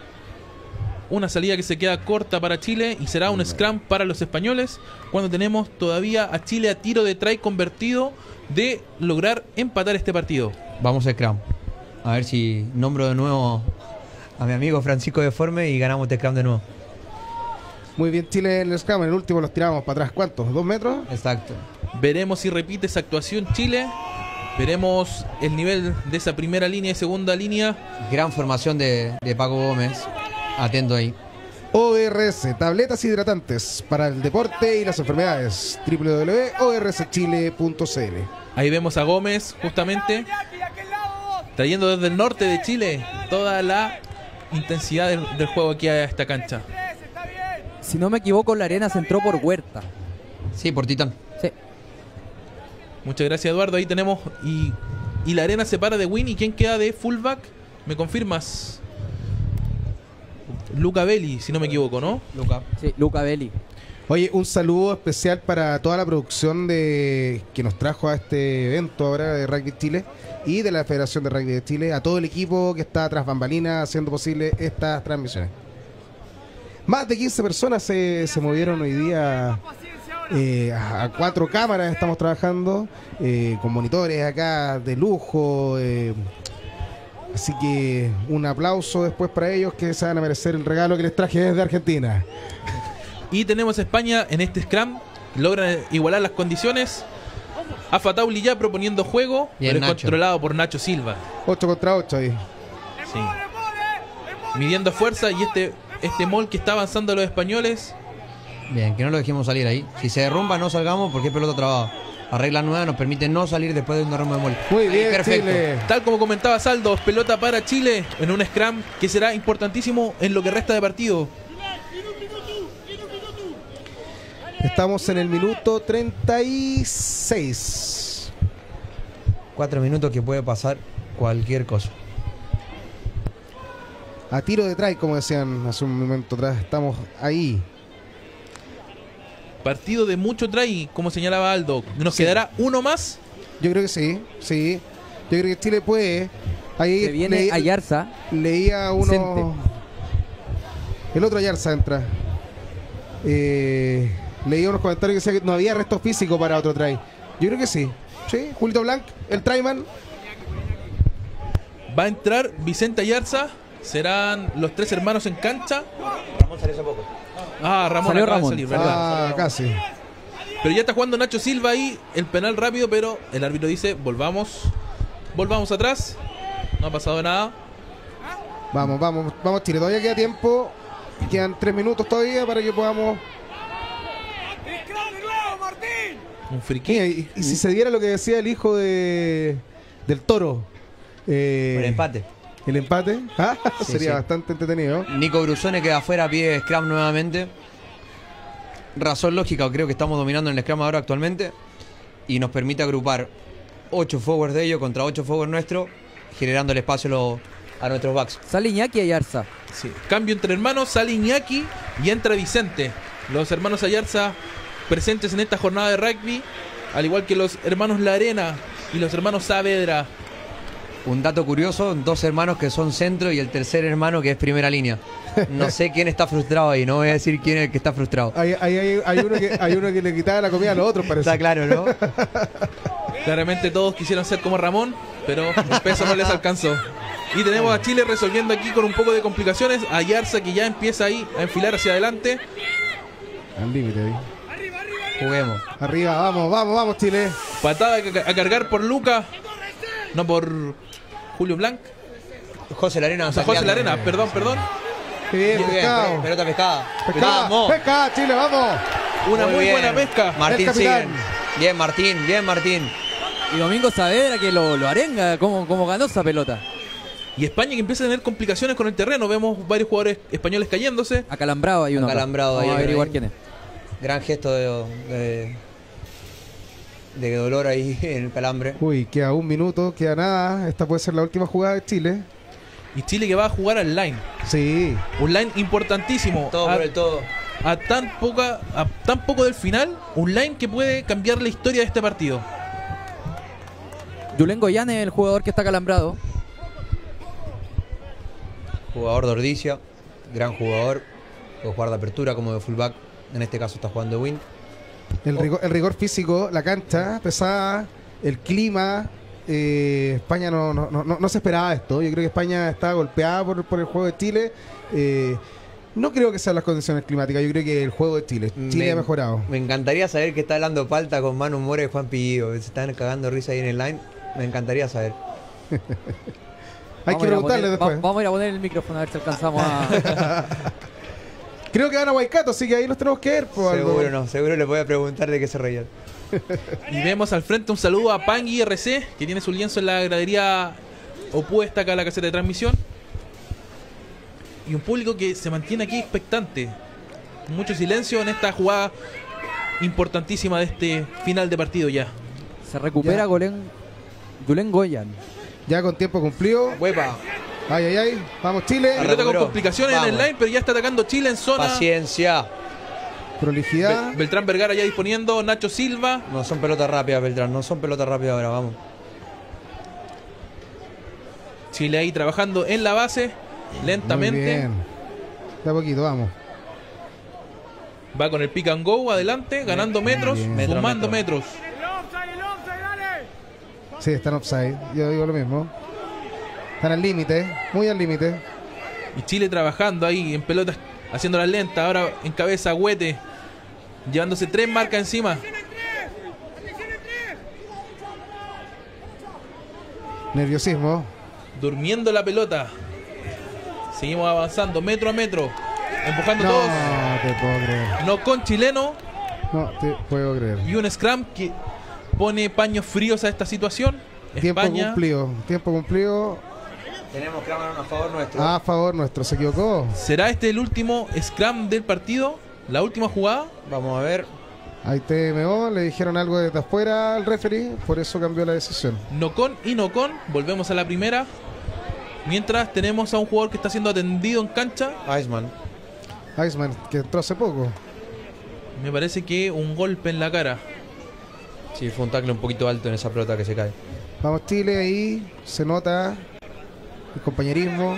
Una salida que se queda corta para Chile y será un scrum para los españoles, cuando tenemos todavía a Chile a tiro de try convertido de lograr empatar este partido. Vamos a Scrum. A ver si nombro de nuevo a mi amigo Francisco Deforme y ganamos este Scrum de nuevo. Muy bien Chile en el Scrum. En el último los tiramos para atrás. ¿Cuántos? ¿2 metros? Exacto. Veremos si repite esa actuación Chile. Veremos el nivel de esa primera línea y segunda línea. Gran formación de Paco Gómez. Atento ahí. ORS, tabletas hidratantes para el deporte y las enfermedades. www.orschile.cl. Ahí vemos a Gómez justamente trayendo desde el norte de Chile toda la intensidad del juego aquí a esta cancha. Si no me equivoco, Larenas entró por Huerta. Sí, por Titán. Sí. Muchas gracias, Eduardo. Ahí tenemos y la arena se para de Win. ¿Y quién queda de fullback? ¿Me confirmas? Luca Belli, si no me equivoco, ¿no? Sí, Luca Belli. Oye, un saludo especial para toda la producción que nos trajo a este evento ahora de Rugby Chile y de la Federación de Rugby de Chile, a todo el equipo que está tras bambalinas haciendo posible estas transmisiones. Más de 15 personas se movieron hoy día a 4 cámaras. Estamos trabajando con monitores acá de lujo. Así que un aplauso después para ellos, que se van a merecer el regalo que les traje desde Argentina. Y tenemos a España en este scrum logran igualar las condiciones. Afa Tauli ya proponiendo juego, Bien, pero es Nacho. controlado por Nacho Silva. 8 contra 8 ahí. Sí. Midiendo fuerza, y este mall que está avanzando a los españoles. Bien, que no lo dejemos salir ahí. Si se derrumba, no salgamos porque es pelota trabada. La regla nueva nos permite no salir después de un derrumbe de mol. Muy Ahí, bien, perfecto. Chile. Tal como comentaba Saldo, pelota para Chile en un scrum que será importantísimo en lo que resta de partido. Estamos en el minuto 36. 4 minutos que puede pasar cualquier cosa. A tiro de try, como decían hace un momento atrás. Estamos ahí. Partido de mucho try, como señalaba Aldo. ¿Nos Sí. quedará uno más? Yo creo que sí, sí. Yo creo que Chile puede. Ahí Se viene Ayarza. leía uno. Vicente. El otro Ayarza entra. Leía unos comentarios que decía que no había resto físico para otro try. Yo creo que sí. Sí, Julito Blanc, el tryman. Va a entrar Vicente Ayarza. Serán los 3 hermanos en cancha. Ramón salió hace poco. Ah, Ramón Salió acaba Ramón. de salir, ¿verdad? Ah, casi. Pero ya está jugando Nacho Silva ahí. El penal rápido, pero el árbitro dice: volvamos atrás. No ha pasado nada. Vamos, vamos, vamos Chile. Todavía queda tiempo. Quedan 3 minutos todavía para que podamos. Un free kick. Mira, y si se diera lo que decía el hijo del Toro. El empate. El empate. ¿Ah? Sí, Sería sí. bastante entretenido. Nico Brusone queda afuera, pide scrum nuevamente. Razón lógica, creo que estamos dominando en el scrum ahora actualmente. Y nos permite agrupar 8 forwards de ellos contra 8 forwards nuestros, generando el espacio a nuestros backs. Sale Iñaki Ayarza. Sí. Cambio entre hermanos, sale Iñaki y entra Vicente. Los hermanos Ayarza presentes en esta jornada de rugby, al igual que los hermanos La Arena y los hermanos Saavedra. Un dato curioso, 2 hermanos que son centro y el tercer hermano que es primera línea. No sé quién está frustrado ahí, no voy a decir quién es el que está frustrado. Hay uno que le quitaba la comida a los otros, parece. Está claro, ¿no? Claramente todos quisieron ser como Ramón, pero el peso no les alcanzó. Y tenemos a Chile resolviendo aquí con un poco de complicaciones. A Ayarza que ya empieza ahí a enfilar hacia adelante. Al límite ahí. Juguemos. Arriba, vamos, vamos, vamos, Chile. Patada a cargar por Luca. No, por Julio Blanc. José Larena. O sea, José La Arena, perdón. Qué bien, Muy bien, pescado. pelota pescada. Pescada, Vamos. pesca, Chile, vamos. Una muy bien. buena pesca. Martín El sigue. capitán. Bien, Martín, bien, Martín. Y Domingo Saavedra que lo arenga. ¿Cómo ganó esa pelota? Y España que empieza a tener complicaciones con el terreno. Vemos varios jugadores españoles cayéndose. Acalambrado hay uno. acá. Acalambrado Vamos ahí, a averiguar ahí. quién es. Gran gesto de dolor ahí en el calambre. Uy, queda 1 minuto, queda nada. Esta puede ser la última jugada de Chile. Y Chile que va a jugar al line. Sí. Un line importantísimo. Todo por el todo. A tan poco del final. Un line que puede cambiar la historia de este partido. Julen Goyán es el jugador que está acalambrado. Jugador de Ordicia, gran jugador. Puede jugar de apertura como de fullback. En este caso está jugando de win. El rigor físico, la cancha pesada, el clima. España no se esperaba esto. Yo creo que España está golpeada por el juego de Chile. No creo que sean las condiciones climáticas. Yo creo que el juego de Chile. Chile ha mejorado. Me encantaría saber qué está hablando Palta con Manu Mora y Juan Pillido. Se están cagando risa ahí en el line. Me encantaría saber. Hay que preguntarle después. Vamos a ir a poner el micrófono a ver si alcanzamos a... Creo que van a Waikato, así que ahí los tenemos que ver. Seguro le voy a preguntar de qué se reían. Y vemos al frente un saludo a Pangui RC, que tiene su lienzo en la gradería opuesta acá a la caseta de transmisión. Y un público que se mantiene aquí expectante. Mucho silencio en esta jugada importantísima de este final de partido ya. Se recupera Julen Goyán. Ya con tiempo cumplido. Huepa. Ay, ay, ay. Vamos, Chile. Pelota con recuperó. complicaciones en el Vamos. line, pero ya está atacando Chile en zona. Paciencia. Prolijidad. Beltrán Vergara ya disponiendo, Nacho Silva. No son pelotas rápidas, Beltrán. No son pelotas rápidas ahora, vamos. Chile ahí trabajando en la base, Muy lentamente. bien. De a poquito, vamos. Va con el pick and go adelante, ganando metros, bien. sumando Metro. metros. El offside, dale. Sí, están offside. Yo digo lo mismo. Están al límite. Muy al límite. Y Chile trabajando ahí en pelotas, haciendo las lentas. Ahora encabeza Huete. llevándose 3 marcas encima. Nerviosismo. Durmiendo la pelota. Seguimos avanzando metro a metro. Empujando No todos. te puedo creer. No con chileno. No te puedo creer. Y un scrum que pone paños fríos a esta situación. Tiempo España. cumplido. Tiempo cumplido. Tenemos que a favor nuestro. A favor nuestro. Se equivocó. ¿Será este el último scrum del partido? ¿La última jugada? Vamos a ver. Ahí TMO. Le dijeron algo desde afuera al referee. Por eso cambió la decisión. No con y no con. Volvemos a la primera. Mientras tenemos a un jugador que está siendo atendido en cancha. Iceman. Iceman, que entró hace poco. Me parece que un golpe en la cara. Sí, fue un tackle un poquito alto en esa pelota que se cae. Vamos Chile, ahí se nota el compañerismo.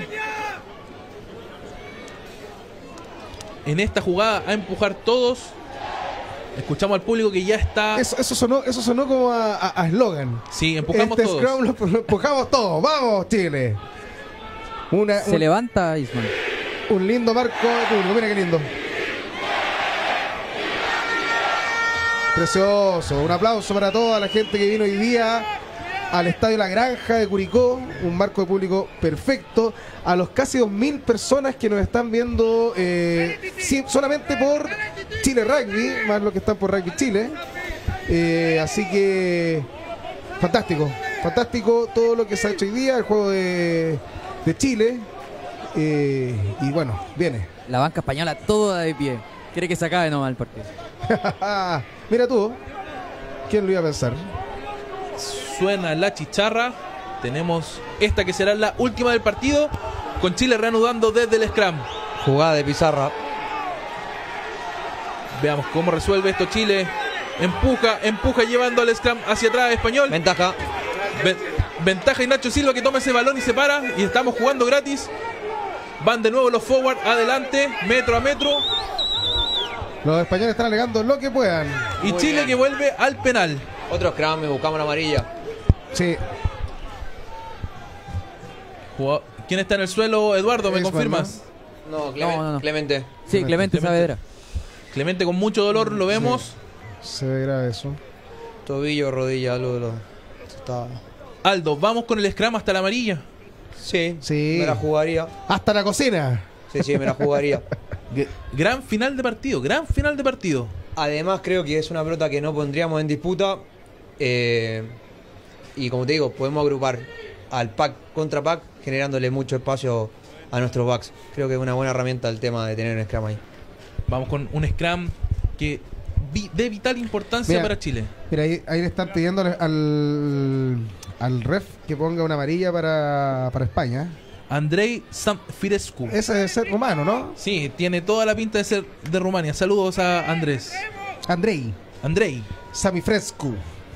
En esta jugada a empujar todos. Escuchamos al público que ya está. Eso sonó como a eslogan. Sí, empujamos este todos. scrum lo empujamos todos. ¡Vamos, Chile! Se levanta Isman. Un lindo marco de público. Mira qué lindo. Precioso. Un aplauso para toda la gente que vino hoy día al Estadio La Granja de Curicó. Un marco de público perfecto. A los casi 2000 personas que nos están viendo solamente por Chile Rugby, más los que están por Rugby Chile. Así que fantástico. Fantástico todo lo que se ha hecho hoy día. El juego de Chile. Y bueno, viene. La banca española toda de pie. Quiere que se acabe nomás el partido. Mira tú. ¿Quién lo iba a pensar? Suena la chicharra. Tenemos esta que será la última del partido. Con Chile reanudando desde el scrum. Jugada de pizarra. Veamos cómo resuelve esto Chile. Empuja llevando al scrum hacia atrás español. Ventaja. Ventaja y Nacho Silva que toma ese balón y se para. Y estamos jugando gratis. Van de nuevo los forward adelante, metro a metro. Los españoles están alegando lo que puedan. Y Muy Chile bien. que vuelve al penal. Otro scrum, buscamos la amarilla. Sí. ¿Quién está en el suelo, Eduardo? ¿Me Isman, confirmas? No, No. Clemente. Sí, Clemente Saavedra. Clemente con mucho dolor, lo vemos. Se ve grave eso. Tobillo, rodilla, algo de lo. Está. Aldo, vamos con el scrum hasta la amarilla. Sí, Sí. me la jugaría. Hasta la cocina. Sí, me la jugaría. Gran final de partido, gran final de partido. Además creo que es una pelota que no pondríamos en disputa. Y como te digo, podemos agrupar al pack contra pack, generándole mucho espacio a nuestros backs. Creo que es una buena herramienta el tema de tener un scrum ahí. Vamos con un scrum que de vital importancia Mira, para Chile. Mira, ahí le están pidiendo al ref que ponga una amarilla para España. Andrei Samfirescu. Ese debe ser rumano, ¿no? Sí, tiene toda la pinta de ser de Rumania. Saludos a Andrés. Andrei Samifrescu.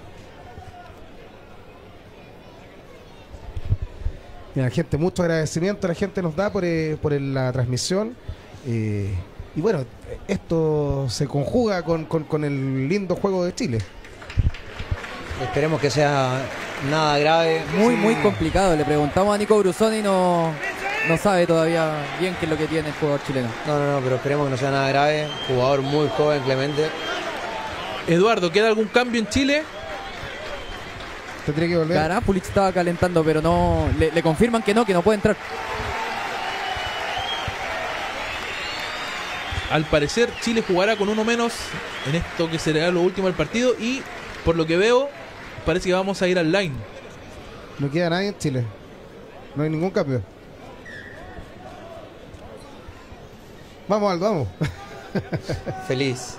Mira, gente, mucho agradecimiento a la gente nos da por la transmisión. Y bueno, esto se conjuga con el lindo juego de Chile. Esperemos que sea nada grave. Muy complicado. Le preguntamos a Nico Brusoni y no sabe todavía bien qué es lo que tiene el jugador chileno. No, pero esperemos que no sea nada grave. Jugador muy joven, Clemente. Eduardo, ¿queda algún cambio en Chile? Tendría que volver. Karapulic estaba calentando, pero no le confirman que no puede entrar. Al parecer Chile jugará con uno menos en esto que será lo último del partido. Y por lo que veo, parece que vamos a ir al line. No queda nadie en Chile. No hay ningún cambio. Vamos, Aldo, vamos. Feliz.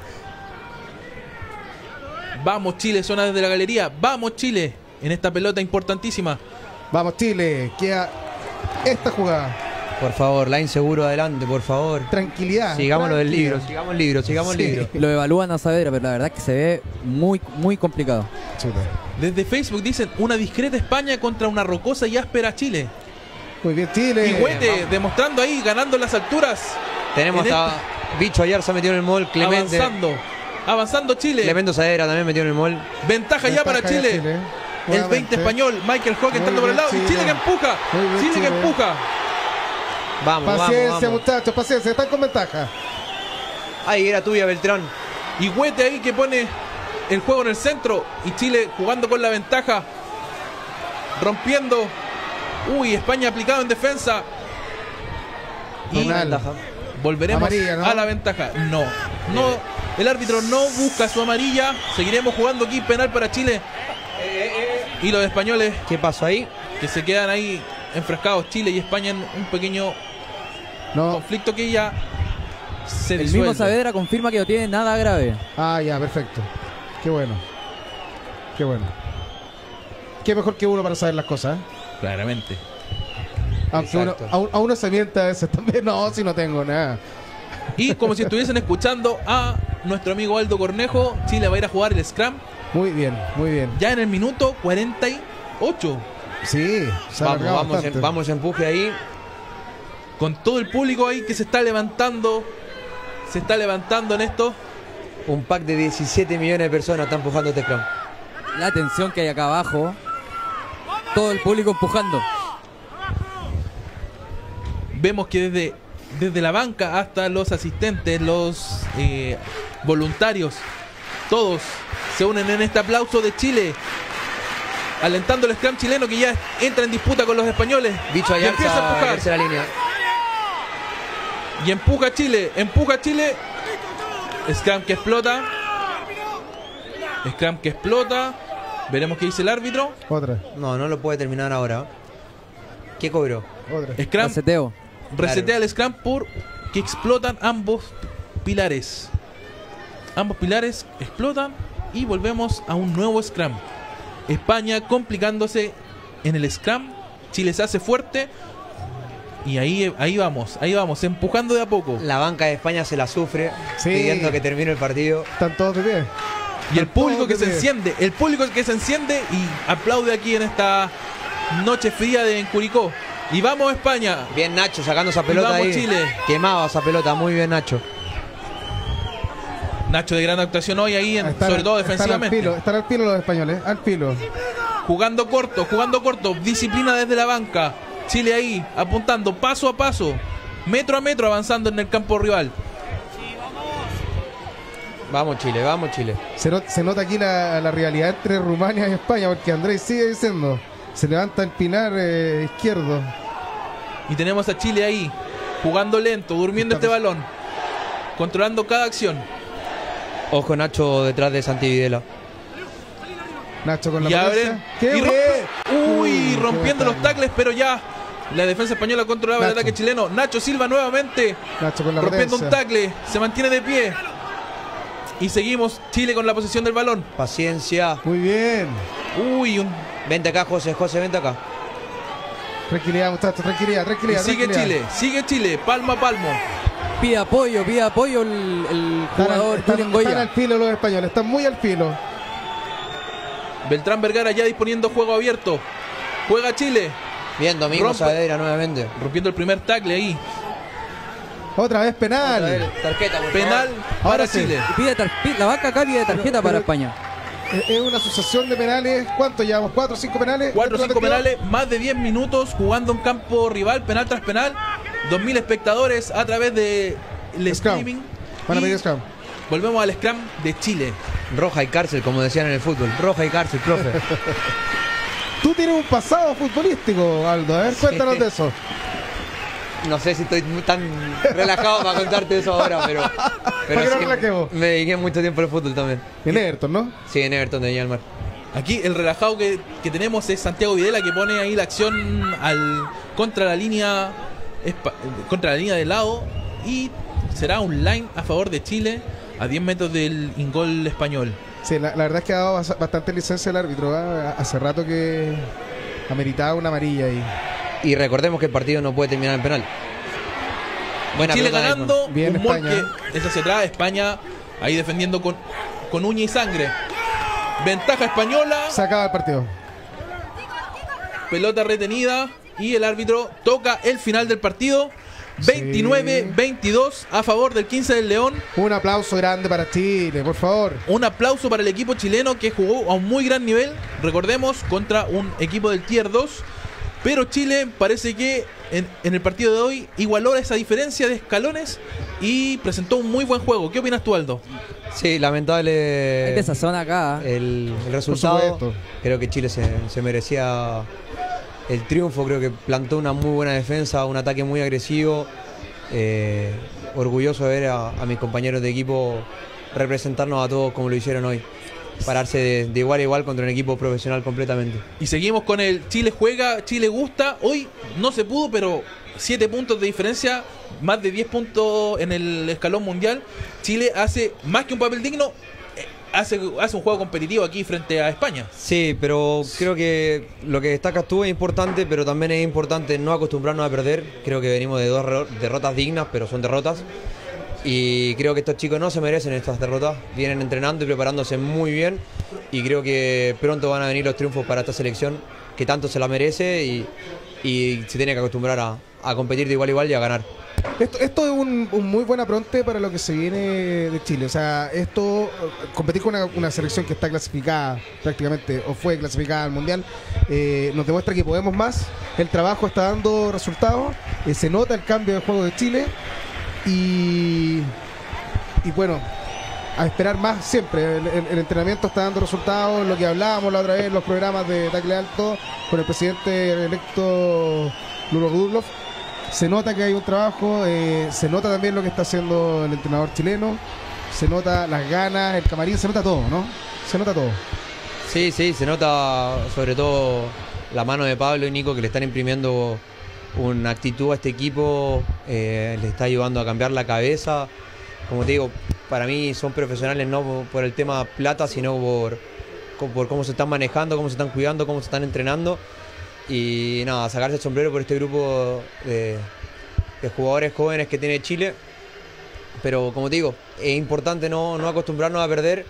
Vamos Chile, suena desde la galería. Vamos Chile, en esta pelota importantísima. Vamos, Chile. Queda esta jugada. Por favor, line seguro adelante, por favor. Tranquilidad. Sigamos lo del tranquilidad. libro, sigamos el libro. Lo evalúan a Saavedra, pero la verdad es que se ve muy complicado. Súper. Desde Facebook dicen una discreta España contra una rocosa y áspera Chile. Muy bien, Chile. Y Huete demostrando ahí, ganando en las alturas. Tenemos En a Bicho ayer se metió en el mall, Clemente. Avanzando Chile. Clemente Saavedra también metió en el mall. Ventaja ya para Ventaja Chile. ya El 20 Nuevamente. español, Michael Hawk entrando por el lado. bien, Y Chile Chile. que empuja. Muy bien, Chile que Chile. empuja. Vamos, Paciencia, vamos. muchachos, paciencia. Están con ventaja. Ahí era tuya, Beltrán. Y Huete ahí que pone el juego en el centro. Y Chile jugando con la ventaja. Rompiendo. Uy, España aplicado en defensa. Y Penal. volveremos Amarilla, ¿no? a la ventaja. No, el árbitro no busca su amarilla. Seguiremos jugando aquí, penal para Chile. Y los españoles ¿Qué pasó ahí? que se quedan ahí enfrascados, Chile y España, en un pequeño No. conflicto que ya se El disuelve. mismo Saavedra confirma que no tiene nada grave. Ah, ya, perfecto. Qué bueno. Qué bueno. Qué mejor que uno para saber las cosas, ¿eh? Claramente. Aunque uno, Exacto. a uno se miente a veces también. No, si no tengo nada. Y como si estuviesen escuchando a nuestro amigo Aldo Cornejo, Chile va a ir a jugar el Scrum Muy bien, muy bien. ya en el minuto 48. Sí, se ha alargado bastante. Vamos, empuje ahí. Con todo el público ahí que se está levantando. Se está levantando en esto. Un pack de 17 millones de personas está empujando este scrum. La tensión que hay acá abajo. Todo el público empujando. Vemos que desde la banca hasta los asistentes, los voluntarios, todos se unen en este aplauso de Chile, alentando el scrum chileno que ya entra en disputa con los españoles. Bicho Y empieza a Ayarza empujar. en tercera línea. Y empuja Chile, empuja Chile. Scrum que explota. Scrum que explota. Veremos qué dice el árbitro. Otra, No lo puede terminar ahora. ¿Qué cobró? otra. Scrum Reseteo. resetea el Scrum por que explotan ambos pilares. Ambos pilares explotan y volvemos a un nuevo Scrum. España complicándose en el Scrum. Chile se hace fuerte. Y ahí vamos, empujando de a poco. La banca de España se la sufre, Sí. pidiendo que termine el partido. Están todos de pie. Y el público que se Todos de pie. enciende, y aplaude aquí en esta noche fría de en Curicó. Y vamos España. Bien Nacho sacando esa pelota vamos, ahí. Chile. Quemaba esa pelota, muy bien Nacho. Nacho de gran actuación hoy ahí, sobre todo defensivamente. Están al filo los españoles, al filo. Jugando corto, disciplina desde la banca. Chile ahí, apuntando paso a paso, metro a metro, avanzando en el campo rival. Vamos Chile, vamos Chile. Se nota aquí la rivalidad entre Rumania y España, porque Andrés sigue diciendo, se levanta el pilar izquierdo. Y tenemos a Chile ahí, jugando lento, durmiendo este balón, controlando cada acción. Ojo Nacho detrás de Santi Videla. Nacho con la Y potencia. abren. ¡Qué Y bien! Uy, rompiendo qué los tackles, pero ya la defensa española controlaba el Nacho. ataque chileno. Nacho Silva nuevamente Nacho con la rompiendo un potencia. tackle, se mantiene de pie. Y seguimos Chile con la posesión del balón. Paciencia. Muy bien. Uy, Vente acá, José, vente acá. Tranquilidad, muchachos, tranquilidad. y sigue Chile, palmo a palmo. Pide apoyo el jugador Julián Están Goya. al filo los españoles, están muy al filo. Beltrán Vergara ya disponiendo juego abierto. Juega Chile, Bien, Domingo Rompe. Saavedra nuevamente. rompiendo el primer tackle ahí. Otra vez penal. Tarjeta, por Penal favor. para Ahora sí. Chile. La banca acá pide tarjeta para España. Es una sucesión de penales. ¿Cuánto llevamos? ¿4 o 5 penales? 4 o 5 ¿Dentro de la penales, más de 10 minutos jugando en campo rival, penal tras penal. 2000 espectadores a través de el Scrum. streaming. Van a Y pedir scrum. volvemos al Scrum de Chile. Roja y cárcel, como decían en el fútbol. Roja y cárcel, profe. Tú tienes un pasado futbolístico, Aldo. A ver, cuéntanos de eso. No sé si estoy tan relajado para contarte eso ahora, pero ¿Para qué no sí, relajemos? me dediqué mucho tiempo al fútbol también. En Everton, ¿no? Sí, en Everton de Viña del Mar. Aquí el relajado que tenemos es Santiago Videla, que pone ahí la acción contra la línea del lado, y será un line a favor de Chile a 10 metros del ingol español. Sí, la verdad es que ha dado bastante licencia el árbitro. Hace rato que ameritaba una amarilla ahí. Y recordemos que el partido no puede terminar en penal. Buena Chile pelota, ganando, Bien un molque España. es hacia atrás, España ahí defendiendo con uña y sangre. Ventaja española, Se acaba el partido. pelota retenida y el árbitro toca el final del partido. 29-22 a favor del 15 del León. Un aplauso grande para Chile, por favor. Un aplauso para el equipo chileno que jugó a un muy gran nivel, recordemos, contra un equipo del Tier 2. Pero Chile parece que en el partido de hoy igualó esa diferencia de escalones y presentó un muy buen juego. ¿Qué opinas tú, Aldo? Sí, lamentable Hay desazón acá. el resultado. supuesto. Creo que Chile se merecía el triunfo. Creo que plantó una muy buena defensa, un ataque muy agresivo. Orgulloso de ver a mis compañeros de equipo representarnos a todos como lo hicieron hoy. Pararse de igual a igual contra un equipo profesional completamente. Y seguimos con el Chile juega, Chile gusta. Hoy no se pudo, pero 7 puntos de diferencia, más de 10 puntos en el escalón mundial. Chile hace más que un papel digno, hace un juego competitivo aquí frente a España. Sí, pero creo que lo que destacas tú es importante, pero también es importante no acostumbrarnos a perder. Creo que venimos de 2 derrotas dignas, pero son derrotas. Y creo que estos chicos no se merecen estas derrotas. Vienen entrenando y preparándose muy bien. Y creo que pronto van a venir los triunfos para esta selección, que tanto se la merece y se tiene que acostumbrar a competir de igual a igual y a ganar. Esto es un muy buen apronte para lo que se viene de Chile. O sea, competir con una selección que está clasificada prácticamente, o fue clasificada al Mundial, nos demuestra que podemos más. El trabajo está dando resultados. Se nota el cambio de juego de Chile. Y bueno, a esperar más siempre. El entrenamiento está dando resultados. Lo que hablábamos la otra vez en los programas de Tacle Alto con el presidente electo Luro Rudloff. Se nota que hay un trabajo, se nota también lo que está haciendo el entrenador chileno, se nota las ganas, el camarín, se nota todo, ¿no? Se nota todo. Sí, se nota sobre todo la mano de Pablo y Nico, que le están imprimiendo una actitud a este equipo, le está ayudando a cambiar la cabeza. Como te digo, para mí son profesionales no por el tema plata, sino por cómo se están manejando, cómo se están cuidando, cómo se están entrenando. Y nada, sacarse el sombrero por este grupo de jugadores jóvenes que tiene Chile. Pero como te digo, es importante no acostumbrarnos a perder.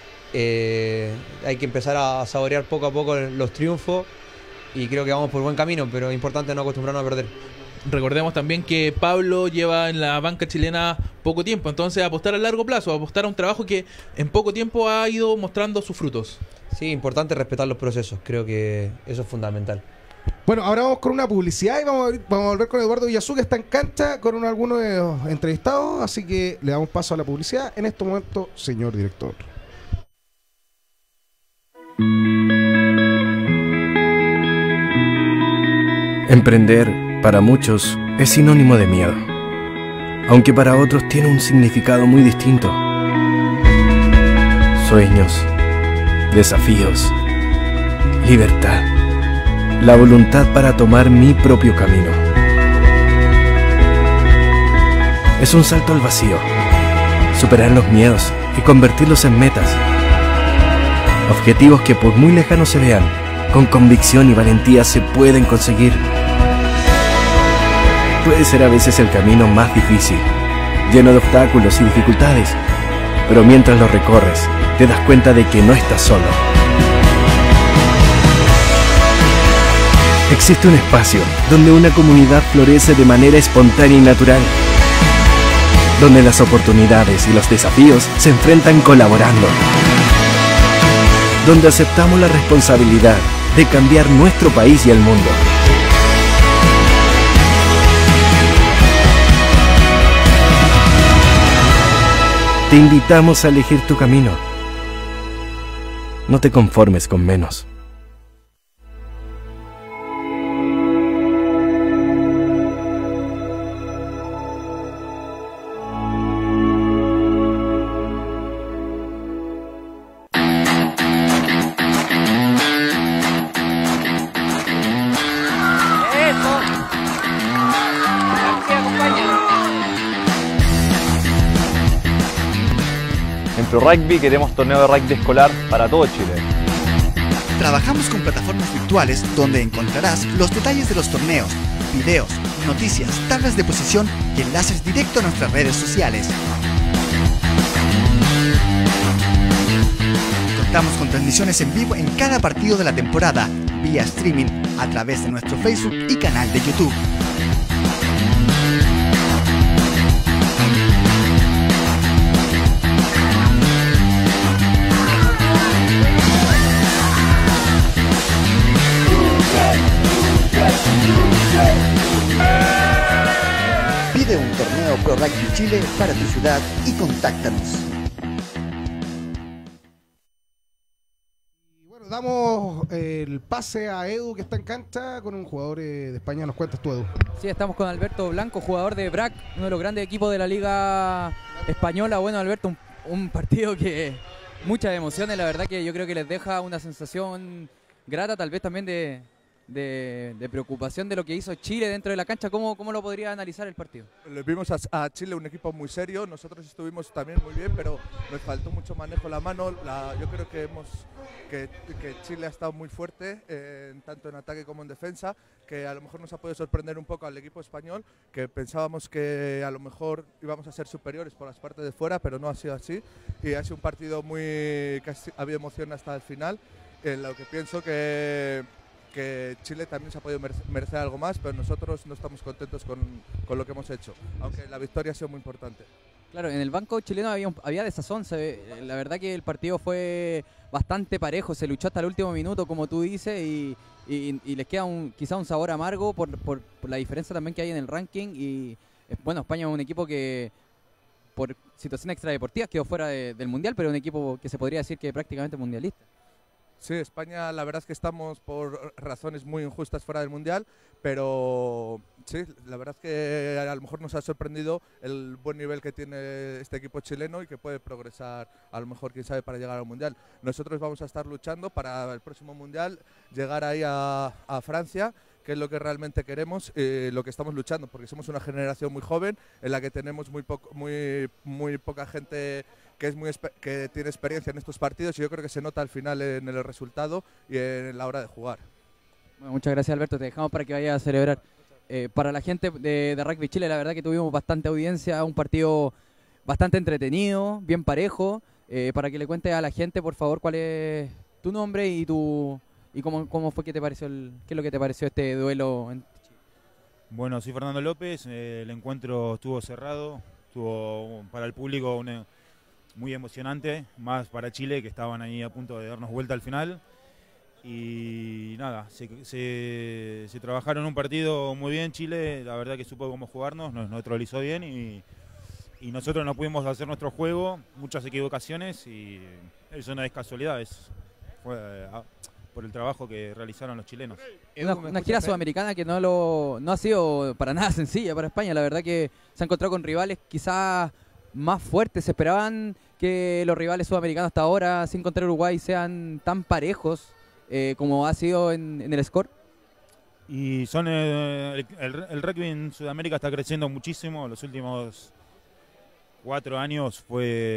Hay que empezar a saborear poco a poco los triunfos. Y creo que vamos por buen camino, pero es importante no acostumbrarnos a perder. Recordemos también que Pablo lleva en la banca chilena poco tiempo, entonces apostar a largo plazo, apostar a un trabajo que en poco tiempo ha ido mostrando sus frutos. Sí, importante respetar los procesos, creo que eso es fundamental. Bueno, ahora vamos con una publicidad y vamos a volver con Eduardo Villazú, que está en cancha con algunos de los entrevistados, así que le damos paso a la publicidad en este momento, señor director. Emprender, para muchos, es sinónimo de miedo, aunque para otros tiene un significado muy distinto. Sueños, desafíos, libertad, la voluntad para tomar mi propio camino. Es un salto al vacío, superar los miedos y convertirlos en metas. Objetivos que por muy lejanos se vean, con convicción y valentía se pueden conseguir. Puede ser a veces el camino más difícil, lleno de obstáculos y dificultades, pero mientras lo recorres, te das cuenta de que no estás solo. Existe un espacio donde una comunidad florece de manera espontánea y natural, donde las oportunidades y los desafíos se enfrentan colaborando, donde aceptamos la responsabilidad de cambiar nuestro país y el mundo. Te invitamos a elegir tu camino. No te conformes con menos. En ProRugby queremos torneo de rugby escolar para todo Chile. Trabajamos con plataformas virtuales donde encontrarás los detalles de los torneos, videos, noticias, tablas de posición y enlaces directo a nuestras redes sociales. Contamos con transmisiones en vivo en cada partido de la temporada, vía streaming a través de nuestro Facebook y canal de YouTube. Pide un torneo Pro Rugby Chile para tu ciudad y contáctanos. Y bueno, damos el pase a Edu, que está en cancha con un jugador de España. Nos cuentas tú, Edu. Sí, estamos con Alberto Blanco, jugador de BRAC, uno de los grandes equipos de la Liga Española. Bueno, Alberto, un partido que muchas emociones, la verdad que yo creo que les deja una sensación grata, tal vez también de preocupación de lo que hizo Chile dentro de la cancha. ¿Cómo lo podría analizar el partido? Le vimos a Chile un equipo muy serio, nosotros estuvimos también muy bien, pero nos faltó mucho manejo la mano. Yo creo que Chile ha estado muy fuerte, tanto en ataque como en defensa, que a lo mejor nos ha podido sorprender un poco al equipo español, que pensábamos que a lo mejor íbamos a ser superiores por las partes de fuera, pero no ha sido así. Y ha sido un partido que ha habido emoción hasta el final, en lo que pienso que Chile también se ha podido merecer algo más, pero nosotros no estamos contentos con lo que hemos hecho, aunque la victoria ha sido muy importante. Claro, en el banco chileno había desazón. La verdad que el partido fue bastante parejo, se luchó hasta el último minuto, como tú dices, y les queda quizá un sabor amargo por la diferencia también que hay en el ranking. Y bueno, España es un equipo que por situaciones extradeportivas quedó fuera del Mundial, pero un equipo que se podría decir que prácticamente mundialista. Sí, España, la verdad es que estamos por razones muy injustas fuera del Mundial, pero sí, la verdad es que a lo mejor nos ha sorprendido el buen nivel que tiene este equipo chileno y que puede progresar, a lo mejor, quién sabe, para llegar al Mundial. Nosotros vamos a estar luchando para el próximo Mundial, llegar ahí a Francia, que es lo que realmente queremos, lo que estamos luchando, porque somos una generación muy joven en la que tenemos muy poca gente que tiene experiencia en estos partidos, y yo creo que se nota al final en el resultado y en la hora de jugar. Bueno, muchas gracias, Alberto, te dejamos para que vayas a celebrar. Para la gente de Rugby Chile, la verdad que tuvimos bastante audiencia, un partido bastante entretenido, bien parejo. Para que le cuentes a la gente, por favor, cuál es tu nombre y cómo fue que te pareció qué es lo que te pareció este duelo. Bueno, soy Fernando López, el encuentro estuvo cerrado, estuvo para el público muy emocionante, más para Chile, que estaban ahí a punto de darnos vuelta al final. Y nada, se trabajaron un partido muy bien. Chile, la verdad que supo cómo jugarnos, nos neutralizó bien y nosotros no pudimos hacer nuestro juego, muchas equivocaciones, y eso no es casualidad, fue por el trabajo que realizaron los chilenos. Una gira sudamericana que no ha sido para nada sencilla para España. La verdad que se ha encontrado con rivales quizás más fuertes. Se esperaban que los rivales sudamericanos hasta ahora, sin contar Uruguay, sean tan parejos como ha sido en el score. Y son el rugby en Sudamérica está creciendo muchísimo. Los últimos 4 años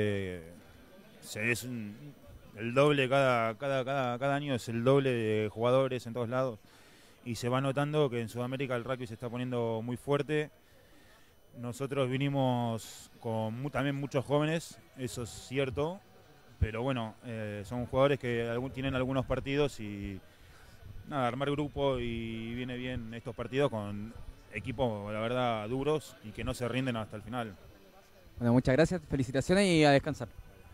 es el doble, cada año es el doble de jugadores en todos lados. Y se va notando que en Sudamérica el rugby se está poniendo muy fuerte. Nosotros vinimos con también muchos jóvenes, eso es cierto, pero bueno, son jugadores que tienen algunos partidos y nada, armar grupo, y viene bien estos partidos con equipos, la verdad, duros y que no se rinden hasta el final. Bueno, muchas gracias, felicitaciones y a descansar.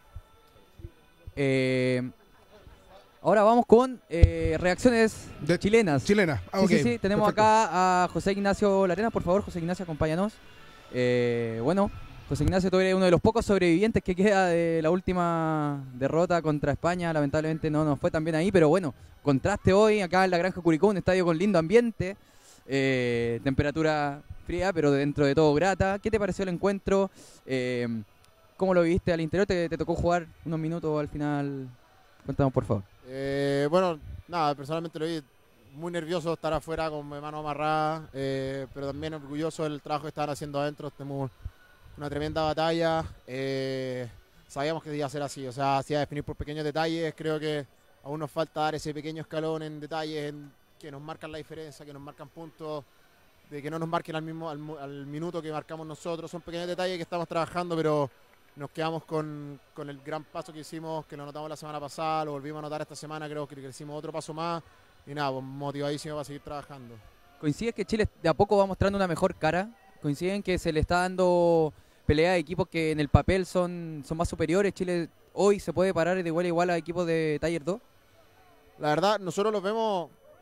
Ahora vamos con reacciones chilenas. Okay, tenemos perfecto. acá a José Ignacio Larena. Por favor, José Ignacio, acompáñanos. Bueno, José Ignacio, tú eres uno de los pocos sobrevivientes que queda de la última derrota contra España. Lamentablemente no nos fue tan bien ahí, pero bueno, contraste hoy acá en la Granja Curicó, un estadio con lindo ambiente, temperatura fría, pero dentro de todo grata. ¿Qué te pareció el encuentro? ¿Cómo lo viviste al interior? ¿Te tocó jugar unos minutos al final? Cuéntanos, por favor. Bueno, nada, personalmente lo vi muy nervioso estar afuera con mi mano amarrada, pero también orgulloso del trabajo que estaban haciendo adentro. Tenemos una tremenda batalla. Sabíamos que iba a ser así, o sea, hacía definir por pequeños detalles. Creo que aún nos falta dar ese pequeño escalón en detalles que nos marcan la diferencia, que nos marcan puntos, de que no nos marquen al minuto que marcamos nosotros. Son pequeños detalles que estamos trabajando, pero nos quedamos con el gran paso que hicimos, que lo notamos la semana pasada, lo volvimos a notar esta semana. Creo que hicimos otro paso más y nada, pues, motivadísimo para seguir trabajando. ¿Coincides que Chile de a poco va mostrando una mejor cara? ¿Coinciden que se le está dando pelea a equipos que en el papel son más superiores? ¿Chile hoy se puede parar de igual a igual a equipos de Tier 2? La verdad, nosotros los vemos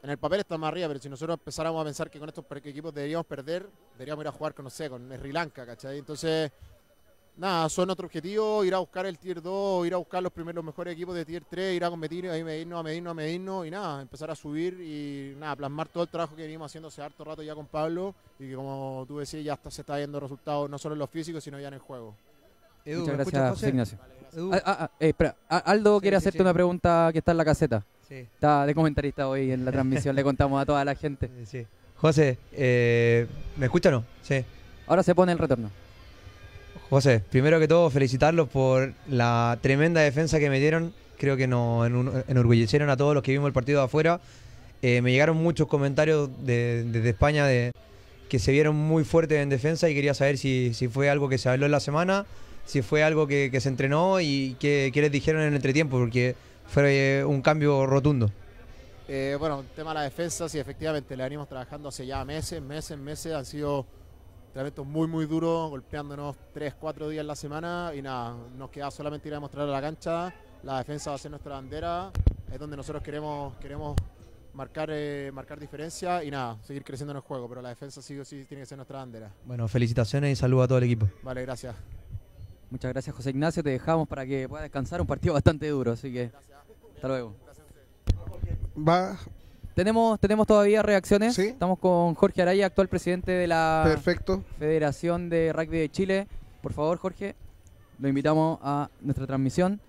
en el papel estamos arriba, pero si nosotros empezáramos a pensar que con estos equipos deberíamos perder, deberíamos ir a jugar con, no sé, con Sri Lanka, ¿cachai? Entonces, nada, son nuestro objetivo, ir a buscar el Tier 2, ir a buscar los mejores equipos de Tier 3, ir a competir, ahí medirnos y nada, empezar a subir y nada, plasmar todo el trabajo que venimos haciendo hace harto rato ya con Pablo y que como tú decías ya se está viendo resultados no solo en los físicos, sino ya en el juego. Edu, muchas gracias, José Ignacio. Espera, Aldo quiere hacerte una pregunta que está en la caseta. Sí. Está de comentarista hoy en la transmisión, le contamos a toda la gente. Sí. José, ¿me escuchan o no? Sí. Ahora se pone el retorno. José, primero que todo felicitarlos por la tremenda defensa que metieron. Creo que nos enorgullecieron a todos los que vimos el partido de afuera. Me llegaron muchos comentarios desde España que se vieron muy fuertes en defensa y quería saber si fue algo que se habló en la semana, si fue algo que se entrenó y qué les dijeron en el entretiempo, porque fue un cambio rotundo. Bueno, el tema de la defensa, sí, efectivamente, la venimos trabajando hace ya meses, han sido entrenamientos muy duros, golpeándonos 3-4 días en la semana y nada, nos queda solamente ir a demostrar a la cancha, la defensa va a ser nuestra bandera, es donde nosotros queremos marcar diferencia y nada, seguir creciendo en el juego, pero la defensa sí o sí tiene que ser nuestra bandera. Bueno, felicitaciones y saludos a todo el equipo. Vale, gracias. Muchas gracias, José Ignacio. Te dejamos para que puedas descansar. Un partido bastante duro, así que hasta luego. Va. Tenemos todavía reacciones. ¿Sí? Estamos con Jorge Araya, actual presidente de la Federación de Rugby de Chile. Por favor, Jorge, lo invitamos a nuestra transmisión.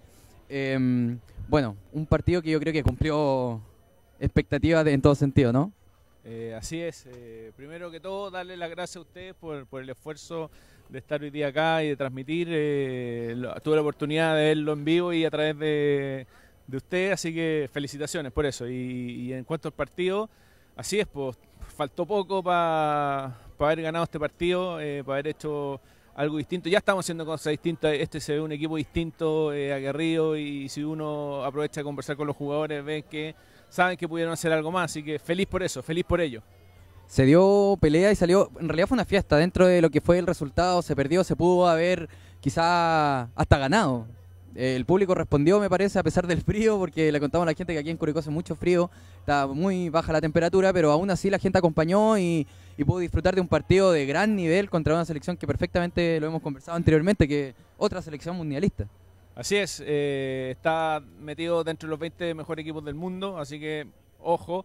Bueno, un partido que yo creo que cumplió expectativas en todo sentido, ¿no? Así es. Primero que todo, darle las gracias a ustedes por el esfuerzo de estar hoy día acá y de transmitir. Tuve la oportunidad de verlo en vivo y a través de ustedes, así que felicitaciones por eso. Y en cuanto al partido, así es, pues faltó poco para haber ganado este partido, para haber hecho algo distinto. Ya estamos haciendo cosas distintas, este se ve un equipo distinto, aguerrido, y si uno aprovecha de conversar con los jugadores, ven que saben que pudieron hacer algo más, así que feliz por eso, feliz por ello. Se dio pelea y salió, en realidad fue una fiesta dentro de lo que fue el resultado, se perdió, se pudo haber quizá hasta ganado. El público respondió, me parece, a pesar del frío, porque le contamos a la gente que aquí en Curicó hace mucho frío, está muy baja la temperatura, pero aún así la gente acompañó y pudo disfrutar de un partido de gran nivel contra una selección que perfectamente lo hemos conversado anteriormente, que otra selección mundialista. Así es, está metido dentro de los 20 mejores equipos del mundo, así que ojo.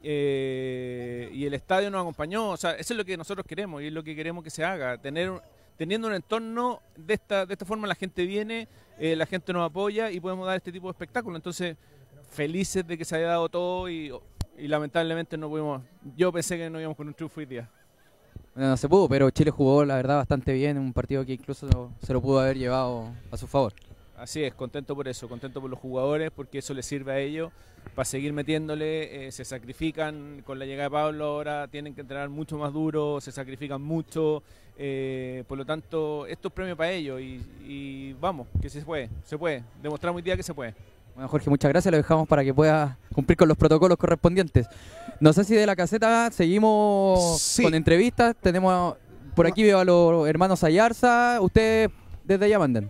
Y el estadio nos acompañó, o sea, eso es lo que nosotros queremos y es lo que queremos que se haga, teniendo un entorno de esta forma la gente viene, la gente nos apoya y podemos dar este tipo de espectáculo. Entonces, felices de que se haya dado todo y lamentablemente no pudimos. Yo pensé que no íbamos con un triunfo hoy día. Bueno, no se pudo, pero Chile jugó la verdad bastante bien, un partido que incluso se lo pudo haber llevado a su favor. Así es, contento por eso, contento por los jugadores, porque eso les sirve a ellos para seguir metiéndole, se sacrifican con la llegada de Pablo, ahora tienen que entrenar mucho más duro, se sacrifican mucho, por lo tanto esto es premio para ellos y vamos, que se puede, demostramos hoy día que se puede. Bueno, Jorge, muchas gracias, lo dejamos para que pueda cumplir con los protocolos correspondientes. No sé si de la caseta seguimos con entrevistas, tenemos por aquí veo a los hermanos Ayarza, ustedes desde allá manden.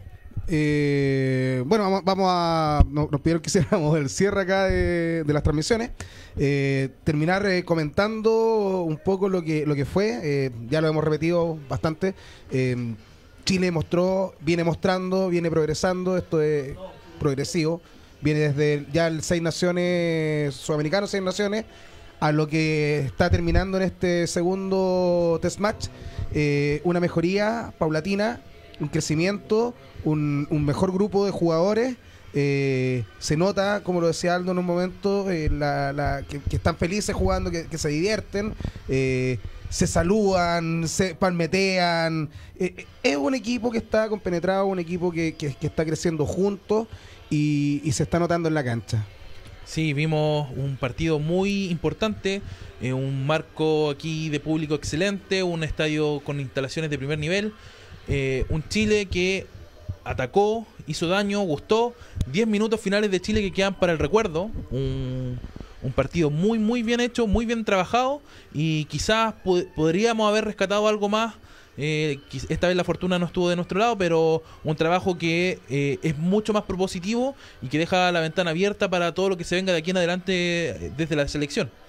Bueno, nos pidieron que hiciéramos el cierre acá de las transmisiones, terminar comentando un poco lo que fue, ya lo hemos repetido bastante. Chile viene progresando, esto es progresivo, viene desde ya el 6 naciones sudamericano, 6 naciones, a lo que está terminando en este segundo test match, una mejoría paulatina, un crecimiento, un mejor grupo de jugadores. Se nota, como lo decía Aldo en un momento, que están felices jugando, que se divierten, se saludan, se palmetean. Es un equipo que está compenetrado, un equipo que está creciendo juntos y se está notando en la cancha. Sí, vimos un partido muy importante, un marco aquí de público excelente, un estadio con instalaciones de primer nivel, un Chile que atacó, hizo daño, gustó. 10 minutos finales de Chile que quedan para el recuerdo. Un partido muy bien hecho, muy bien trabajado, y quizás podríamos haber rescatado algo más. Esta vez la fortuna no estuvo de nuestro lado, pero un trabajo que es mucho más propositivo y que deja la ventana abierta para todo lo que se venga de aquí en adelante desde la selección.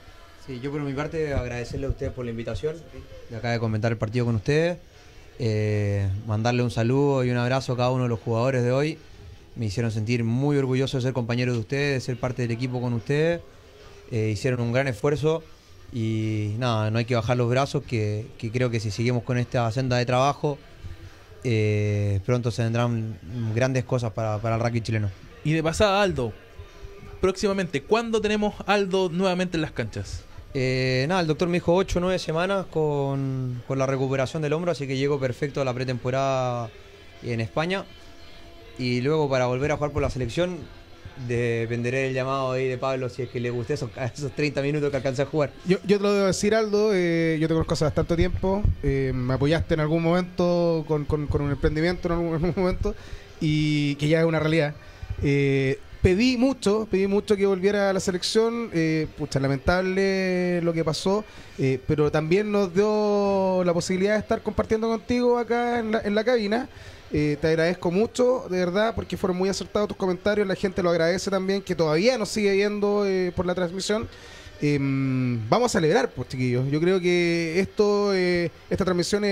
Sí, yo por mi parte agradecerle a ustedes por la invitación de acá de comentar el partido con ustedes, mandarle un saludo y un abrazo a cada uno de los jugadores de hoy. Me hicieron sentir muy orgulloso de ser compañero de ustedes, de ser parte del equipo con ustedes. Hicieron un gran esfuerzo y nada, no hay que bajar los brazos, que creo que si seguimos con esta senda de trabajo, pronto se vendrán grandes cosas para el rugby chileno. Y de pasada, Aldo, próximamente, ¿cuándo tenemos Aldo nuevamente en las canchas? Nada, el doctor me dijo 8 o 9 semanas con la recuperación del hombro, así que llego perfecto a la pretemporada en España. Y luego para volver a jugar por la selección, dependeré del llamado ahí de Pablo, si es que le guste esos 30 minutos que alcancé a jugar. Yo te lo debo decir, Aldo, yo te conozco hace bastante tiempo, me apoyaste en algún momento con un emprendimiento en algún momento, y que ya es una realidad. Pedí mucho que volviera a la selección, pucha, lamentable lo que pasó, pero también nos dio la posibilidad de estar compartiendo contigo acá en la cabina. Te agradezco mucho, de verdad, porque fueron muy acertados tus comentarios. La gente lo agradece también, que todavía nos sigue viendo por la transmisión. Vamos a celebrar, pues, chiquillos. Yo creo que esta transmisión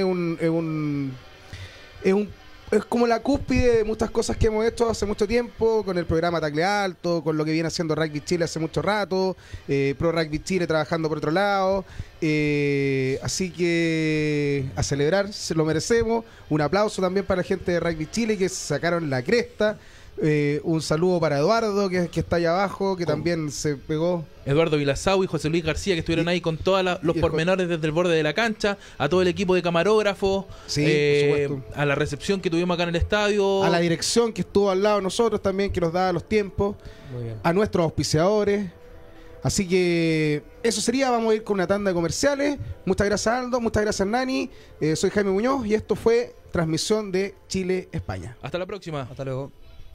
es como la cúspide de muchas cosas que hemos hecho hace mucho tiempo, con el programa Tacle Alto, con lo que viene haciendo Rugby Chile hace mucho rato, Pro Rugby Chile trabajando por otro lado. Así que a celebrar, se lo merecemos. Un aplauso también para la gente de Rugby Chile que sacaron la cresta. Un saludo para Eduardo, que está allá abajo, que también se pegó. Eduardo Villasau y José Luis García, que estuvieron ahí con todos los pormenores desde el borde de la cancha, a todo el equipo de camarógrafos, sí, por supuesto, a la recepción que tuvimos acá en el estadio, a la dirección que estuvo al lado de nosotros también, que nos daba los tiempos, muy bien, a nuestros auspiciadores. Así que eso sería, vamos a ir con una tanda de comerciales. Muchas gracias, Aldo, muchas gracias, Nani. Soy Jaime Muñoz y esto fue transmisión de Chile-España. Hasta la próxima. Hasta luego.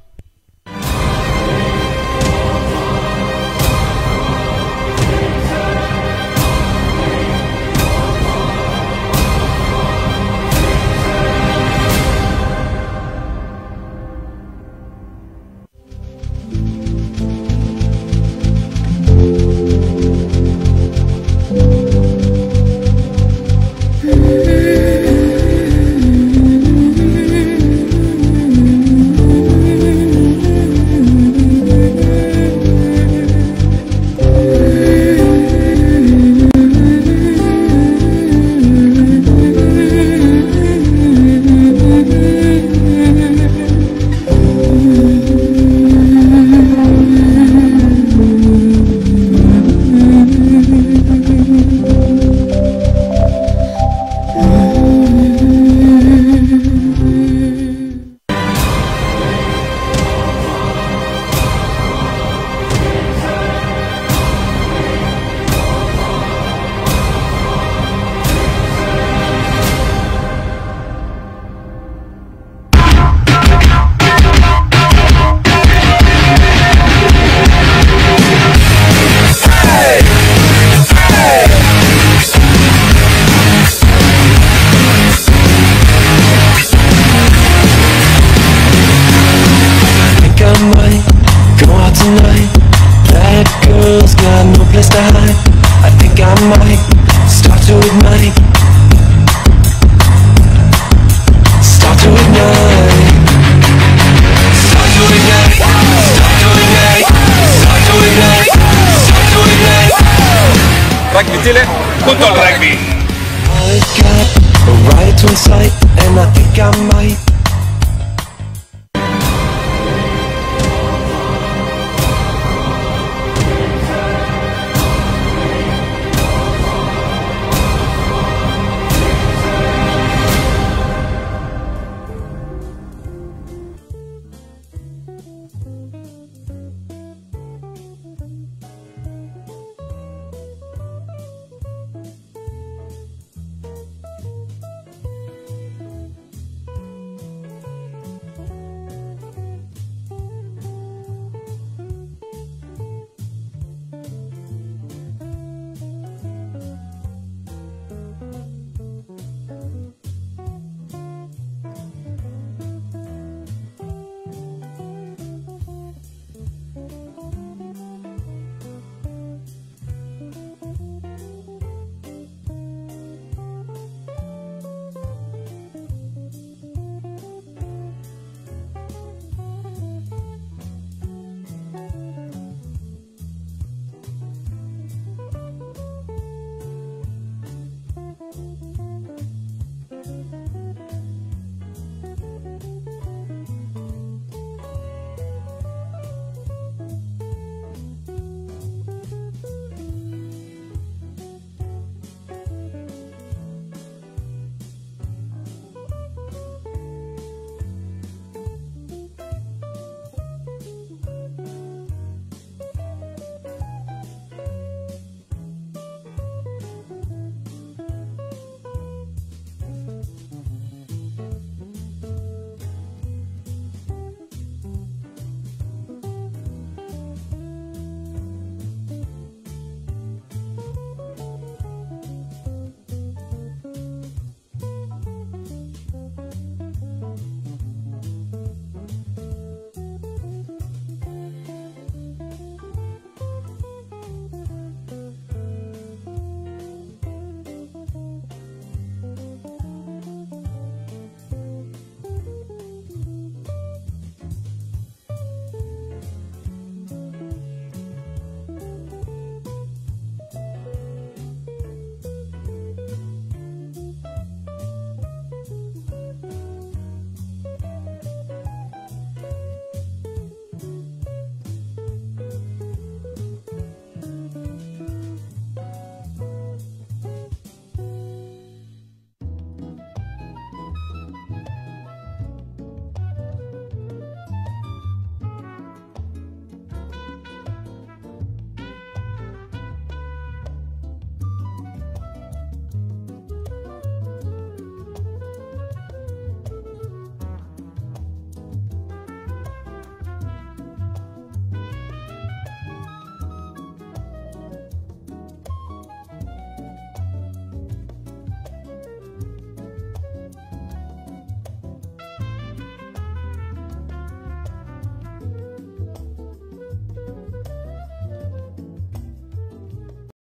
Rugby Chile junto al rugby. I've got a right to sight and I think I might